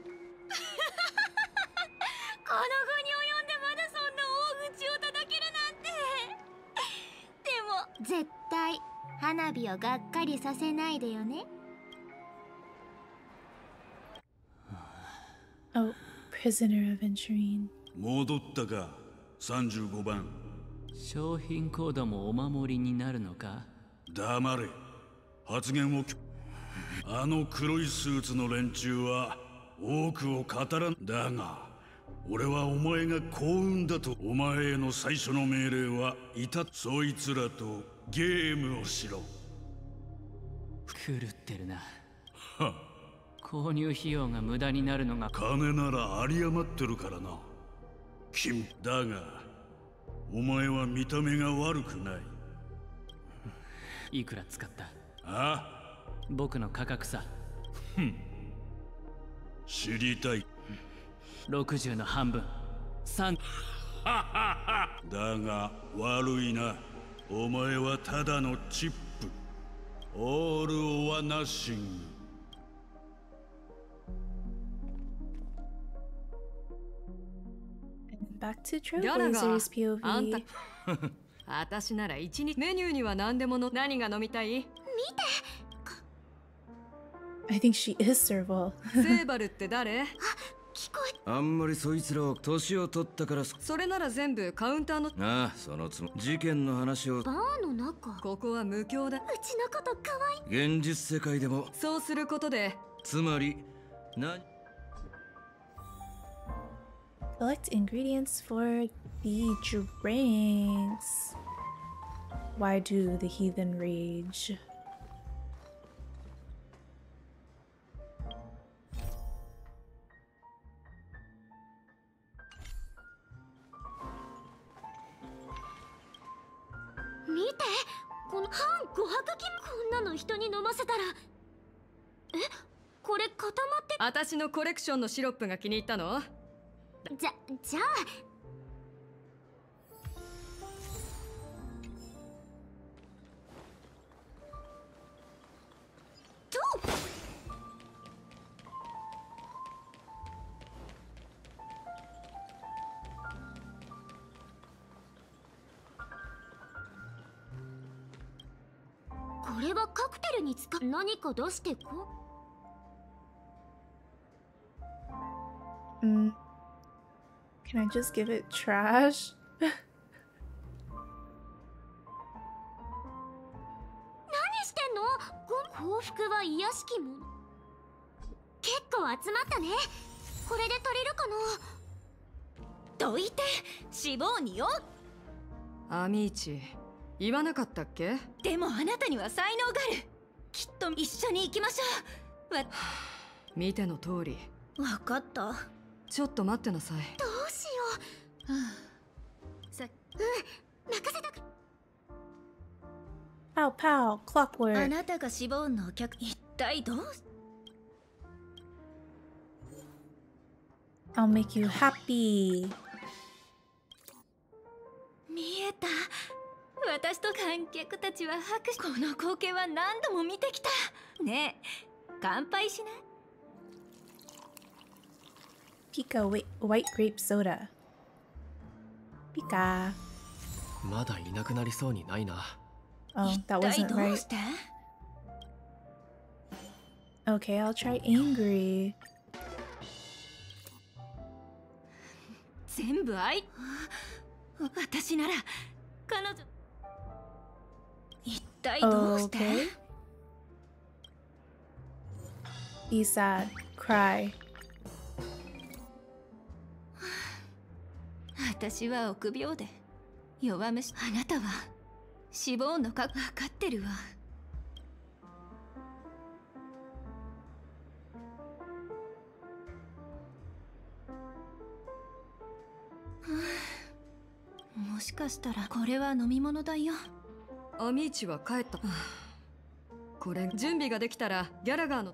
及んでまだそんな大口を叩けるなんて。でも絶対花火をがっかりさせないでよね。 Oh, prisoner aventurine. 戻ったか、さんじゅうごばん。 商品コードもお守りになるのか。 黙れ。発言を。あの黒いスーツの連中は多くを語らん。だが俺はお前が幸運だと。お前への最初の命令はいた。そいつらとゲームをしろ。 狂ってるな。はっ。購入費用が無駄になるのが。 金なら有り余ってるからな。君だがお前は見た目が悪くない。 いくら使った？ あ？ 僕の価格さ。 ふん。知りたい。 ろくじゅうの半分。さん。 だが悪いな。お前はただのチップ。オール・オア・ナッシング。 Back to ギャラが Trailblazers ピーオーブイ。 あんた私なら一日メニューには何でもの。何が飲みたい？見て。 I think she is Serval. セーバルって誰？ 聞こえ。 あんまりそいつらを年を取ったから。 それなら全部カウンターの。 ああ、そのつも事件の話を。 バーの中。 ここは無教だ。 うちのことかわいい。現実世界でもそうすることで。 つまり何 Collect ingredients for the drinks. Why do the heathen rage? 見て、この半琥珀金。こんなの人に飲ませたら。え、これ固まって。 私のコレクションのシロップが気に入ったの？ じゃ、じゃあとこれはカクテルに使う。何か出してこ。 Mm. Can I just give it trash? 何してんの？幸福は癒しきもの。結構集まったね。これで取れるかな。 どいて、死亡によ。 アミーチ、言わなかったっけ？ でもあなたには才能がある。きっと一緒に行きましょう。わ見ての通り。 わかった。 ちょっと待ってなさい。 どうしよう。はあ、さ、うん、任せたく。 Pow pow, clockwork. あなたが死亡のお客、一体どう？ I'll make you happy. た。私と観客たちは拍手。この光景は何度も見てきた。ねえ、乾杯しない？ Pika white, white grape soda. Pika. まだいなくなりそうにないな。 Oh, that wasn't right. Okay, I'll try angry. 全部愛。私なら彼女。一体どうして？ Okay. Be sad. Cry. 私は臆病で弱虫。あなたは死亡のか分かってるわ。もしかしたらこれは飲み物だよ。 アミーチは帰った。これ準備ができたらギャラガーの。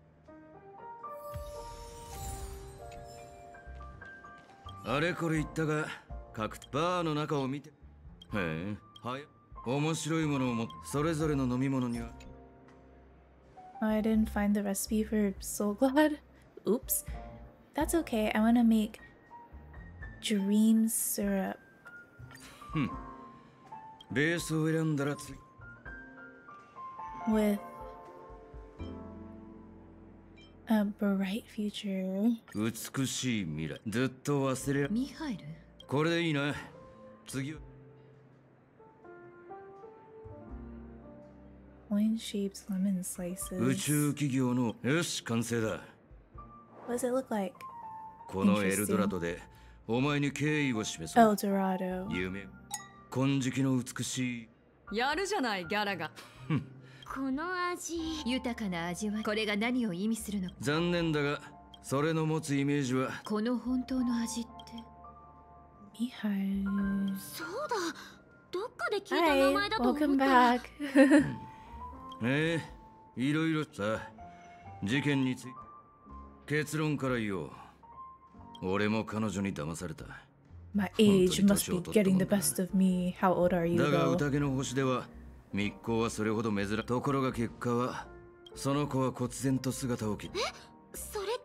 あれこれ言ったが、各バーの中を見て。へえ、はい。面白いものをもそれぞれの飲み物には。 Oh, I didn't find the recipe for Soul Glad. Oops. That's okay. I want to make dream syrup. ふん。ベースを選んだらつ。 With a bright future. 美しい未来。ずっと忘れら。 ミハイル。 これでいいな。次は。 Coin-shaped lemon slices. 宇宙企業の。よし、完成だ。 What does it look like? このエルドラドでお前に敬意を示そう。 エルドラド。 夢。金色の美しい。やるじゃないギャラが。 この味。豊かな味はこれが何を意味するの？ 残念だが、それの持つイメージは。 この本当の味って。 ミハイル。 そうだ。どっかで聞いた名前だと思った。 Welcome back. ええ、いろいろさ、事件について結論から言おう。俺も彼女に騙された。 My age must be getting the best of me. How old are you? だが宴の星では密航はそれほど珍しい。ところが結果はその子は忽然と姿を消す。 え、それって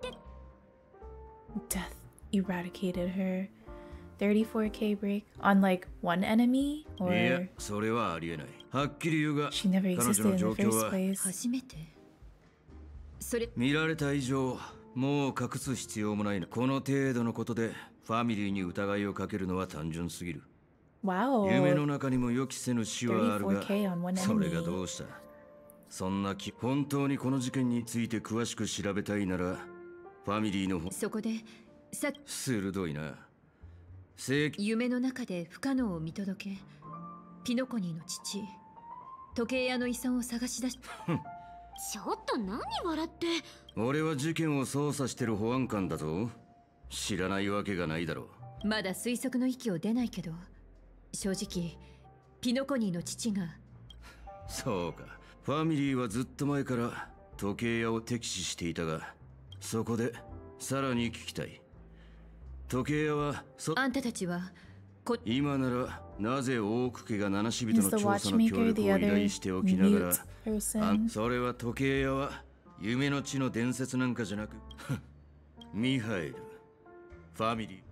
Death eradicated her. thirty-four K break on like one enemy? Or いや、それはありえない。はっきり言うが、 She never 彼 existed 女の in 状 the 況 first は place. 初めて。それ見られた以上、もう隠す必要もないな。この程度のことでファミリーに疑いをかけるのは単純すぎる。 Wow. 夢の中にも予期せぬ死はあるが、 thirty-four K on one それが enemy. どうした。そんな気。本当にこの事件について詳しく調べたいなら、ファミリーの方。 そこでさ鋭いな。正規。 夢の中で不可能を見届け、ピノコニーの父、時計屋の遺産を探し出し。ちょっと何笑って。 俺は事件を捜査してる保安官だぞ。知らないわけがないだろう。まだ推測の域を出ないけど、正直ピノコニーの父が。 そうか。ファミリーはずっと前から時計屋を敵視していたが、そこでさらに聞きたい。時計屋はそあんたたちはこ今ならなぜ大奥家が七死人の調査の協力を依頼しておきながら、あそれは時計屋は夢の地の伝説なんかじゃなくミハエル、ファミリー。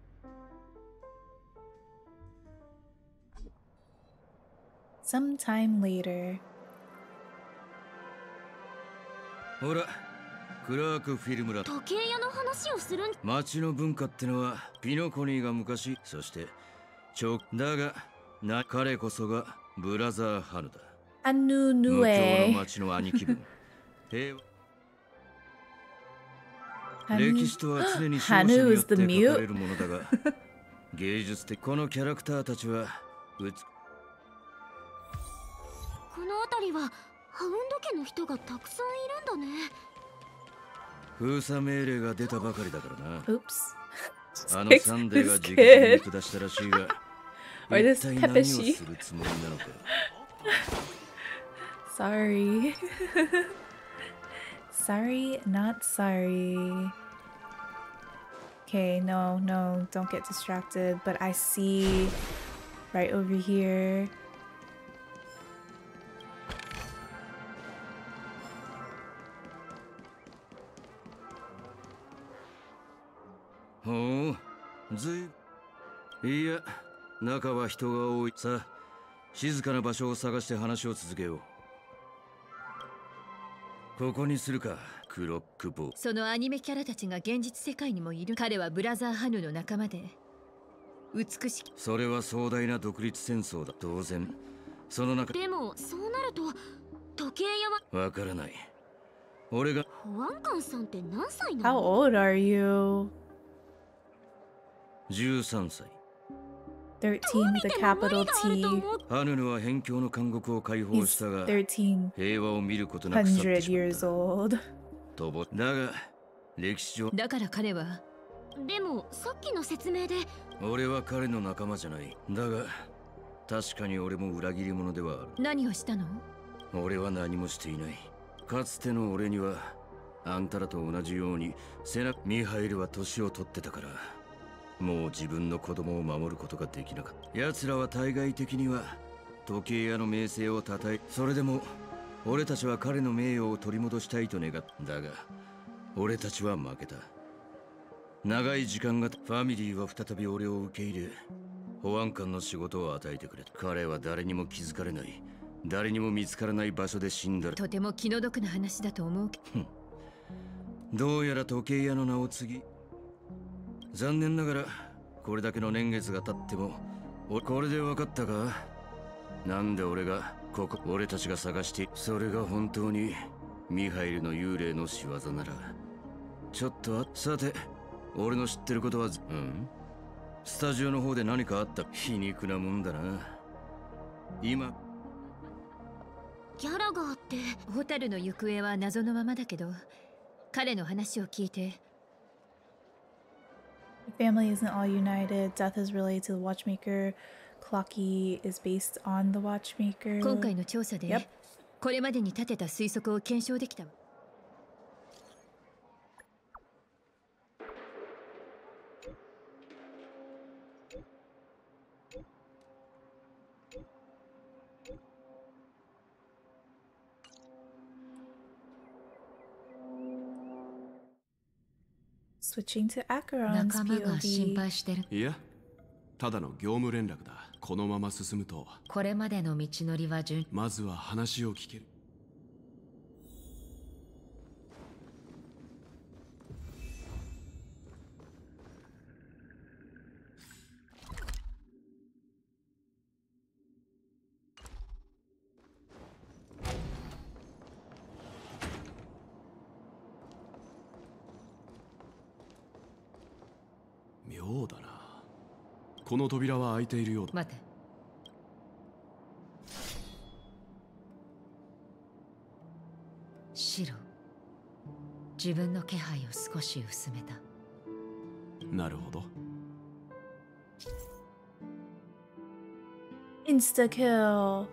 Sometime later. ほら、クラークフィルムラ。 時計屋の話をするん。 街の文化ってのはピノコニーが昔、そしてちょだがな彼こそがブラザーハヌだ。 アヌヌ無エ。 教の街の兄貴分。平和。歴史とは常に勝者によって書かれるものだが、芸術的。このキャラクターたちは美。 この辺りはハウンド家の人がたくさんいるんだね。 封鎖命令が出たばかりだからな。 Oops. あのサンデーが直々に下したらしいが、 Or 一 this 体何を Pepeshi. するつもりなのか。 Sorry. Sorry, not sorry. Okay, no, no, don't get distracted. But I see right over here. Oh, ずいいや、中は人が多い。さあ、静かな場所を探して話を続けよう。ここにするか、クロックボー。 そのアニメキャラたちが現実世界にもいる。彼はブラザーハヌの仲間で美しき。 それは壮大な独立戦争だ。当然その中。 でもそうなると時計屋はわからない。俺が保安官さんって何歳な How の？ old are you? じゅうさんさい。 thirteen with a capital T. ハヌヌは辺境の監獄を解放したが thirteen. 平和を見ることなく去ってしまっ years old. た。とぼだが歴史上。 だから彼は。 でもさっきの説明で俺は彼の仲間じゃない。だが確かに俺も裏切り者ではある。 何をしたの？ 俺は何もしていない。かつての俺にはあんたらと同じように背中。ミハイルは年を取ってたからもう自分の子供を守ることができなかった。奴らは対外的には時計屋の名声を称え、それでも俺たちは彼の名誉を取り戻したいと願った。だが俺たちは負けた。長い時間がファミリーは再び俺を受け入れ保安官の仕事を与えてくれた。彼は誰にも気づかれない誰にも見つからない場所で死んだ。 とても気の毒な話だと思うけど。 どうやら時計屋の名を継ぎ、残念ながらこれだけの年月が経ってもこれで分かったか。なんで俺がここ俺たちが探して、それが本当にミハイルの幽霊の仕業ならちょっとあ。さて俺の知ってることはうんスタジオの方で何かあった。皮肉なもんだな。今ギャラガーってホタルの行方は謎のままだけど、彼の話を聞いて。 The family isn't all united. Death is related to the watchmaker. Clocky is based on the watchmaker. 今回の調査で、 Yep. これまでに立てた推測を検証できた。 Switching to Acheron's 仲間が心 P O V. 配してる。 いや、ただの業務連絡だ。このまま進むとこれまでの道のりは順。 まずは話を聞ける。妙だな。この扉は開いているようだ。 待て。白。自分の気配を少し薄めた。 なるほど。 Insta kill.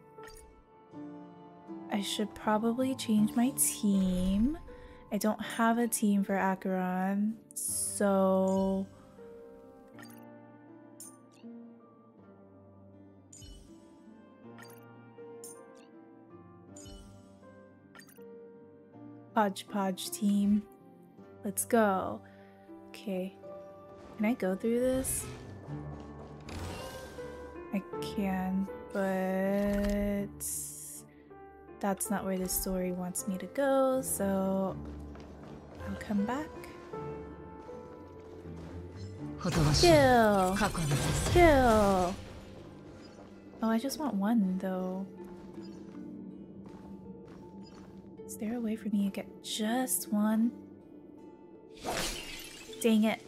I should probably change my team. I don't have a team for Acheron, so Hodgepodge team. Let's go. Okay. Can I go through this? I can, but that's not where the story wants me to go, so I'll come back. Kill! Kill! Oh, I just want one, though. Is there a way for me to get just one? Dang it.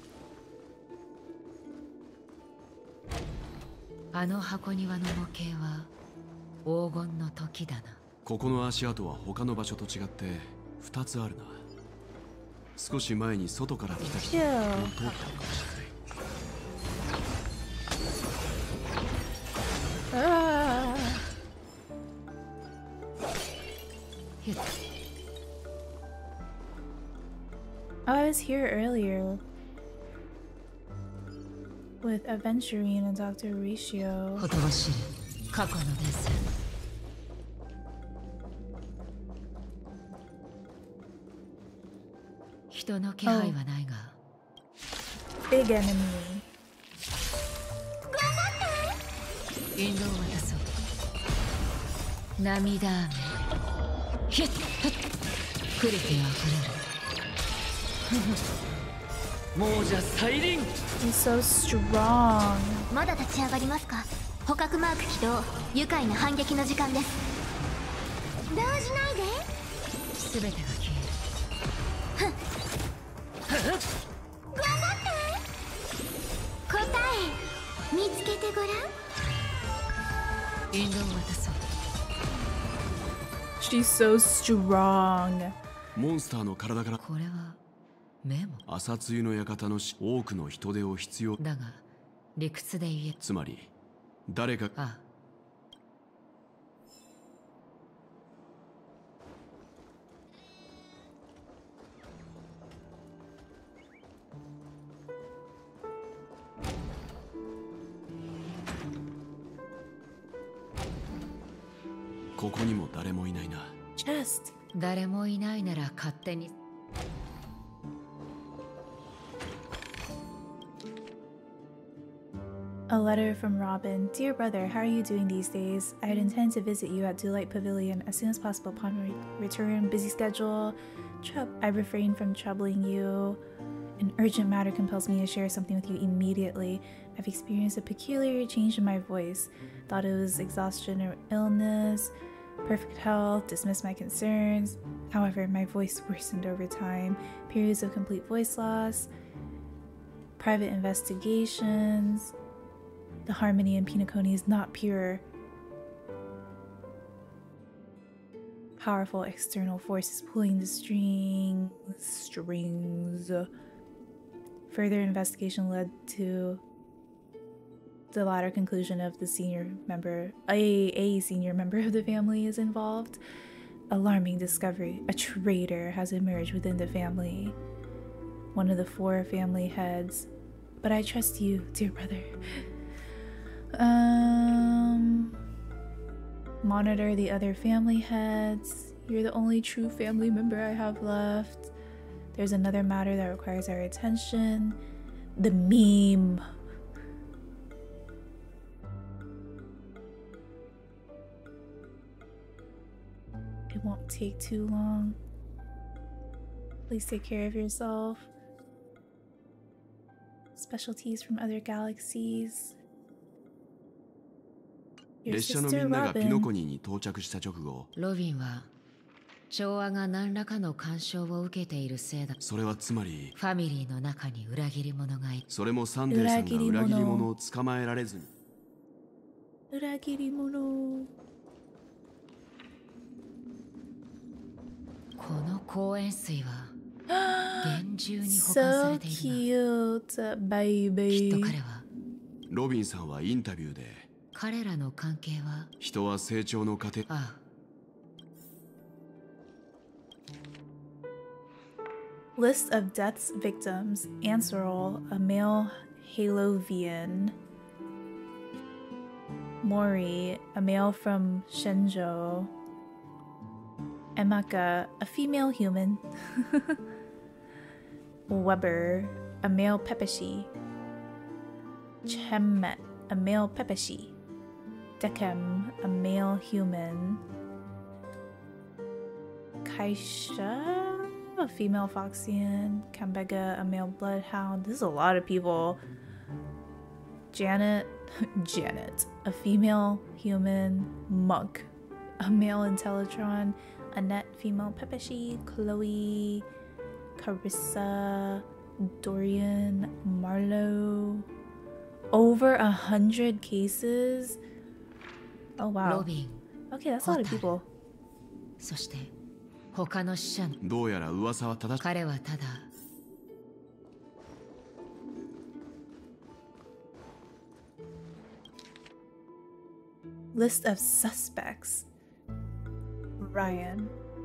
あの箱庭の模型は黄金の時だな。 ここの足跡は他の場所と違ってふたつあるな。少し前に外から来た人が通ったのかもしれない。 Ah. Oh, I was here earlier. with Aventurine and Doctor Ratio. ほとばしる過去の伝説。人の気配はないが。 Big enemy. 引導を渡そう。涙雨。ヒッックリティは触れる。 もうじゃ再臨。 He's so strong. まだ立ち上がりますか？捕獲マーク起動。愉快な反撃の時間です。動じないで。 すべてが消える。 頑張って。答え見つけてごらん。 引導を渡そう。 She's so strong. モンスターの体からこれはメモ。 朝露の館のし多くの人手を必要だが理屈で言え。 つまり誰かああここにも誰もいないな。 Chest. 誰もいないなら勝手に。 A letter from Robin. Dear brother, how are you doing these days? I'd intend to visit you at Delight Pavilion as soon as possible upon re return. Busy schedule. Trou I refrain from troubling you. An urgent matter compels me to share something with you immediately. I've experienced a peculiar change in my voice. Thought it was exhaustion or illness. Perfect health. Dismissed my concerns. However, my voice worsened over time. Periods of complete voice loss. Private investigations. The harmony in Pinocchio is not pure. Powerful external forces pulling the strings. Strings. Further investigation led to the latter conclusion of the senior member, a, a senior member of the family is involved. Alarming discovery. A traitor has emerged within the family. One of the four family heads. But I trust you, dear brother. Um, monitor the other family heads. You're the only true family member I have left. There's another matter that requires our attention. The meme. It won't take too long. Please take care of yourself. Specialties from other galaxies. 列車のみんながピノコニーに到着した直後、 ロビンは調和が何らかの干渉を受けているせいだ。 それはつまりファミリーの中に裏切り者がいる。 それもサンデーさんが裏切り者を捕まえられずに。 裏切り者。 この公園水は厳重に保管されているな。 So cute, baby. きっと彼はロビンさんはインタビューで彼らの関係は人は成長の過程。 ああ List of death's victims. Answerol, a male Halovian. Mori, a male from Shenzhou. Emaka, a female human. Weber, a male Pepeshi. Chemet, a male Pepeshi. Dekem, a male human. Kaisha, a female Foxian. Kambega, a male bloodhound. This is a lot of people. Janet, Janet, a female human. Monk, a male Intellitron. Annette, female Pepeshi. Chloe, Carissa, Dorian, Marlowe. Over a hundred cases. Oh wow. Okay, that's a lot of people. そして他の死者のどうやら噂は正しい。 彼はただ List of suspects. Ryan,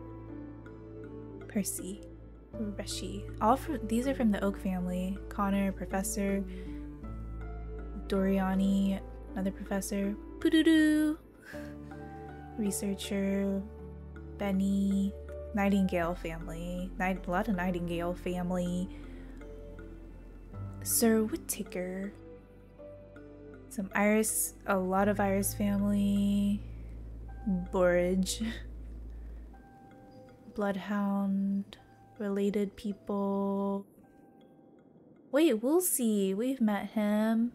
Percy, Reshi. All from these are from the Oak family. Connor, Professor, Doriani, another professor. Pururu, researcher. Benny, Nightingale family. Night, a lot of Nightingale family. Sir Whittaker. Some Iris, a lot of Iris family. Borage. Bloodhound. Related people. Wait, we'll see. We've met him.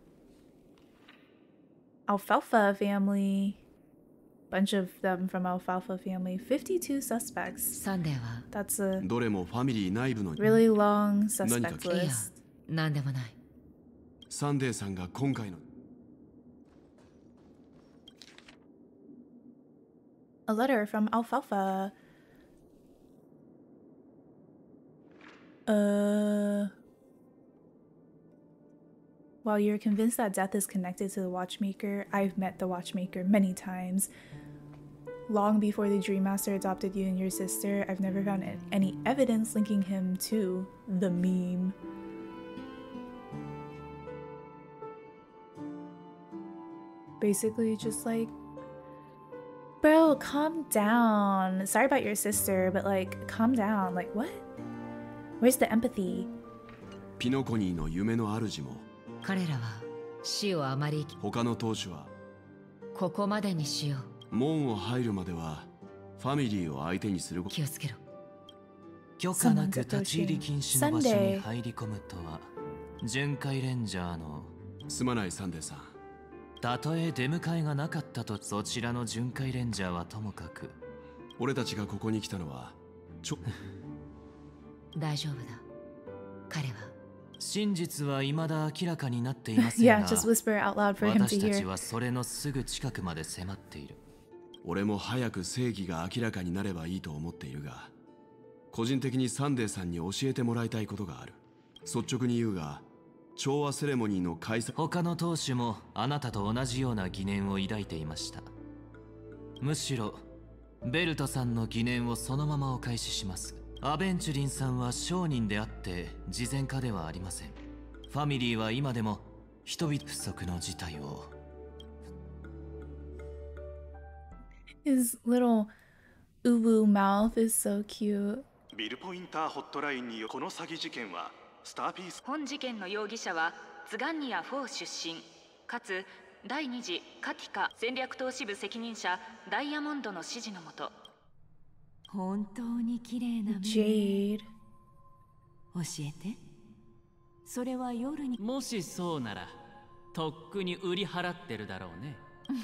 Alfalfa family. Bunch of them from Alfalfa family. fifty-two suspects. That's a really long suspect list. なんでもない。 サンデーさんが今回の A letter from Alfalfa. Uh While you're convinced that death is connected to the Watchmaker, I've met the Watchmaker many times. Long before the Dream Master adopted you and your sister, I've never found any evidence linking him to the meme. Basically just like, bro, calm down. Sorry about your sister, but like, calm down. Like, what? Where's the empathy? ピノコニーの夢の主も彼らは死をあまり他の当主はここまでにしよう。 門を入るまではファミリーを相手にする気をつけろ。 許可なく立ち入り禁止の場所に入り込むとは巡回レンジャーのすまないサンデーさん。 たとえ出迎えがなかったとそちらの巡回レンジャーはともかく俺たちがここに来たのはちょ大丈夫だ。彼は真実は未だ明らかになっていませんが Yeah, just whisper out loud for him to 私たち hear. はそれのすぐ近くまで迫っている。 俺も早く正義が明らかになればいいと思っているが、個人的にサンデーさんに教えてもらいたいことがある。率直に言うが、調和セレモニーの開催、 他の当主もあなたと同じような疑念を抱いていました。むしろベルトさんの疑念をそのままお返しします。アベンチュリンさんは商人であって慈善家ではありません。ファミリーは今でも人々不足の事態を。 His little uwu mouth is so cute. ビルポインターホットラインによるこの詐欺事件はスターピース。 本事件の容疑者はツガンニアフォー出身かつ第二次カティカ戦略投資部責任者ダイヤモンドの指示のもと。 本当に綺麗な目。 Jade. 教えて。それは夜に。 もしそうならとっくに売り払ってるだろうね。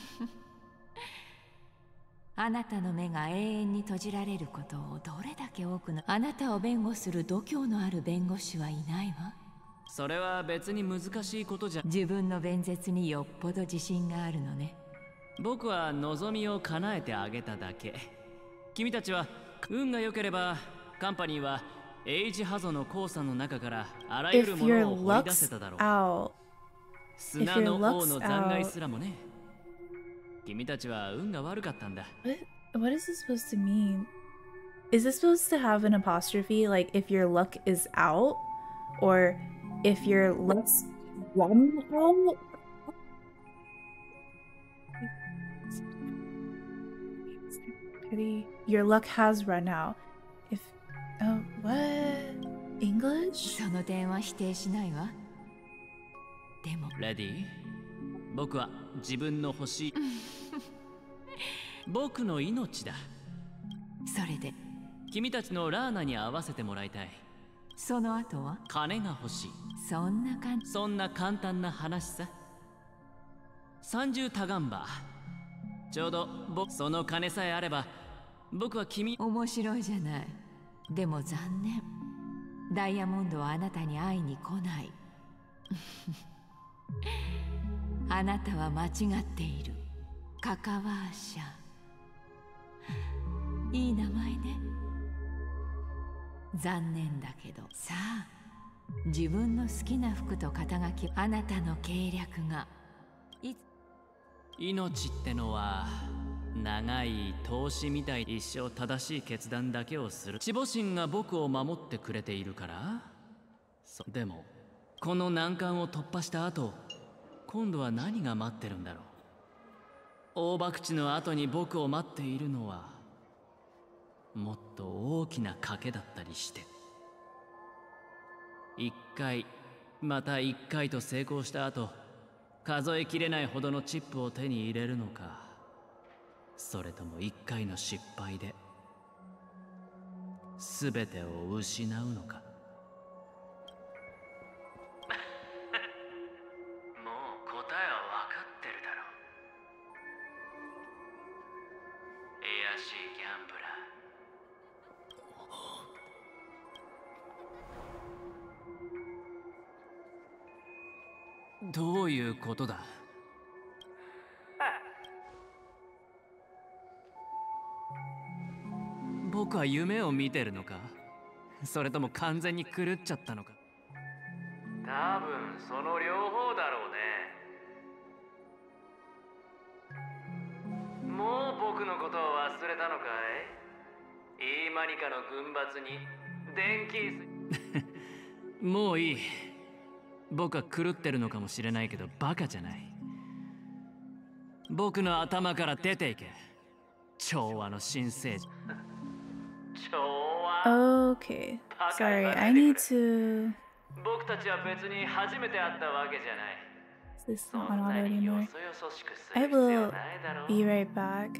あなたの目が永遠に閉じられることをどれだけ多くのあなたを弁護する度胸のある弁護士はいないわ。 それは別に難しいことじゃ。 自分の弁舌によっぽど自信があるのね。 僕は望みを叶えてあげただけ。君たちは運が良ければカンパニーはエイジハゾの黄砂の中からあらゆるものを掘り出せただろう。砂の王の残骸すらもね。君たちは運が悪かったんだ。 What? What is this supposed to mean? Is this supposed to have an apostrophe? Like if your luck is out? Or if your luck's run out? Your luck has run out. If... Oh, what? English? その点は否定しないわ。でも。 レディー？僕は自分の欲しい僕の命だ。 それで君たちのラーナに合わせてもらいたい。 その後は金が欲しい。 そんなかんそんな簡単な話さ。三重タガンバちょうど僕その金さえあれば僕は君。 面白いじゃない。でも残念、ダイヤモンドはあなたに会いに来ない。あなたは間違っている。カカワーシャ。いい名前ね。残念だけどさあ、自分の好きな服と肩書き、あなたの計略がい命ってのは長い投資みたい。一生正しい決断だけをする。守護神が僕を守ってくれているから。そでもこの難関を突破した後、 今度は何が待ってるんだろう。大博打の後に僕を待っているのはもっと大きな賭けだったりして、一回また一回と成功した後、数えきれないほどのチップを手に入れるのか、それとも一回の失敗で全てを失うのか。もう答えは分かってるだろう。卑しいギャンブラー。どういうことだ。僕は夢を見てるのか、それとも完全に狂っちゃったのか。多分その両方だろうね。もう僕のことを忘れたのかい。イーマニカの軍閥に電気もういい。僕は狂ってるのかもしれないけどバカじゃない。僕の頭から出ていけ、調和の新生児。 Okay, sorry, I need to... 僕たちは別に初めて会ったわけじゃない。 Is this not on auto anymore? I will be right back.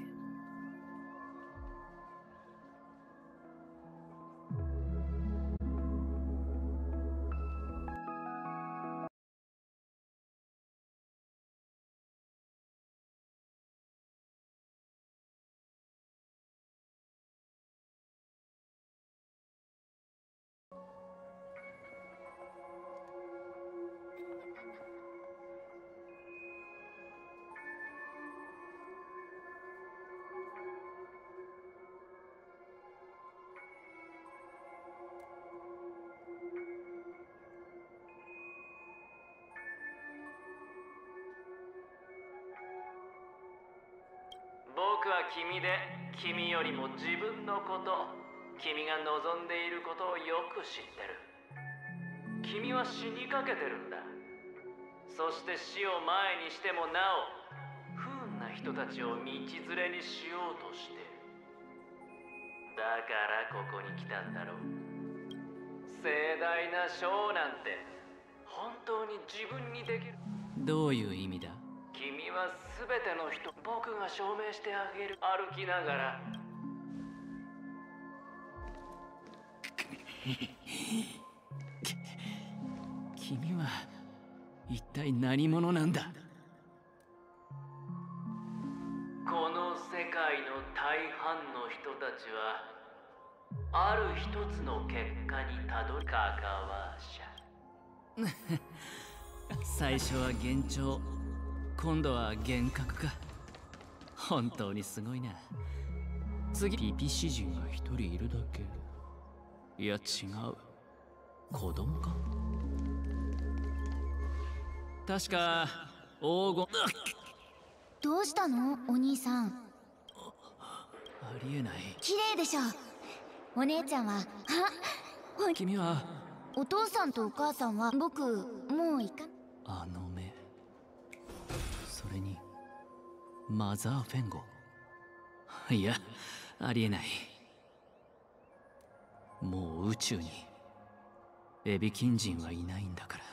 僕は君で、君よりも自分のこと、君が望んでいることをよく知ってる。君は死にかけてるんだ。そして死を前にしてもなお、不運な人たちを道連れにしようとしてる。だからここに来たんだろう。盛大なショーなんて本当に自分にできる。どういう意味だ。君は全ての人、僕が証明してあげる。歩きながら君は一体何者なんだ。この世界の大半の人たちはある一つの結果にたどり関わ者最初は幻聴、今度は幻覚か。本当にすごいな。次、ピピシ人が一人いるだけ。いや違う、子供か。確か黄金。 どうしたのお兄さん。 ありえない。 綺麗でしょ。お姉ちゃんは、あ、 君は。 お父さんとお母さんは僕もう行か。 あの目、それにマザーフェンゴ。いや、ありえない。もう宇宙にエビキン人はいないんだから。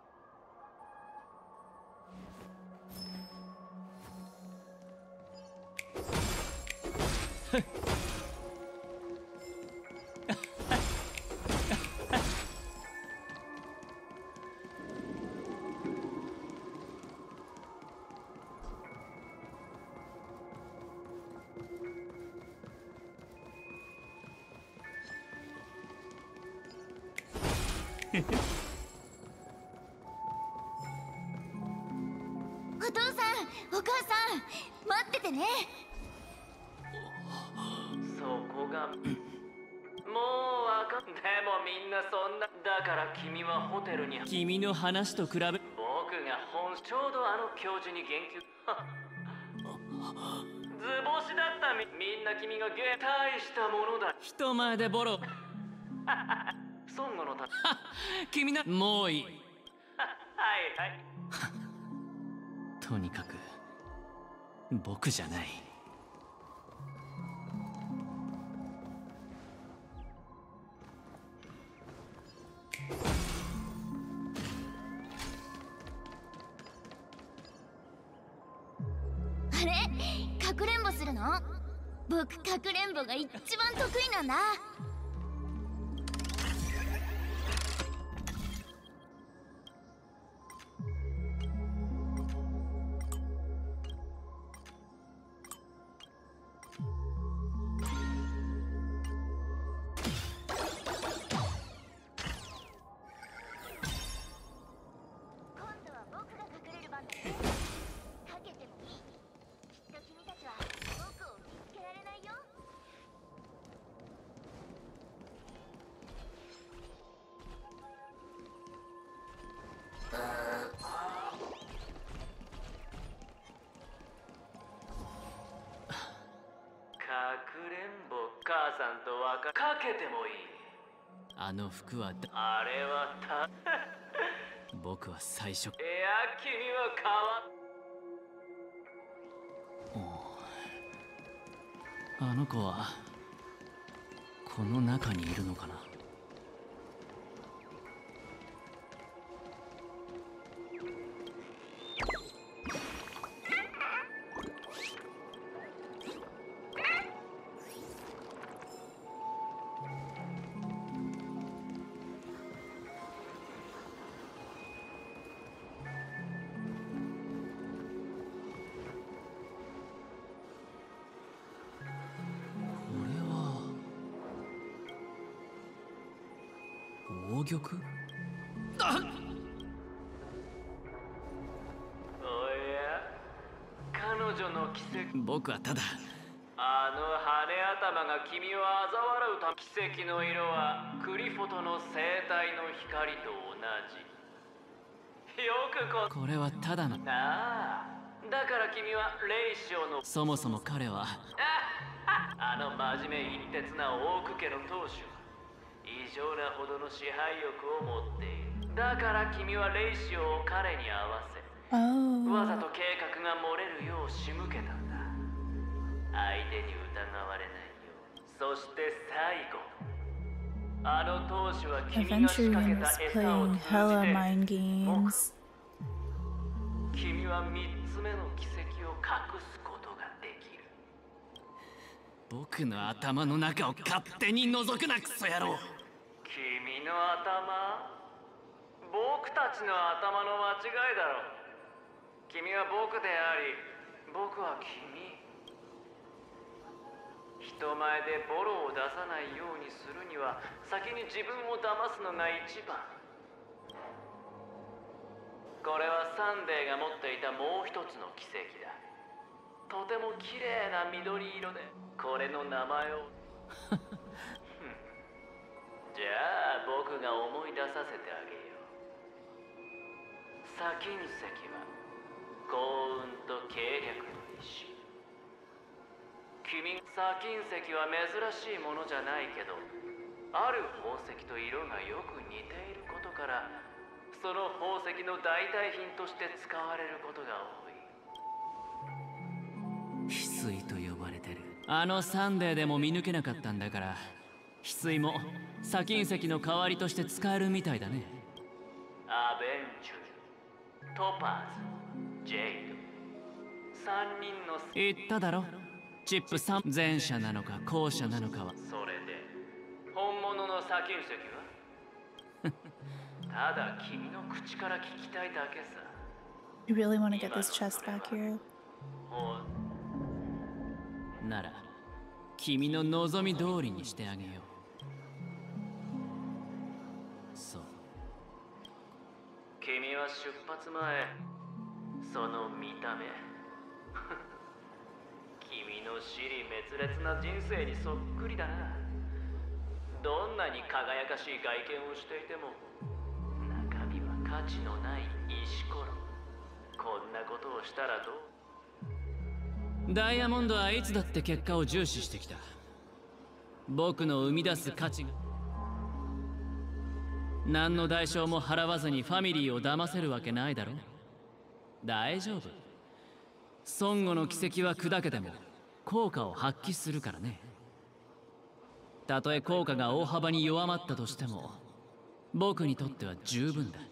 お父さん、お母さん、待っててね。 そこがもうわかん。でもみんなそんな。だから君はホテルに。君の話と比べ、僕が本ちょうどあの教授に言及。図星だった。みみんな君がゲ大したものだ。人前でボロ孫悟のた君な。もういいはいはいとにかく僕じゃない。 あれ、かくれんぼするの？僕かくれんぼが一番得意なんだ。 かけてもいい。あの服はだあれはた僕は最初いや君は変わっおあの子はこの中にいるのかな。宝玉？あっ！おや、彼女の奇跡。僕はただあの羽頭が君を嘲笑うた奇跡の色はクリフォトの生体の光と同じ。よくここれはただのああ、だから君はレイシオのそもそも彼はあの真面目陰鉄なオーク家の当主。異常なほどの支配欲を持っている。だから君はレイシオを彼に合わせ、 oh. わざと計画が漏れるよう仕向けたんだ。相手に疑われないよう。そして最後、あの当主は君が仕掛けた餌を通じて君は三つ目の奇跡を隠すことができる。僕の頭の中を勝手に覗くなクソ野郎。君の頭？僕たちの頭の間違いだろう。君は僕であり、僕は君。人前でボロを出さないようにするには、先に自分を騙すのが一番。これはサンデーが持っていたもう一つの奇跡だ。とても綺麗な緑色で、これの名前をじゃあ僕が思い出させてあげよう。砂金石は幸運と計略の石。君、砂金石は珍しいものじゃないけど、ある宝石と色がよく似ていることから、その宝石の代替品として使われることが多い。翡翠と呼ばれてる。あのサンデーでも見抜けなかったんだから、翡翠も砂金石の代わりとして使えるみたいだね。アベンチュル、トパーズ、ジェイド、三人の言っただろ。チップさん、前者なのか後者なのかは。それで本物の砂金石はただ君の口から聞きたいだけさ。 You really want to get this chest back here? なら君の望み通りにしてあげよう。そう、君は出発前、その見た目君の支離滅裂な人生にそっくりだな。どんなに輝かしい外見をしていても、中身は価値のない石ころ。こんなことをしたらどう？ダイヤモンドはいつだって結果を重視してきた。僕の生み出す価値が何の代償も払わずにファミリーを騙せるわけないだろ。大丈夫、 孫悟の奇跡は砕けても効果を発揮するからね。たとえ効果が大幅に弱まったとしても僕にとっては十分だ。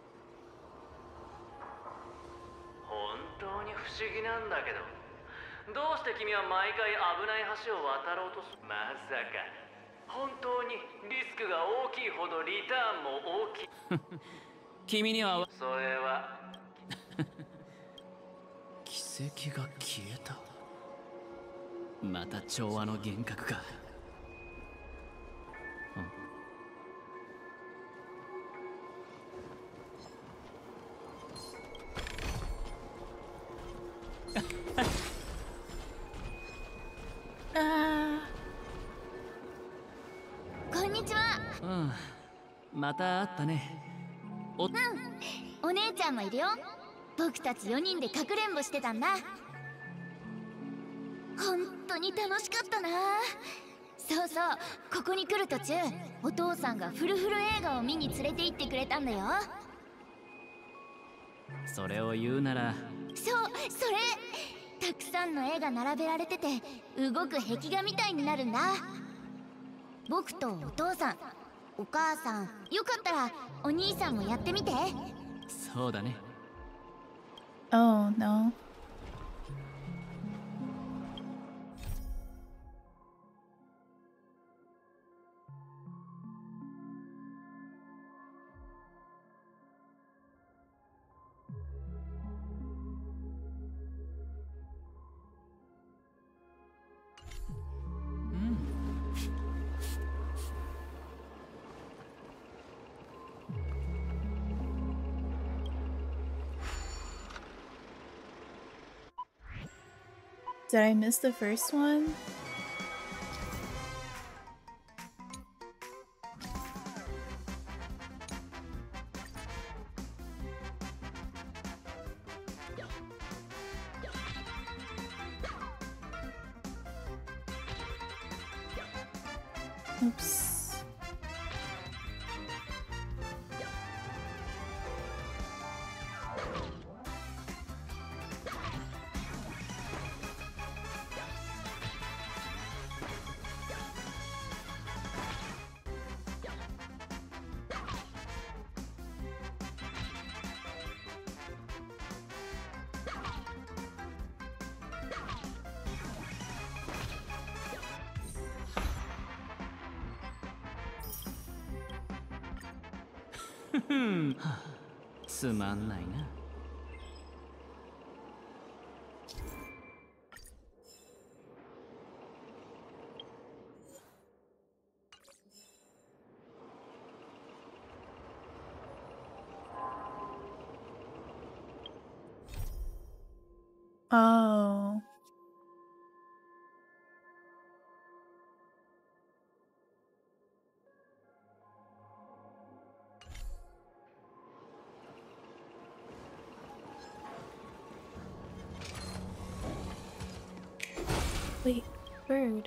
本当に不思議なんだけど、どうして君は毎回危ない橋を渡ろうとする？まさか本当にリスクが大きいほどリターンも大きい。 君にはそれは奇跡が消えた。また調和の幻覚か。 こんにちは。 うん、また会ったね。 お、うん、お姉ちゃんもいるよ。僕たちよにんでかくれんぼしてたんだ。本当に楽しかったな。そうそう、ここに来る途中お父さんがフルフル映画を見に連れて行ってくれたんだよ。 それを言うなら、 そう、それたくさんの絵が並べられてて動く壁画みたいになるんだ。僕とお父さん、お母さん、よかったらお兄さんもやってみて。 そうだね。 Oh no. Did I miss the first one? Oops. Hmm. つまんないな。 Oh. Wait, bird.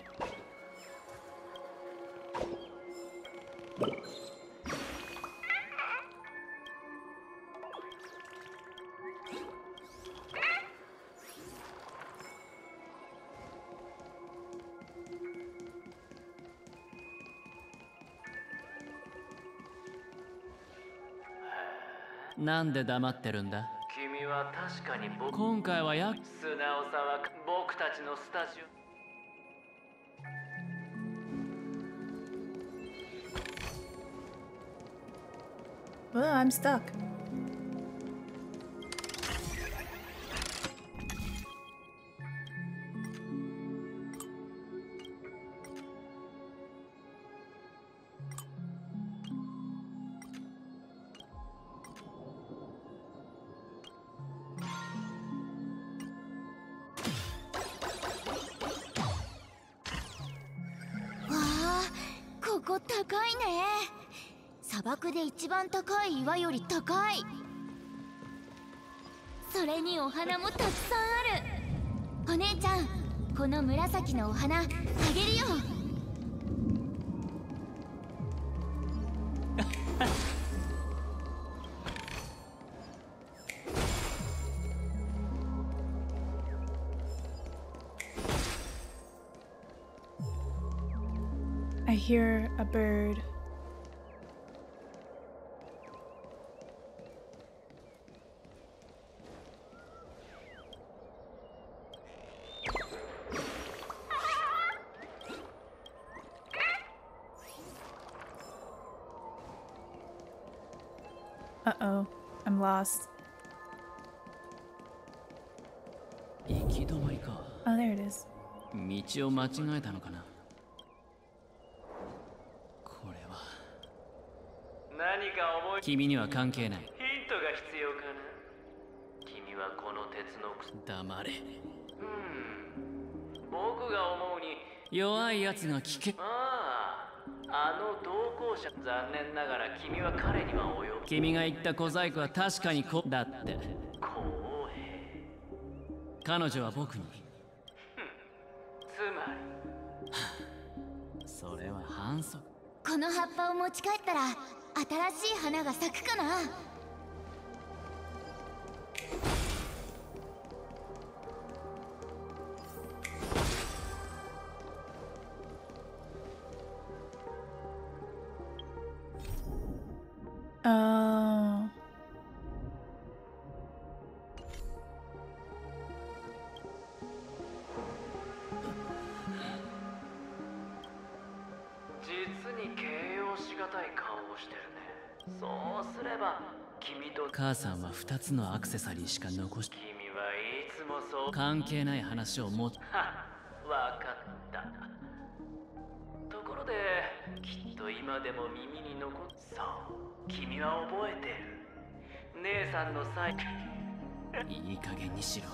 なんで黙ってるんだ？ 君は確かに僕、 今回はや素直さは僕たちのスタジオ。 Well, I'm stuck. Wow, ここ高いね。砂漠で一番高い岩より高い。それにお花もたくさんある。お姉ちゃん、この紫のお花あげるよ。 I hear a bird. Uh-oh, I'm lost. Oh, there it is. 道を間違えたのかな。これは何か思い君には関係ない。 ヒントが必要かな。君はこの鉄のく黙れ。 うん僕が思うに弱いやつが聞け。 あああの同行者残念ながら君は彼には及ぶ。 君が言った小細工は確かにこだって公平。 彼女は僕につまりそれは反則。 この葉っぱを持ち帰ったら新しい花が咲くかな。 あー実に形容しがたい顔をしてるね。そうすれば君と母さんは二つのアクセサリーしか残し。 君はいつもそう関係ない話をもっはっわかった。ところできっと今でも耳に残っそう君は覚えてる姉さんの際いい加減にしろ。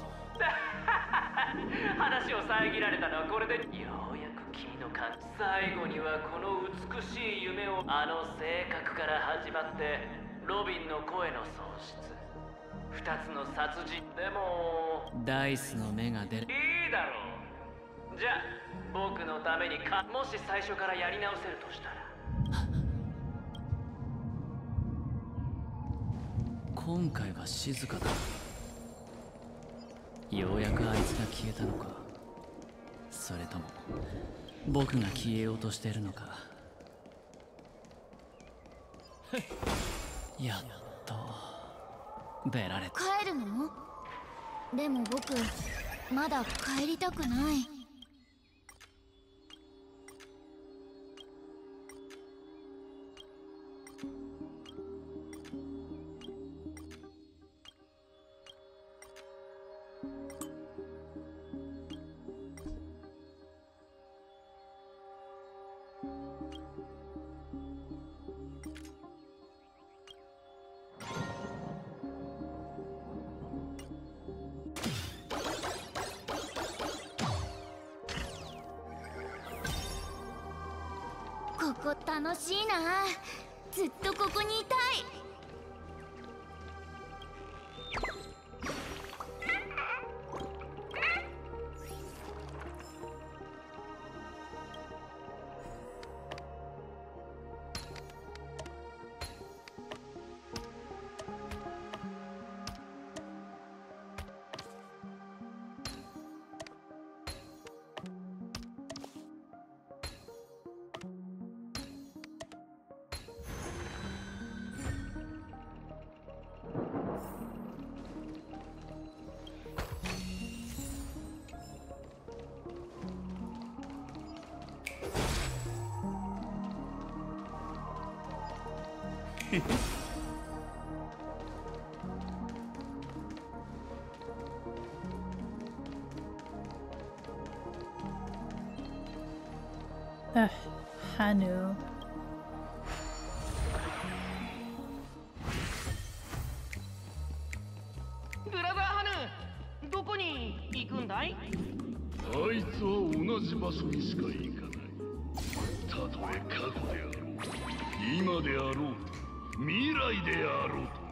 話を遮られたのはこれでようやく君の感最後にはこの美しい夢をあの性格から始まってロビンの声の喪失二つの殺人でもダイスの目が出る。 いいだろう。じゃあ僕のためにかもし最初からやり直せるとしたら今回は静かだ。ようやくあいつが消えたのか、それとも僕が消えようとしているのか。やっと出られた。 帰るの？でも僕まだ帰りたくない。ここ楽しいな。ずっとここにいたい。 Ugh, Hanu. ブラザーハヌ、どこに行くんだい？ あいつは同じ場所にしか行かない。たとえ過去であろう、今であろう、未来であろうと。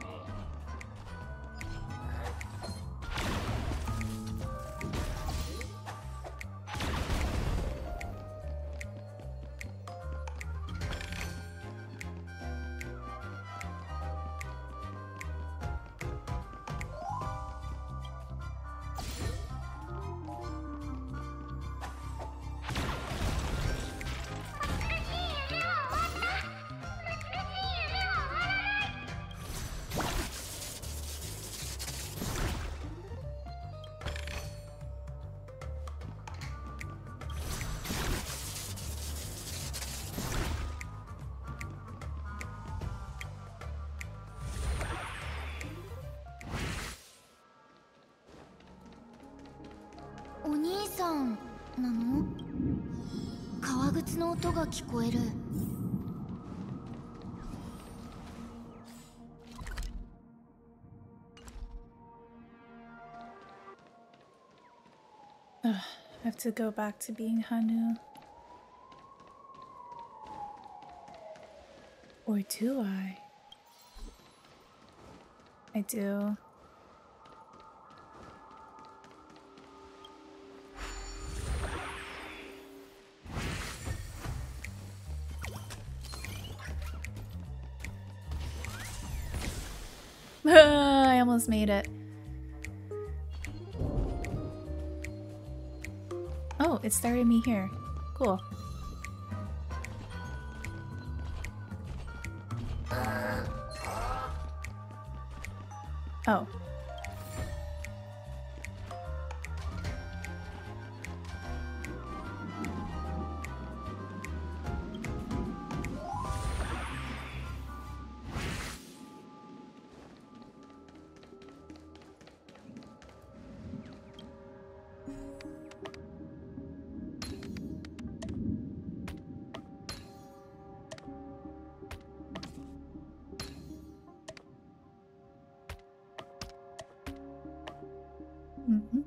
いさんなの？革靴の音が聞こえる。 Ugh, I have to go back to being Hanu. Or do I? I do. I almost made it. Oh, it started me here. Cool. Oh. Mm-hmm.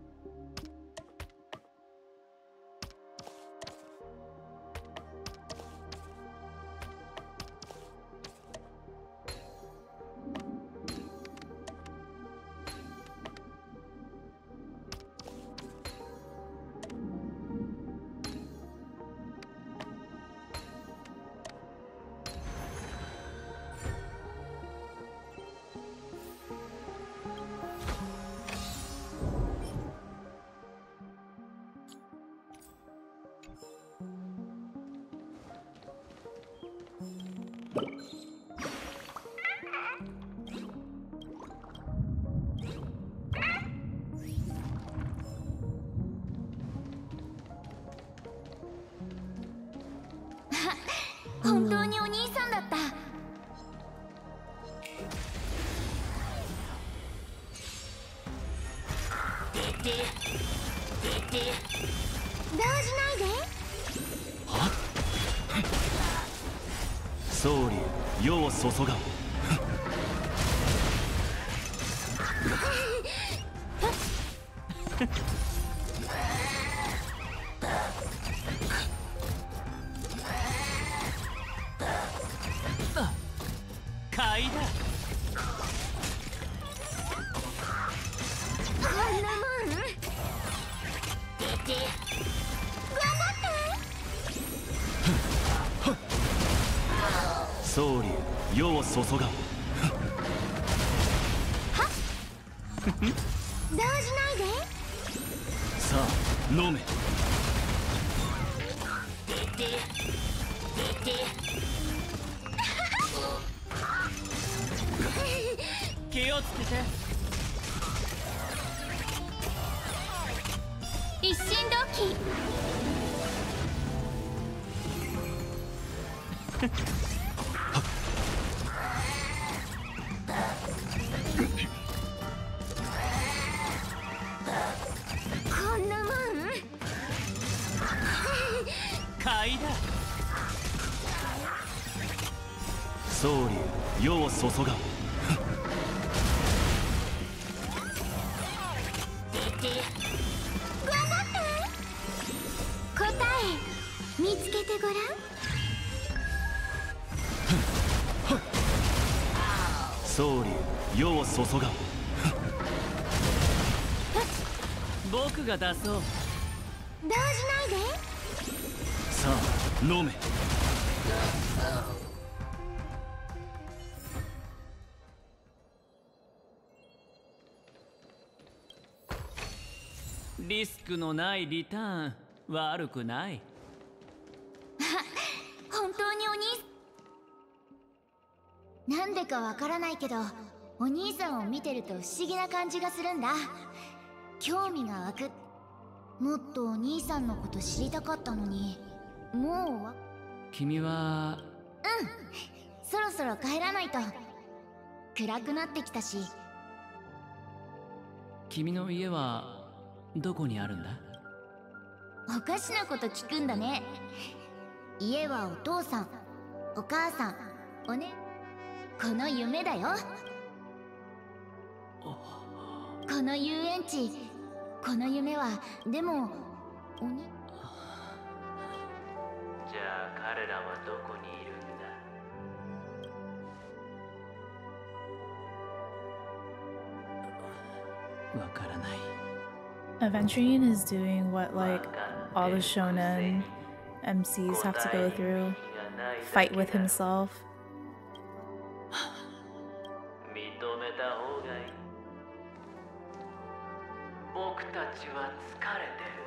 Oh, 本当にお兄さんだった。動じないで。 は？総理、世を注がん。 買いだ。 こんなもん？出て。頑張って。 総理、世を注がん。 はっ。動じないで。 さあ、飲め。 出て。出て。 気をつけて。 一心同期。こんなもん？ 買いだ。 総理、世を注がん。 頑張って。答え見つけてごらん。 総理、世を注がん。 僕が出そう。 動じないで。 さあ、飲め。 リスクのないリターン、悪くない。 本当にお兄なんでかわからないけど、お兄さんを見てると不思議な感じがするんだ。興味が湧く。もっとお兄さんのこと知りたかったのに。もうわ君は。 うん、そろそろ帰らないと。暗くなってきたし。 君の家はどこにあるんだ？ おかしなこと聞くんだね。家はお父さん、お母さん、おね、この夢だよ。この遊園地、この夢は、でもおに、 じゃあ彼らはどこにいるんだ？わからない。 Aventurine is doing what like all the shonen M Cs have to go through. Fight with himself. 認めた方がいい。僕たちは疲れてる。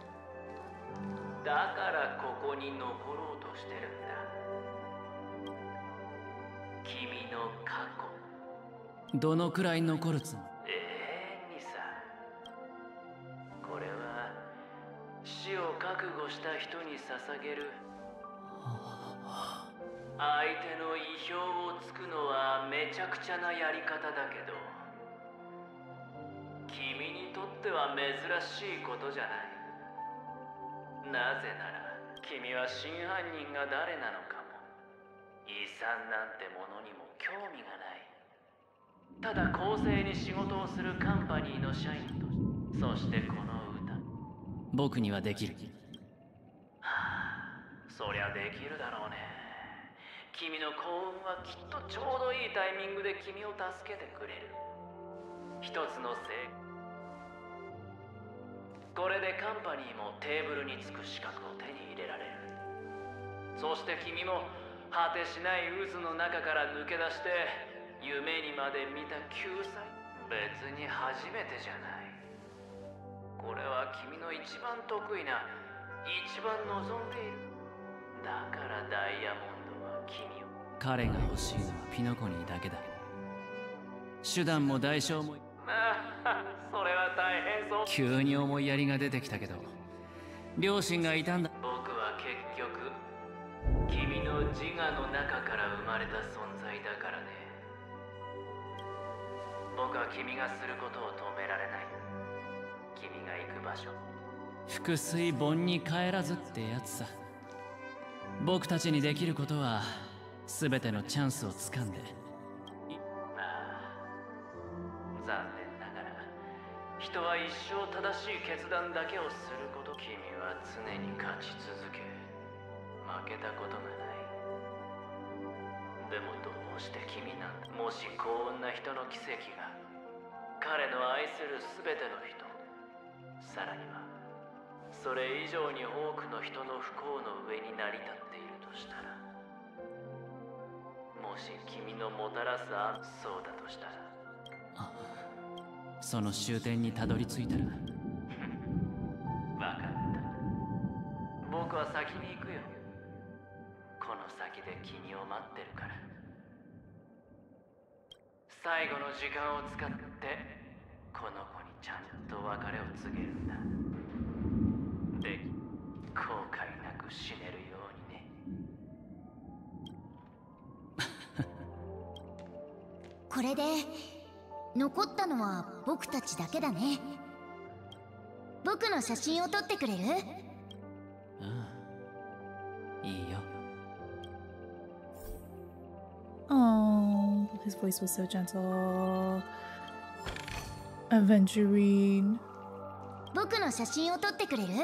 だからここに残ろうとしてるんだ。君の過去。 どのくらい残るつもり？ 永遠にさ。これは死を覚悟した人に捧げる。相手の意表をつくのはめちゃくちゃなやり方だけど、君にとっては珍しいことじゃない。なぜなら君は真犯人が誰なのかも遺産なんてものにも興味がない。ただ公正に仕事をするカンパニーの社員として、そしてこの歌、 僕にはできる。 はあ、そりゃできるだろうね。君の幸運はきっとちょうどいいタイミングで君を助けてくれる。一つの成これでカンパニーもテーブルにつく資格を手に入れられる。そして君も果てしない渦の中から抜け出して夢にまで見た救済。別に初めてじゃない。これは君の一番得意な、一番望んでいる。だからダイヤモンドは君を。 彼が欲しいのはピノコニーだけだ。手段も代償も。 それは大変そう。 急に思いやりが出てきたけど、両親がいたんだ。 僕は結局君の自我の中から生まれた存在だからね。僕は君がすることを止められない。君が行く場所。 腹水盆に帰らずってやつさ。僕たちにできることは全てのチャンスをつかんで。 残念ながら人は一生正しい決断だけをすること。君は常に勝ち続け負けたことがない。でもどうして君なんだ。もし幸運な人の奇跡が彼の愛する全ての人、さらにはそれ以上に多くの人の不幸の上に成り立っているとしたら、もし君のもたらすあそうだとしたら、 その終点にたどり着いたら。 分かった。僕は先に行くよ。この先で君を待ってるから。最後の時間を使ってこの子にちゃんと別れを告げるんだ。で、後悔なく死ねるようにね。 これで残ったのは僕たちだけだね。僕の写真を撮ってくれる？ うん、いいよ。 Oh, his voice was so gentle. Aventurine. 僕の写真を撮ってくれる？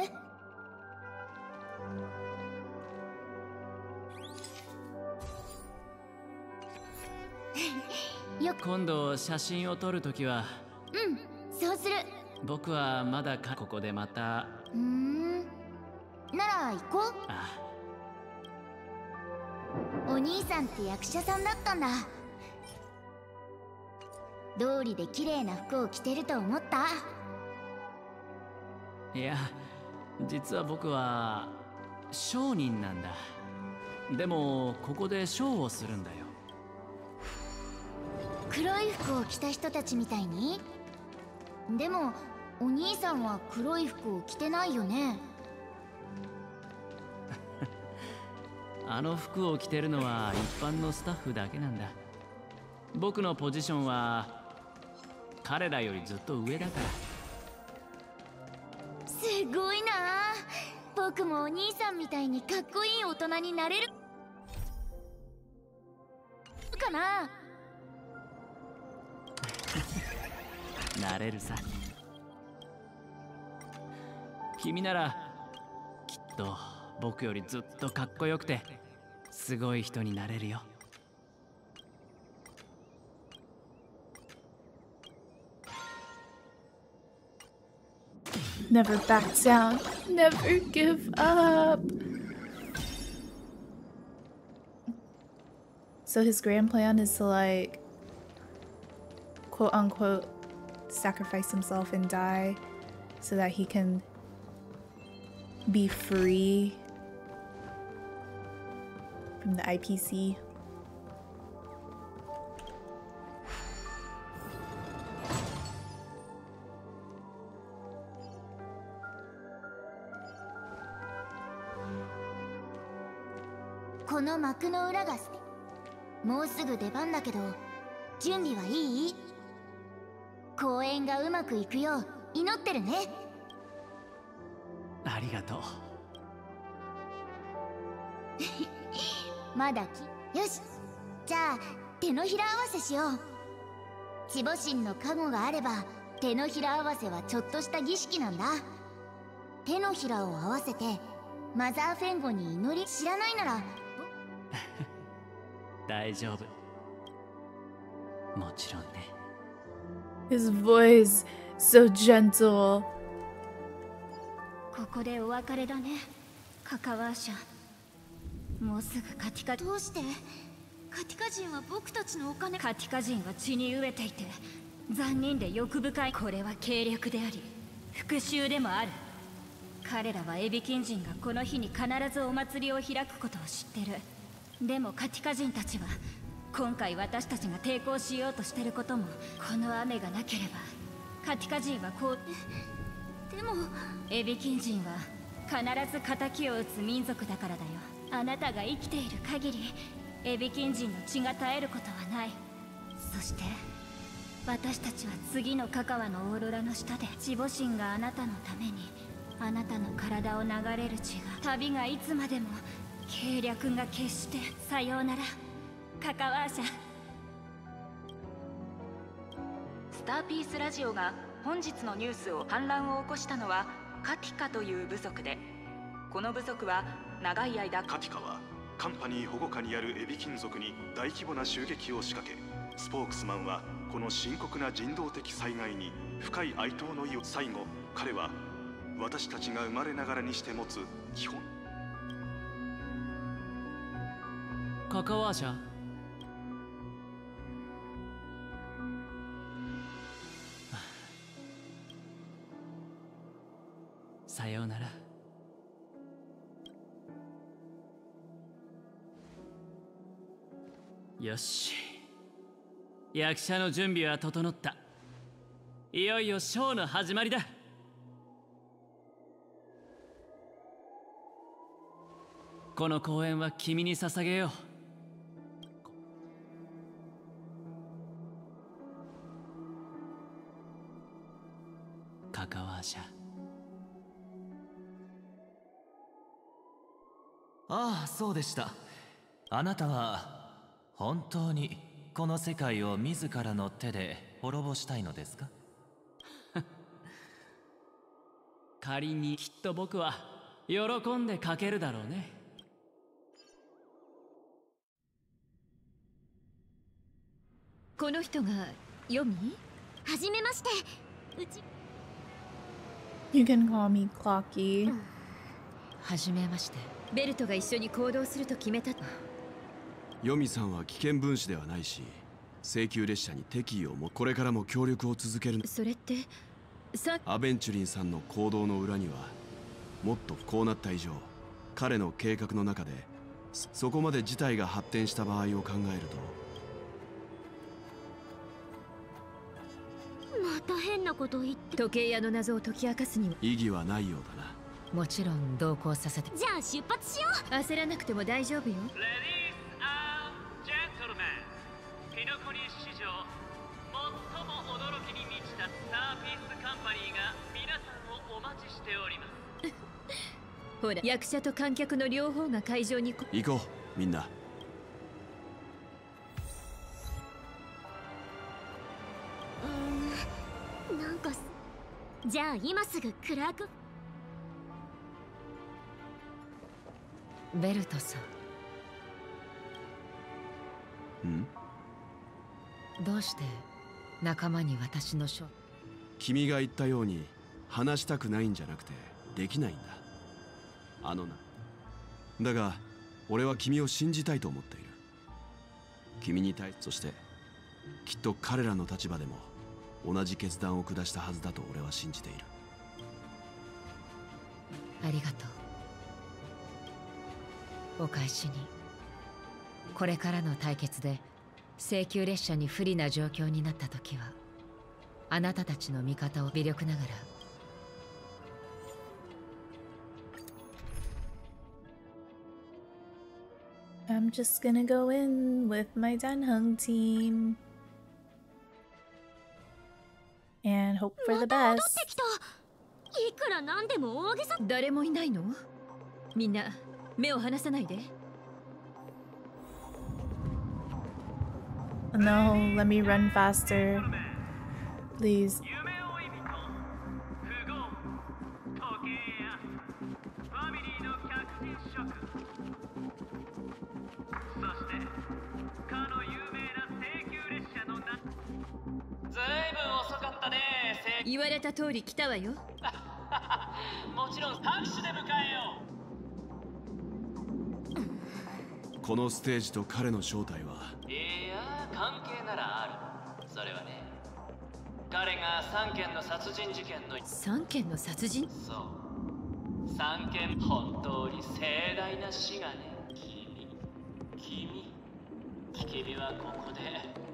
よ今度写真を撮るときは。 うん、そうする。 僕はまだかここでまた。 うーん、なら行こう。 ああ、お兄さんって役者さんだったんだ。道理で綺麗な服を着てると思った？ いや、実は僕は商人なんだ。でもここでショーをするんだよ。 黒い服を着た人たちみたいに？でもお兄さんは黒い服を着てないよね。 あの服を着てるのは一般のスタッフだけなんだ。僕のポジションは彼らよりずっと上だから。 すごいな。 僕もお兄さんみたいにかっこいい大人になれるかな。 なれるさ。君ならきっと僕よりずっとかっこよくてすごい人になれるよ。 Never back down. Never give up. So his grand plan is to like, quote unquote, sacrifice himself and die so that he can be free from the I P C. 「この幕の裏がもうすぐ出番だけど準備はいい？公演がうまくいくよう祈ってるね。 ありがとう。 まだきよし、じゃあ手のひら合わせしよう。チボ神の加護があれば手のひら合わせはちょっとした儀式なんだ。手のひらを合わせてマザーフェンゴに祈り、知らないなら大丈夫。もちろんね。 His voice so gentle. ここでお別れだね、カカワーシャ。もうすぐカティカ。 どうしてカティカ人は僕たちのお金。 カティカ人は血に飢えていて残忍で欲深い。これは計略であり復讐でもある。彼らはエビキン人がこの日に必ずお祭りを開くことを知ってる。でもカティカ人たちは今回私たちが抵抗しようとしてることも、この雨がなければカティカ人はこう。 でもエビキン人は必ず仇を討つ民族だからだよ。あなたが生きている限りエビキン人の血が絶えることはない。そして私たちは次のカカワのオーロラの下でチボ神があなたのためにあなたの体を流れる血が、旅がいつまでも計略が決して。さようならカカワーシャ。 スターピースラジオが本日のニュースを反乱を起こしたのはカティカという部族で、この部族は長い間カティカはカンパニー保護下にあるエビキン族に大規模な襲撃を仕掛け、スポークスマンはこの深刻な人道的災害に深い哀悼の意を。最後彼は私たちが生まれながらにして持つ基本。 カカワーシャ。さようなら。よし、役者の準備は整った。いよいよショーの始まりだ。この公演は君に捧げよう。カカワーシャ。 ああ、そうでした。あなたは本当にこの世界を自らの手で滅ぼしたいのですか？ 仮にきっと僕は喜んで書けるだろうね。 この人がヨミ？ はじめまして。うち You can call me Clocky、うん、 はじめまして。 ベルトが一緒に行動すると決めた。 ヨミさんは危険分子ではないし、請求列車に敵意をもこれからも協力を続ける。 それってさアベンチュリンさんの行動の裏にはもっとこうなった以上、彼の計画の中でそこまで事態が発展した場合を考えると、また変なこと言って。 時計屋の謎を解き明かすには意義はないようだな。 もちろん同行させて。 じゃあ出発しよう。 焦らなくても大丈夫よ。 レディース&ジェントルメン、ピノコニ史上最も驚きに満ちたスターピースカンパニーが皆さんをお待ちしております。 ほら、役者と観客の両方が会場に行こう、みんな。 うーん、なんかじゃあ今すぐクラーク。 ベルトさん。ん？ どうして仲間に私の書。 君が言ったように話したくないんじゃなくてできないんだ。あのな。だが俺は君を信じたいと思っている。君に対、そしてきっと彼らの立場でも同じ決断を下したはずだと俺は信じている。 ありがとう。お返しに、これからの対決で請求列車に不利な状況になった時はあなたたちの味方を微力ながら。 I'm just gonna go in with my Danheng team and hope for the best. いくらなんでも大げさ。誰もいないの？みんな目を離さないで。 No, let me run faster. Please. 言われた通り来たわよ。 もちろん拍手で迎えよう。このステージと彼の正体は。 いや、関係ならある。それはね、彼がさんけんの殺人事件の。 さんけんの殺人？ そう、さんけん。本当に盛大な死がね。君君君はここで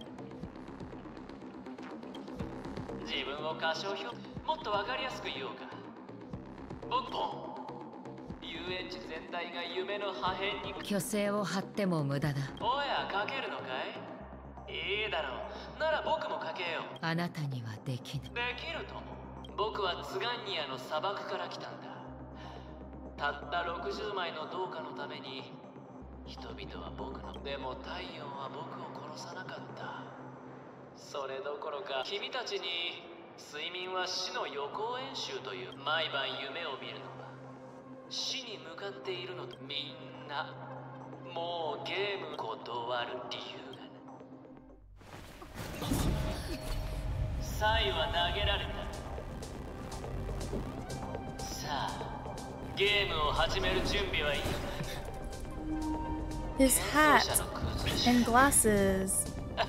自分を過小評価。もっとわかりやすく言おうか。僕も遊園地全体が夢の破片に。 虚勢を張っても無駄だ。 おや、かけるのかい？いいだろう。なら僕もかけよう。 あなたにはできない。 できるとも。僕はツガンニアの砂漠から来たんだ。たったろくじゅうまいの銅貨のために人々は僕の。でも太陽は僕を殺さなかった。それどころか君たちに睡眠は死の予行演習という毎晩夢を見るのは死に向かっているのと。みんなもうゲーム断る理由がない。サイは投げられた。さあゲームを始める準備はいいか。 His hat and glasses.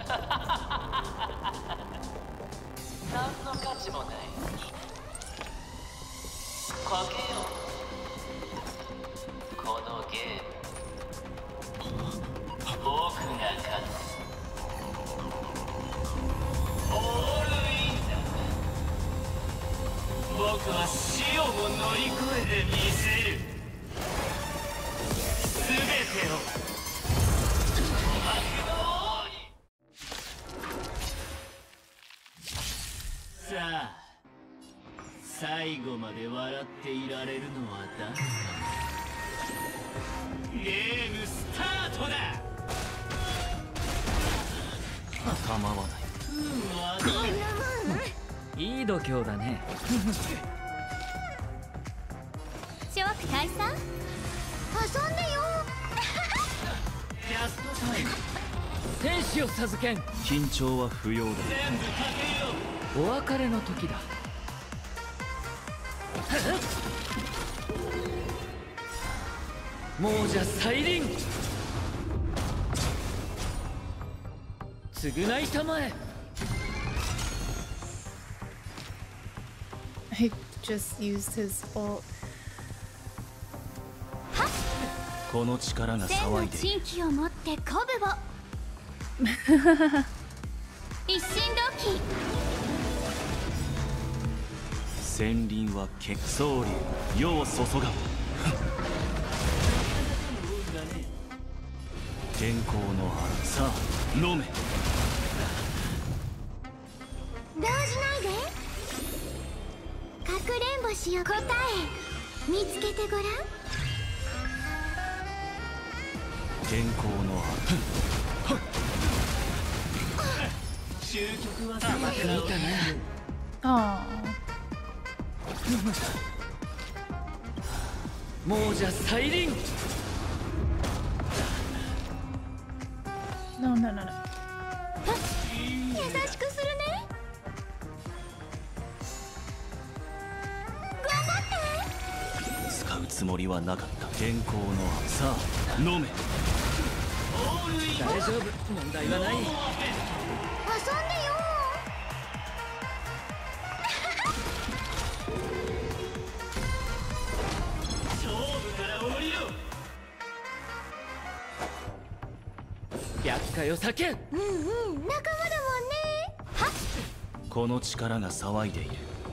何の価値もない。かけよう。このゲーム僕が勝つ。オールインだ。僕は死をも乗り越えてみせる。すべてをさあ、最後まで笑っていられるのは誰か。ゲームスタートだ。 構わない。いい度胸だね。 ショーク退散？遊んでよ。 ジャストタイム。 天使を授けん。緊張は不要だ。 全部かけよう。 お別れの時だ。亡者再臨。償いたまえ。 I just used his ult. この力が騒いで。 千の珍奇を持って鼓舞を。一心同期。 戦輪は結総流、世を注がん。天候の花、さあ飲め。 動じないで。かくれんぼしよ。答え。 見つけてごらん。 天候の終局は甘く見たね。 ああ。もうじゃ再臨。 No, no, no, no. 優しくするね。頑張って。 使うつもりはなかった。天候のさあ飲め。 大丈夫、問題はない。 遊んでよ。 勝負から降りろ。厄介を避けん。 うんうん、仲間だもんね。はっ。 この力が騒いでいる。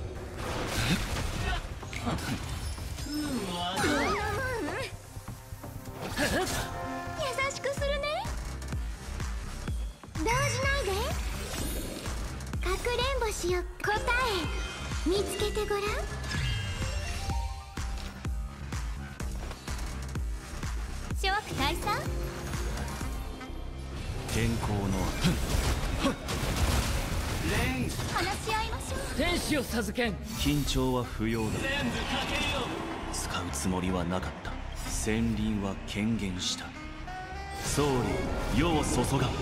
優しくするね。動じないで。かくれんぼしよっか。答え見つけてごらん。 諸悪退散。 天候の話し合いましょう。 天使を授けん。 緊張は不要だ。 全部かけよう。 使うつもりはなかった。戦輪は権限した。総理世を注がん。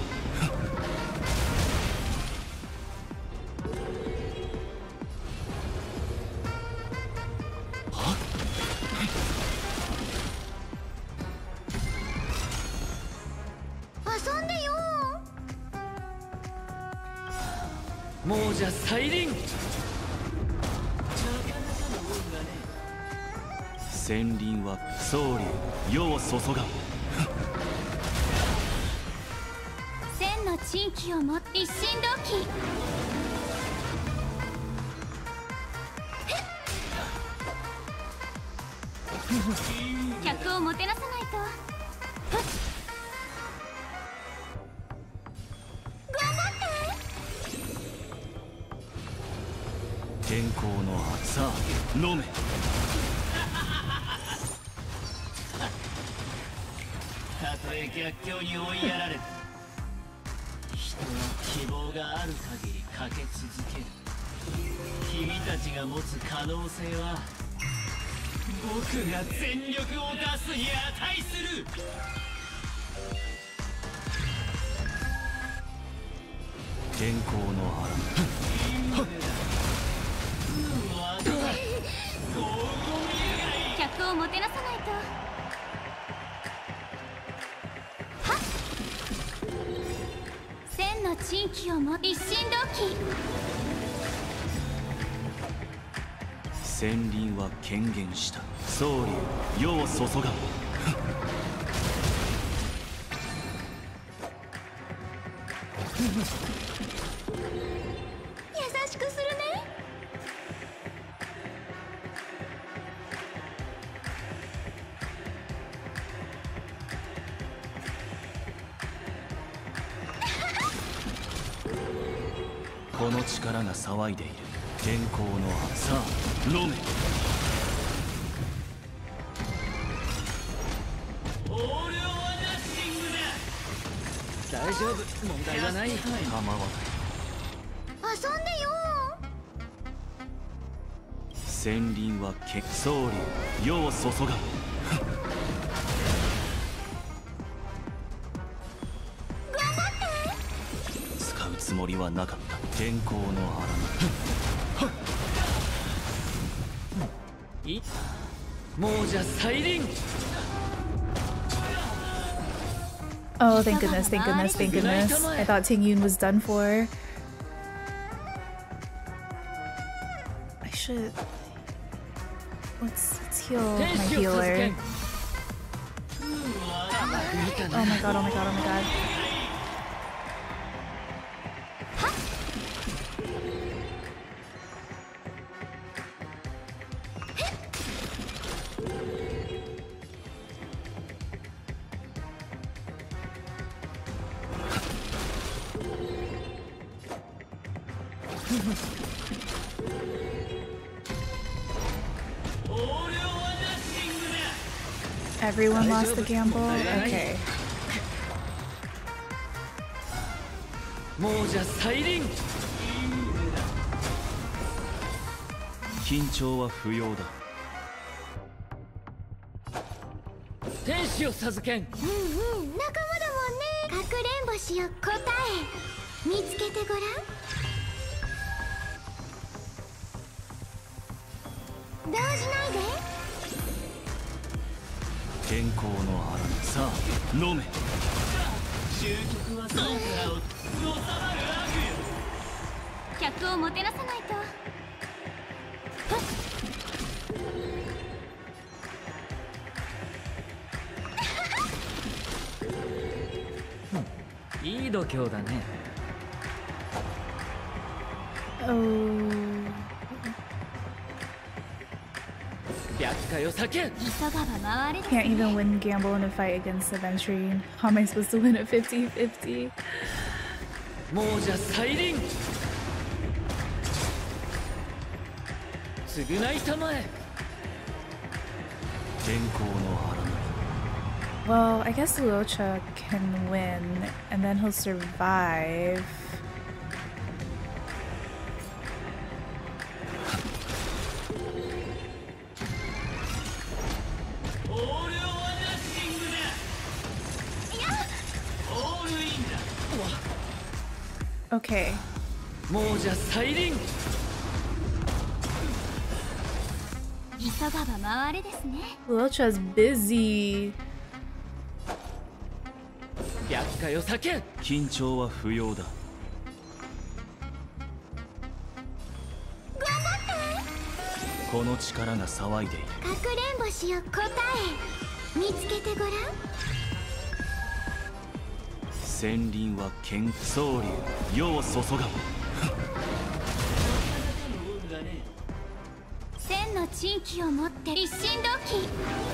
遊んでよ。 もうじゃ再臨。 戦輪は総理世を注がん。 千の珍奇をも一心同期。客をもてなさないと。 頑張って。 天候のさあ飲め。 たとえ逆境に追いやられても人は希望がある限りかけ続ける。君たちが持つ可能性は僕が全力を出すに値する。 天候の客をもてなさないと。はっ。千の珍奇をも一心同期。 戦輪は権限した。総理世を注がん。 優しくするね。 この力が騒いでいる。天候のさあ飲め。 オール・オア・ナッシングだ。大丈夫、問題はない。 構わない。 遊んでよ。 戦輪はけ総理世を注がん。 頑張って。 使うつもりはなかった。天候のいもうじゃ再臨。 Oh, thank goodness, thank goodness, thank goodness. I thought Tingyun was done for. I should... Let's, let's heal my healer. Oh my god, oh my god, oh my god. Everyone lost the gamble? Okay. もうじゃ再臨。 緊張は不要だ。 天使を授けん。 うんうん、仲間だもんね。かくれんぼしよ答え見つけてごらん。動じないで。 健康のあらさあ飲め。 終局はそうからを収まる悪よ。 客をもてなさないと。 いい度胸だね。 Oh. 白海を避けん。 Can't even win gamble in a fight against Aventurine. How am I supposed to win at fifty fifty? もうじゃ再臨。償いたまえ。 健康のあら Well, I guess Luocha can win, and then he'll survive. Okay. もうじゃ再臨。 急がば回れですね。 Luocha's busy. 白海を避けん。 緊張は不要だ。この力が騒いでいる。 かくれんぼしよ答え見つけてごらん。 戦輪は剣総流世を注がん。 千の珍奇を持って一心同期。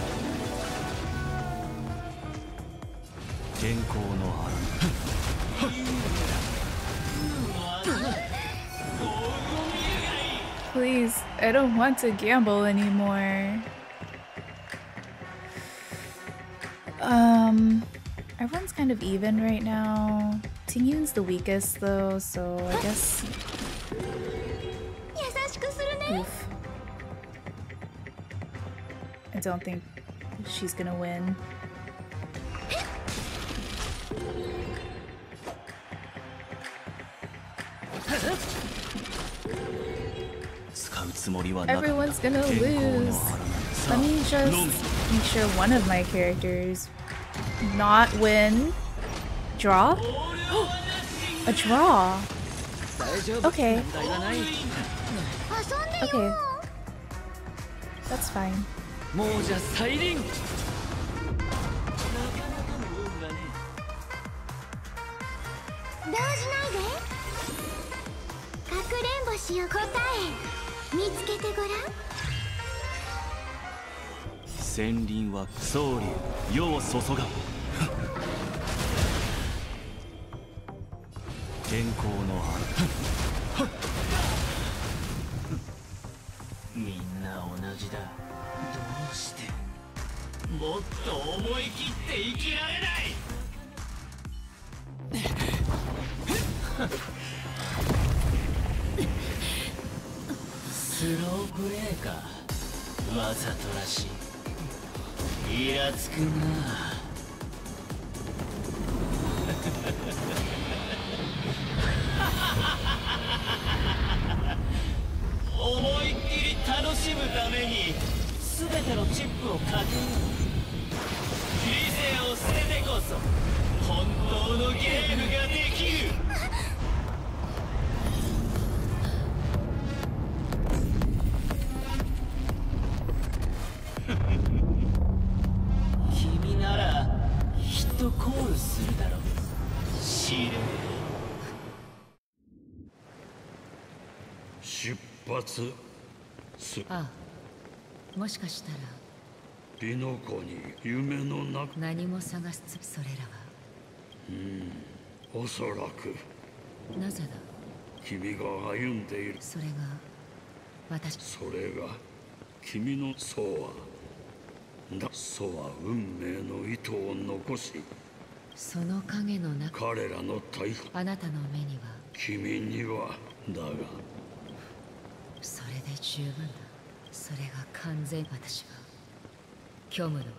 健康のあら Please, I don't want to gamble anymore. Um, everyone's kind of even right now. Tingyun's the weakest though, so I guess. Oof. I don't think she's gonna win. Everyone's gonna lose. Let me just make sure one of my characters not win. Draw? A draw. Okay. Okay. That's fine. もうじゃ再臨。 動じないで。かくれんぼしよ答え見つけてごらん。 戦輪は総流世を注がん。健康のあらみんな同じだ。どうしてもっと思い切って生きられない。スロープレイか。わざとらしい。イラつくな。思いっきり楽しむために全てのチップをかける。理性を捨ててこそ本当のゲームができる。君ならきっとコールするだろう。シール。 出発す。 ああ、もしかしたらピノコに夢の中。 何も探すつそれらは。 うん、おそらく。 なぜだ。 君が歩んでいる。 それが私。 それが君のそうはだ。ソは運命の糸を残し、 その影の中、 彼らの逮捕、 あなたの目には、 君にはだが、 それで十分だ。それが完全。私は虚無の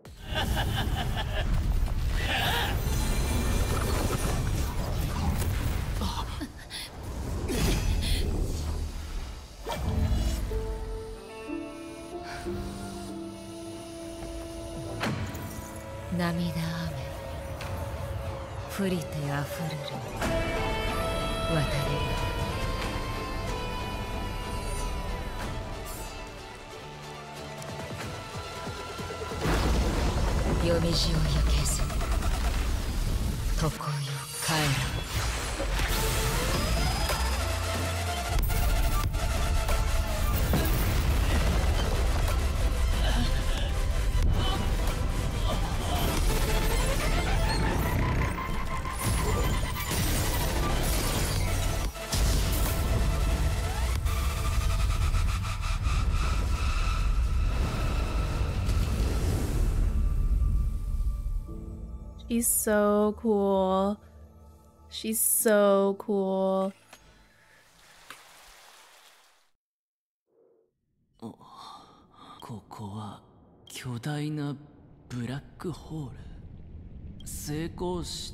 涙雨降りてあふるる渡り夜道を焼けず常よ帰ら She's so cool. She's so cool. ここは巨大なブラックホール。成功した。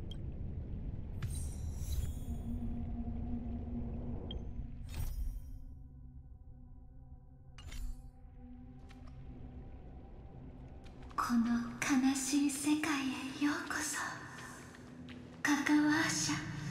この悲しい世界へようこそ、カカワーシャ。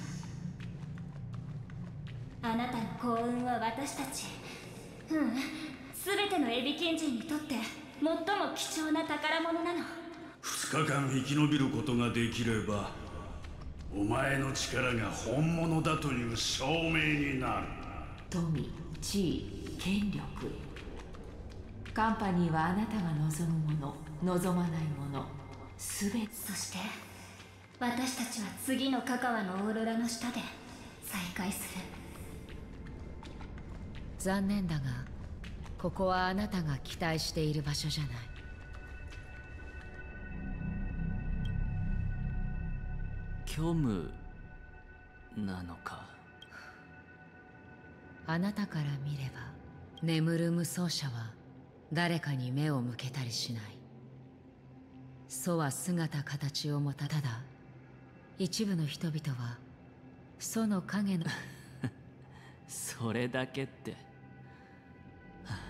あなたの幸運は私たち、ううん、全てのエビキン人にとって最も貴重な宝物なの。 ふつかかん生き延びることができれば、お前の力が本物だという証明になる。 富、地位、権力。カンパニーはあなたが望むもの、望まないもの、すべて。 そして私たちは次のカカワのオーロラの下で再会する。 残念だが、ここはあなたが期待している場所じゃない。 虚無なのか。 あなたから見れば、眠る無双者は誰かに目を向けたりしない。祖は姿形を持た、ただ一部の人々は祖の影のそれだけって、はあ、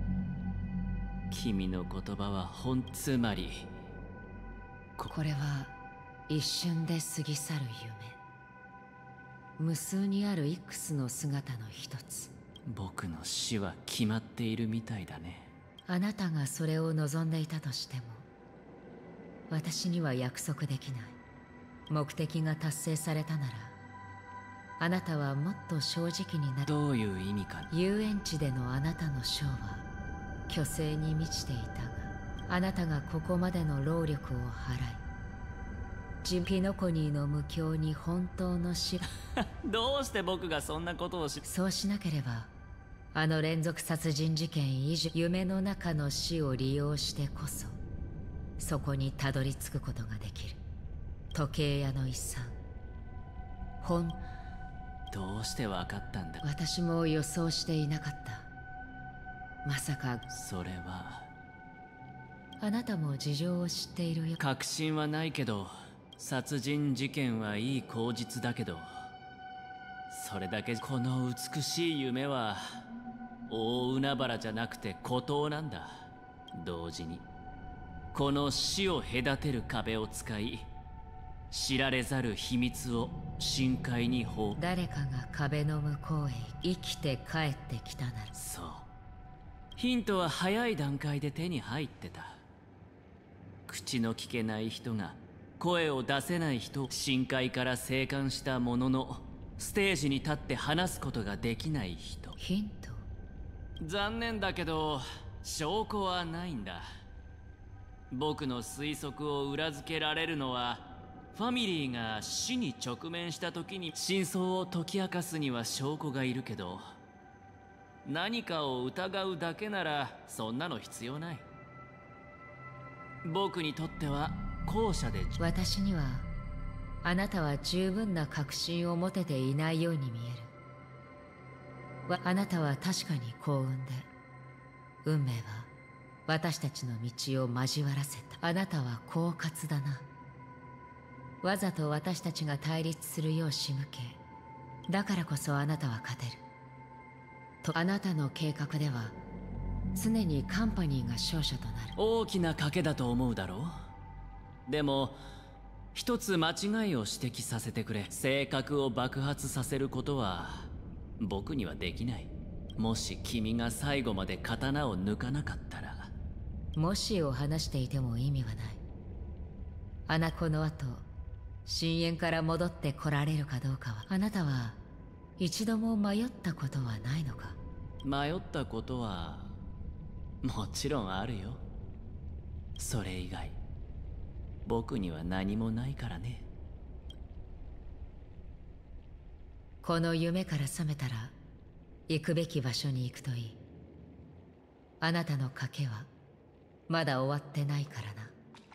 君の言葉は本つまりこ, これは一瞬で過ぎ去る夢。無数にあるいくつの姿の一つ。 僕の死は決まっているみたいだね。 あなたがそれを望んでいたとしても、私には約束できない。目的が達成されたなら、あなたはもっと正直になる。 どういう意味か。 遊園地でのあなたのショーは虚勢に満ちていたが、あなたがここまでの労力を払い、ジピノコニーの無境に本当の死どうして僕がそんなことをし。 そうしなければ、あの連続殺人事件以上、夢の中の死を利用してこそそこにたどり着くことができる。時計屋の遺産。ほんどうしてわかったんだ。 私も予想していなかった。まさか。 それはあなたも事情を知っているよ。 確信はないけど、殺人事件はいい口実だけど、それだけ。この美しい夢は大海原じゃなくて孤島なんだ。同時にこの死を隔てる壁を使い、知られざる秘密を深海に放。 誰かが壁の向こうへ生きて帰ってきたなら。 そう、ヒントは早い段階で手に入ってた。口の聞けない人が、声を出せない人、深海から生還したもののステージに立って話すことができない人。 ヒント？ 残念だけど証拠はないんだ。僕の推測を裏付けられるのは、ファミリーが死に直面した時に真相を解き明かすには証拠がいるけど、何かを疑うだけならそんなの必要ない。 僕にとっては後者で。 私にはあなたは十分な確信を持てていないように見える。あなたは確かに幸運で、運命は私たちの道を交わらせた。あなたは狡猾だな。わざと私たちが対立するよう仕向け、だからこそあなたは勝てると。あなたの計画では常にカンパニーが勝者となる。 大きな賭けだと思うだろう。でも一つ間違いを指摘させてくれ。性格を爆発させることは僕にはできない。もし君が最後まで刀を抜かなかったら。 もしを話していても意味はない。あなこの後深淵から戻って来られるかどうかは。あなたは一度も迷ったことはないのか。 迷ったことはもちろんあるよ。それ以外僕には何もないからね。 この夢から覚めたら行くべき場所に行くといい。あなたの賭けはまだ終わってないからな。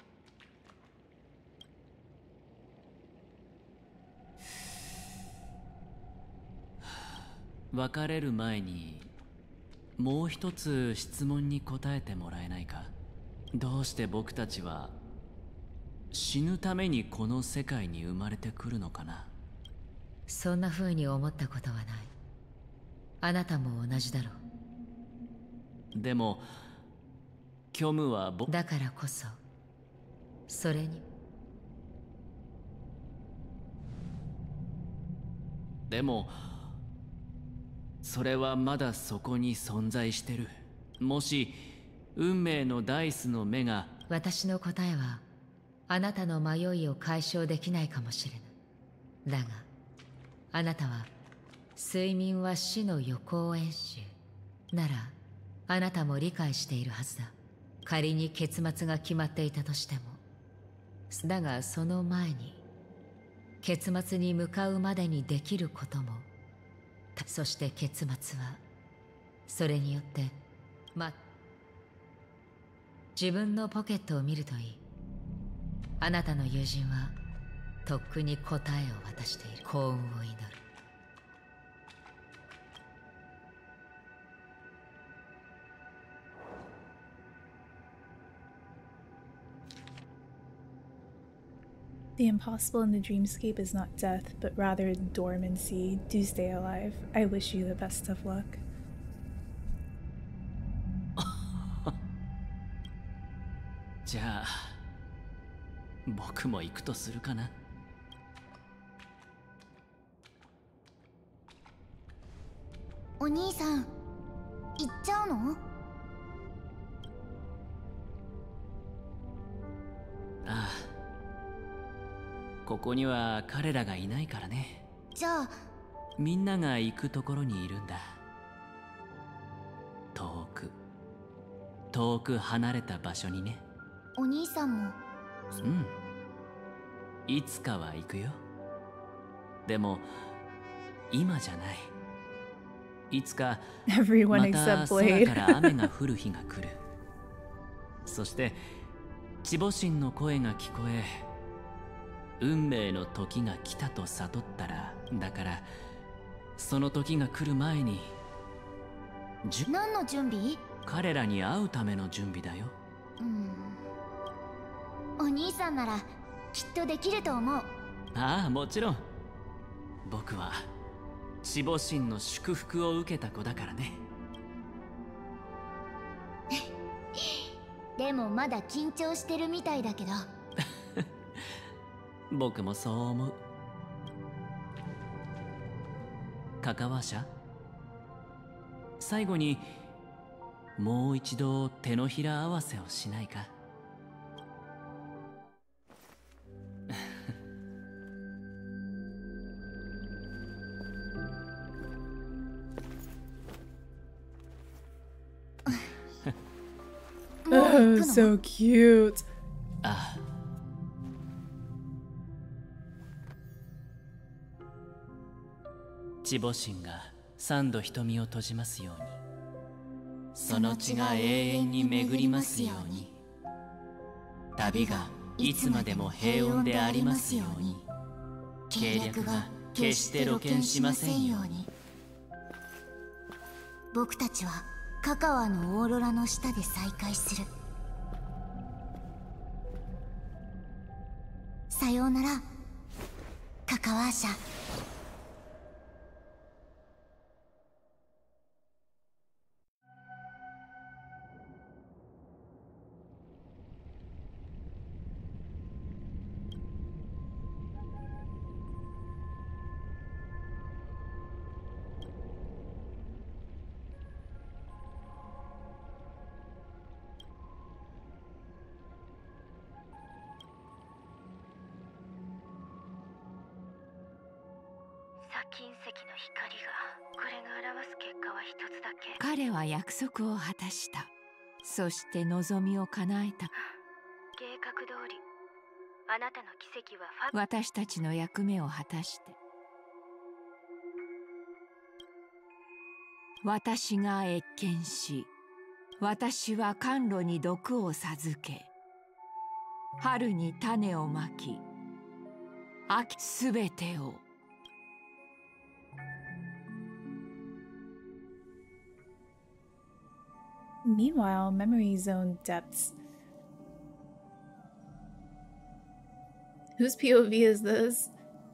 別れる前にもう一つ質問に答えてもらえないか。どうして僕たちは死ぬためにこの世界に生まれてくるのかな。 そんな風に思ったことはない。あなたも同じだろう。でも虚無は僕だからこそ、それにでもそれはまだそこに存在してる。もし運命のダイスの目が。 私の答えはあなたの迷いを解消できないかもしれない。だがあなたは睡眠は死の予行演習ならあなたも理解しているはずだ。仮に結末が決まっていたとしても。だがその前に結末に向かうまでにできることも。そして結末はそれによってま自分のポケットを見るといい。あなたの友人はとっくに答えを渡している。幸運を祈る。 The impossible in the dreamscape is not death, but rather dormancy. Do stay alive. I wish you the best of luck. じゃあ僕も行くとするかな。 お兄さん、行っちゃうの？ ああ、ここには彼らがいないからね。 じゃあみんなが行くところにいるんだ。遠く遠く離れた場所にね。 お兄さんも。 うん、いつかは行くよ。でも今じゃない。いつかまた空から雨が降る日が来る。そして地母神の声が聞こえ、運命の時が来たと悟ったら、だからその時が来る前に。 何の準備？ 彼らに会うための準備だよ。 うん、お兄さんならきっとできると思う。 ああ、もちろん。僕は地母神の祝福を受けた子だからね。 でもまだ緊張してるみたいだけど。 僕もそう思う。カカワ社、最後にもう一度手のひら合わせをしないか。 Oh, so cute. ああ。地母神が三度瞳を閉じますように、その血が永遠に巡りますように。 旅がいつまでも平穏でありますように。計略が決して露見しませんように。 僕たちはカカワのオーロラの下で再会する。さようなら、カカワーシャ。 金石の光が、これが表す結果は一つだけ。 彼は約束を果たした。そして望みを叶えた。 計画通り、あなたの奇跡はファ私たちの役目を果たして。私が謁見し、私は甘露に毒を授け、春に種をまき、秋すべてを。 Meanwhile, Memory Zone depths. Whose P O V is this?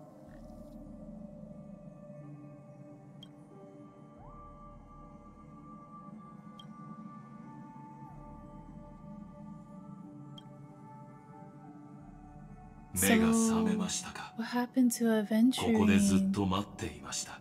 So, 目が覚めましたか。 What happened to Aventurine? ここでずっと待っていました。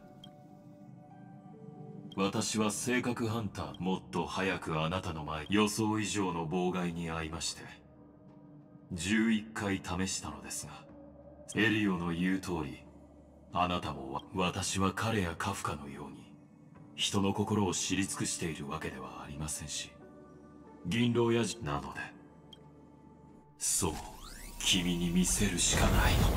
私は性格ハンター。もっと早くあなたの前、予想以上の妨害に遭いましてじゅういっかい試したのですが、エリオの言う通り、あなたも私は彼やカフカのように人の心を知り尽くしているわけではありませんし、銀狼やじなので、そう、君に見せるしかないの。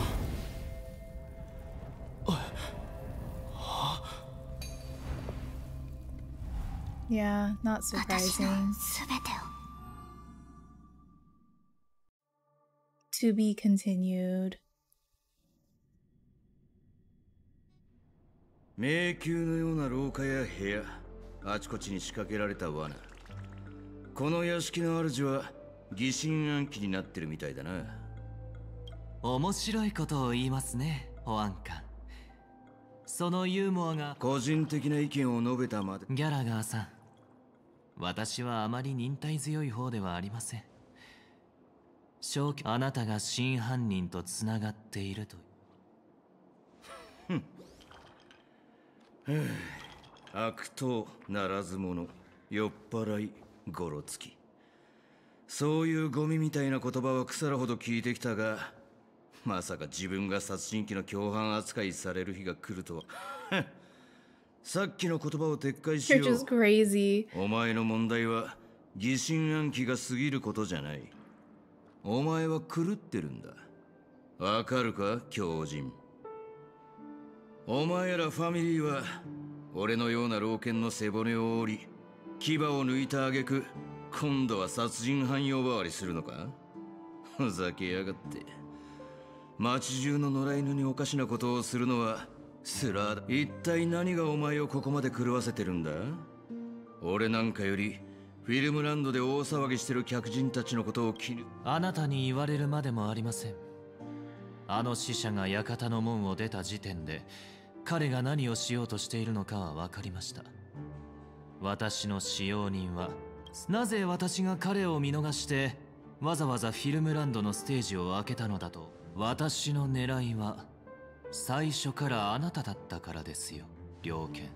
Yeah, not surprising. To be continued. 迷宮のような廊下や部屋、あちこちに仕掛けられた罠。この屋敷の主は疑心暗鬼になってるみたいだな。 面白いことを言いますね、保安官。そのユーモアが個人的な意見を述べたまで。 ギャラガーさん、私はあまり忍耐強い方ではありません。正気、あなたが真犯人とつながっていると。 悪党ならず者、酔っ払い、ゴロつき。そういうゴミみたいな言葉は腐るほど聞いてきたが、まさか自分が殺人鬼の共犯扱いされる日が来るとは。さっきの言葉を撤回しよう。 You're just crazy. お前の問題は疑心暗鬼が過ぎることじゃない。お前は狂ってるんだ。わかるか、狂人。お前らファミリーは俺のような老犬の背骨を折り、牙を抜いた挙句、今度は殺人犯呼ばわりするのか。ふざけやがって。町中の野良犬におかしなことをするのはスラーだ。一体何がお前をここまで狂わせてるんだ。俺なんかよりフィルムランドで大騒ぎしてる客人たちのことを気に。 あなたに言われるまでもありません。あの使者が館の門を出た時点で彼が何をしようとしているのかは分かりました。私の使用人はなぜ私が彼を見逃してわざわざフィルムランドのステージを開けたのだと。私の狙いは最初からあなただったからですよ、猟犬。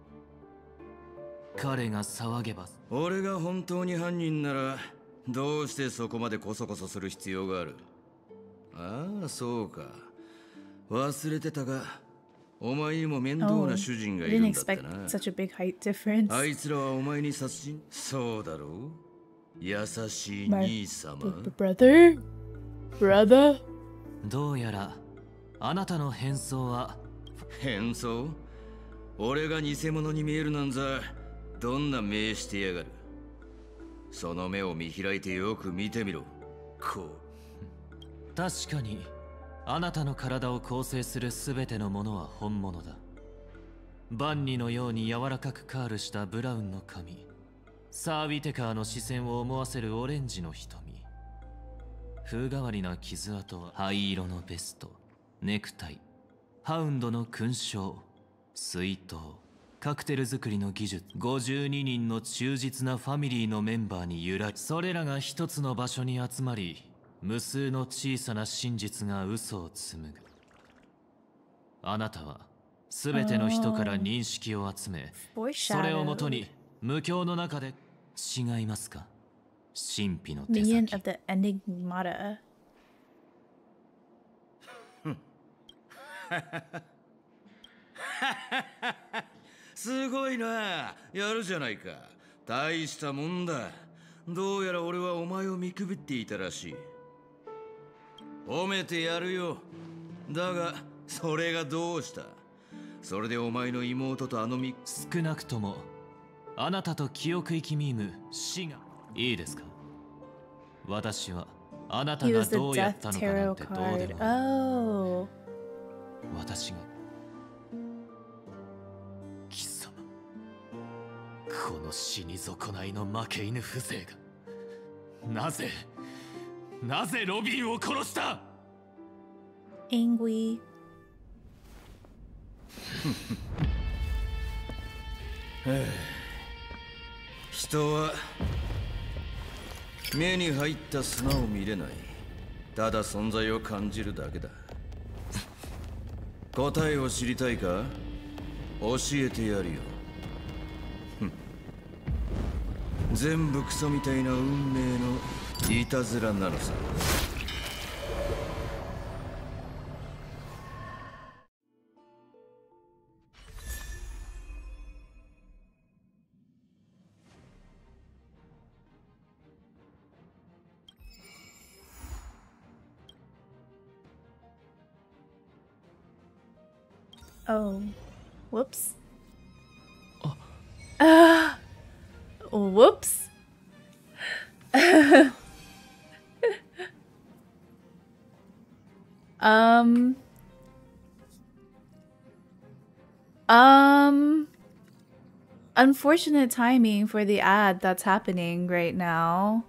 彼が騒げば。 俺が本当に犯人ならどうしてそこまでコソコソする必要がある。ああ、そうか、忘れてたが、お前にも面倒な主人がいるんだったな。あいつらはお前に殺人。そうだろう、優しい兄様。 Brother? Brother? どうやらあなたの変装は。 変装？俺が偽物に見えるなんざどんな目してやがる。その目を見開いてよく見てみろ。 構。 確かにあなたの体を構成する全てのものは本物だ。万里のように柔らかくカールしたブラウンの髪、サー・ウィテカーの視線を思わせるオレンジの瞳、風変わりな傷跡は灰色のベスト、ネクタイ、ハウンドの勲章、水筒、カクテル作りの技術、ごじゅうににんの忠実なファミリーのメンバーに由来。それらが一つの場所に集まり、無数の小さな真実が嘘を紡ぐ。あなたは全ての人から認識を集め、それをもとに無境の中で違いますか？神秘の手先。 Minion of the Enigmata. すごいな。やるじゃないか。大したもんだ。どうやら俺はお前を見くびっていたらしい。褒めてやるよ。だがそれがどうした？それでお前の妹とあのみ少なくともあなたと記憶域ミーム死がいいですか？私はあなたがどうやったのかなんてどうでもいい。私が貴様、この死に損ないの負け犬風情がなぜなぜロビンを殺した？ Angry. 人は目に入った砂を見れない。ただ存在を感じるだけだ。答えを知りたいか？教えてやるよ。全部クソみたいな運命のいたずらなのさ。 Oh, whoops. Ah, uh, whoops. um, um, unfortunate timing for the ad that's happening right now.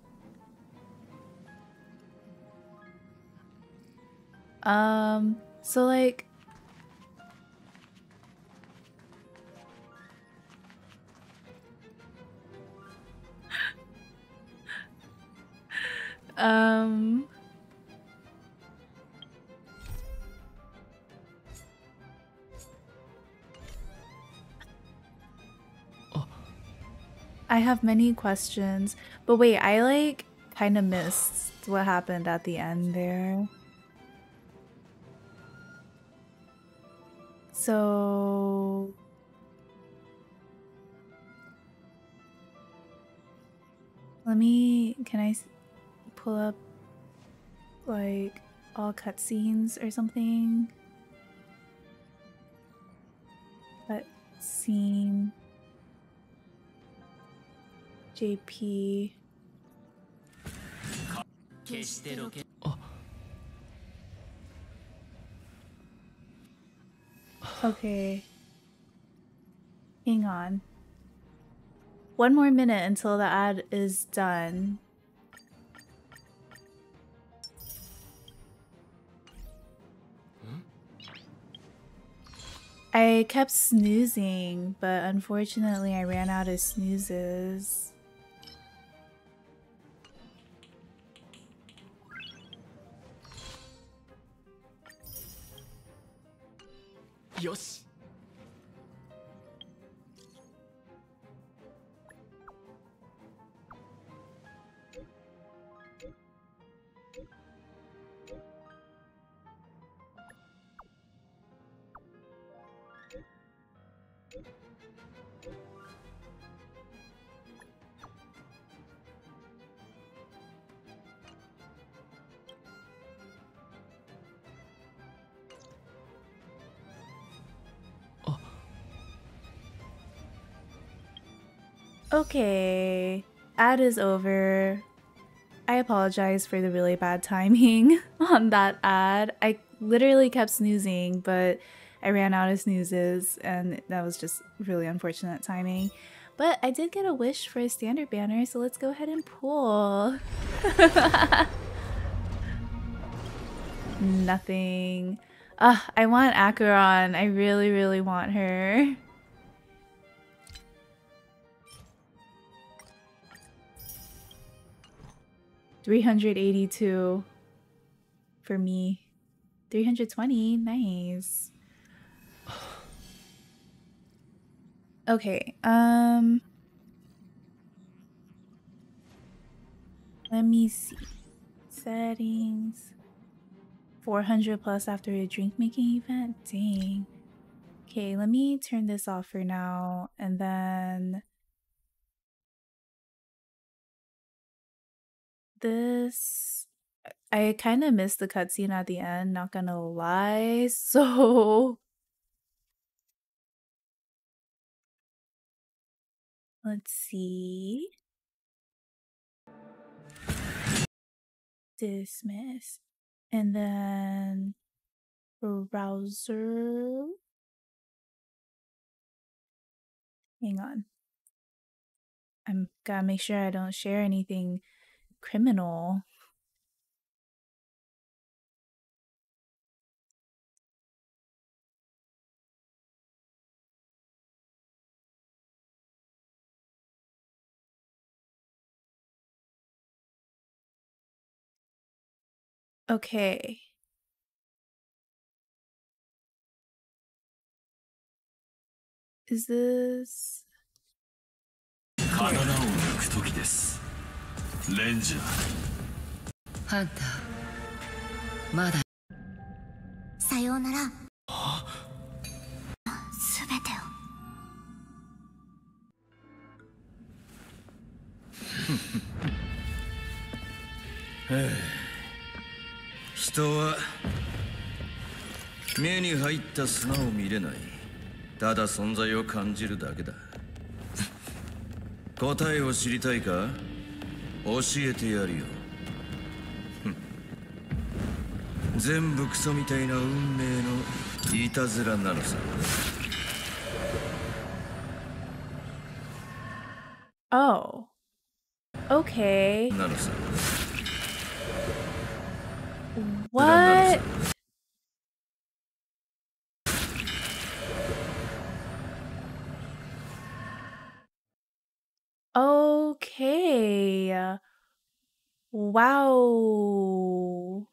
Um, so like, Um, I have many questions, but wait, I like kind of missed what happened at the end there. So let me, can I pull up like all cutscenes or something? Cutscene J P. Okay. Hang on. One more minute until the ad is done. I kept snoozing, but unfortunately I ran out of snoozes. Yosh. Okay, ad is over. I apologize for the really bad timing on that ad. I literally kept snoozing, but I ran out of snoozes, and that was just really unfortunate timing. But I did get a wish for a standard banner, so let's go ahead and pull. Nothing. Ah, I want Acheron. I really, really want her. three hundred eighty-two for me. three hundred twenty, nice. Okay, um let me see. Settings. four hundred plus after a drink making event. Dang. Okay, let me turn this off for now, and then this, I kind of missed the cutscene at the end, not gonna lie, so let's see. Dismiss. And then browser. Hang on. I'm gotta make sure I don't share anything criminal. Okay. Is this... 刀を抜く時です。レンジャー。 ハンター。まだ。 さようなら。すべてを。人は目に入った砂を見れない。ただ存在を感じるだけだ。答えを知りたいか？教えてやるよ。全部クソみたいな運命のいたずらなのさ。 Oh. Okay. なのさ。 What? Okay. Wow.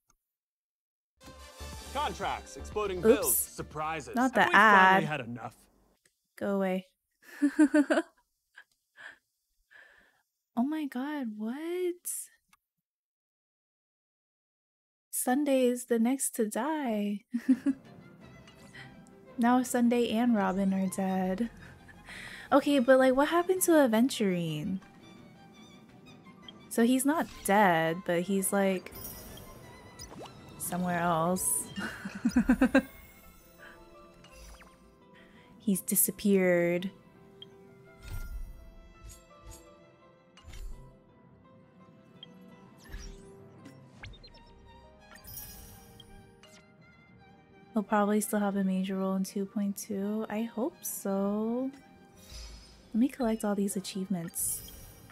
Contracts, exploding Oops. bills, surprises. Not the Have we ad. finally had enough? Go away. Oh my god, what? Sunday is the next to die. Now Sunday and Robin are dead. Okay, but like, what happened to Aventurine? So he's not dead, but he's like somewhere else. He's disappeared. He'll probably still have a major role in two point two. I hope so. Let me collect all these achievements.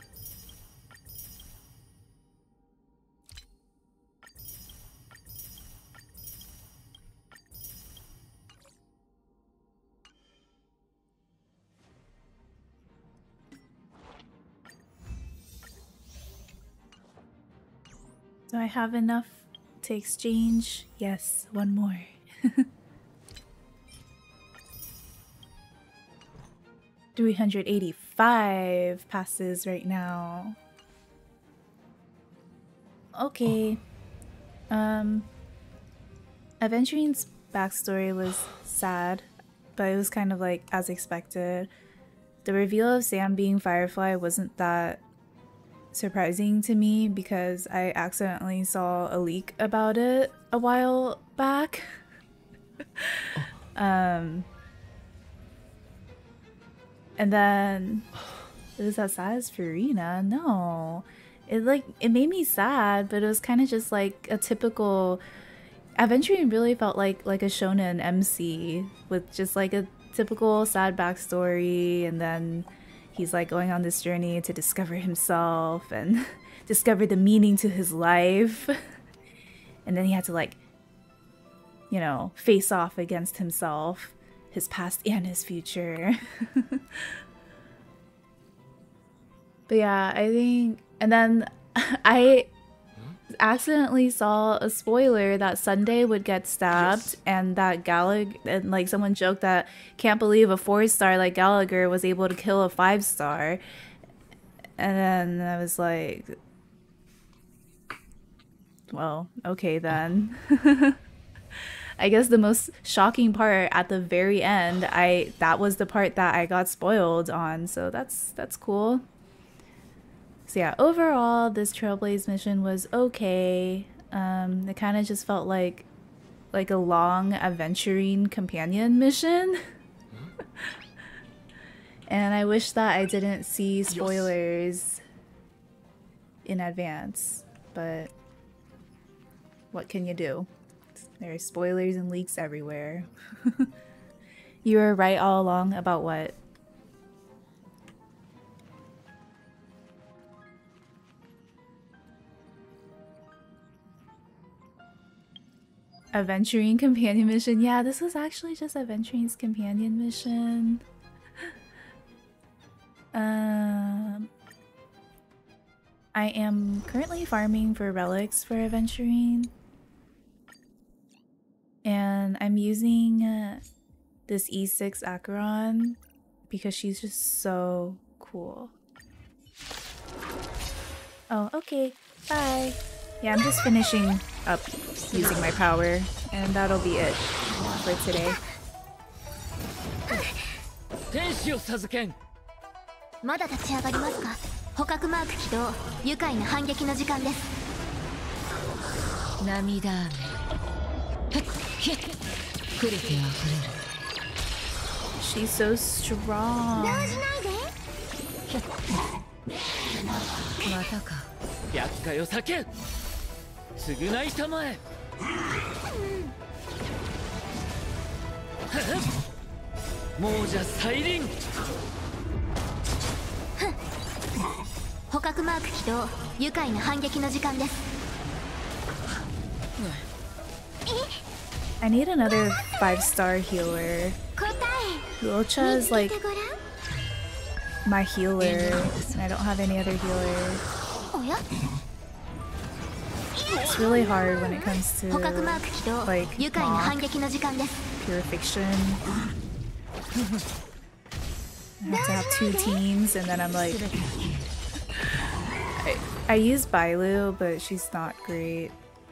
Do I have enough to exchange? Yes, one more. three hundred eighty-five passes right now. Okay. Um Aventurine's backstory was sad, but it was kind of like as expected. The reveal of Sam being Firefly wasn't that surprising to me because I accidentally saw a leak about it a while back. um And then, is that sad as Furina? No. it like it made me sad, but it was kind of just like a typical Aventurine. Really felt like like a shonen M C with just like a typical sad backstory, and then he's like going on this journey to discover himself and discover the meaning to his life. And then he had to like, you know, face off against himself, his past and his future. But yeah, I think, and then I accidentally saw a spoiler that Sunday would get stabbed, yes. and that Gallagher, and like someone joked that can't believe a four star like Gallagher was able to kill a five star. And then I was like, well, okay then. I guess the most shocking part at the very end, I that was the part that I got spoiled on, so that's that's cool. So yeah, overall, this Trailblaze mission was okay. Um, it kind of just felt like like a long Aventurine companion mission. And I wish that I didn't see spoilers in advance, but what can you do? There are spoilers and leaks everywhere. You were right all along about what? Aventurine companion mission. Yeah, this was actually just Aventurine's companion mission. Um, I am currently farming for relics for Aventurine. And I'm using uh, this E six Acheron because she's just so cool. Oh, okay. Bye. Yeah, I'm just finishing up using my power, and that'll be it for today. まだ立ち上がりますか？捕獲マーク起動。愉快な反撃の時間です。 涙雨。触れてあふれる。 She's so strong. 動じないで。 またか。 厄介を避け。償いたまえ。亡者再臨。 捕獲マーク起動。愉快な反撃の時間です。 I need another five star healer. Luocha is like my healer, and I don't have any other healer. It's really hard when it comes to like mock pure fiction. I have to have two teams, and then I'm like, I, I use Bailu, but she's not great.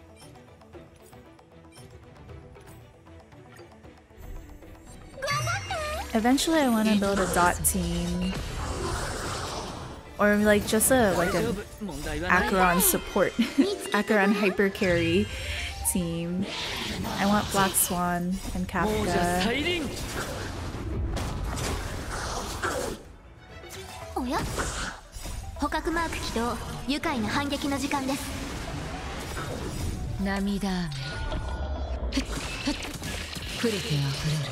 Eventually I want to build a dot team, or like just a like a Acheron support, Acheron hyper carry team. I want Black Swan and Kafka. Oh yeah. 捕獲マーク起動。愉快な反撃の時間です。 涙雨。触れてあふれる。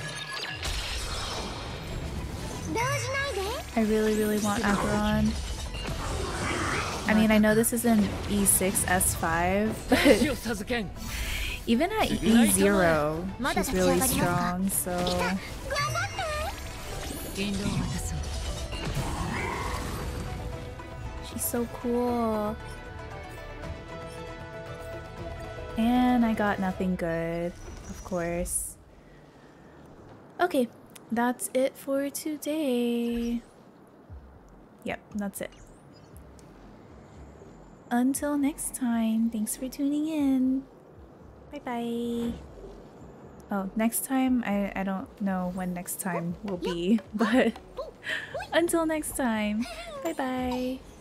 I really, really want Acheron. I mean, I know this is an E six S five, but even at E zero, she's really strong, so... She's so cool. And I got nothing good, of course. Okay. That's it for today. Yep, that's it. Until next time, thanks for tuning in. Bye bye. Oh, next time, I, I don't know when next time will be, but until next time, bye bye.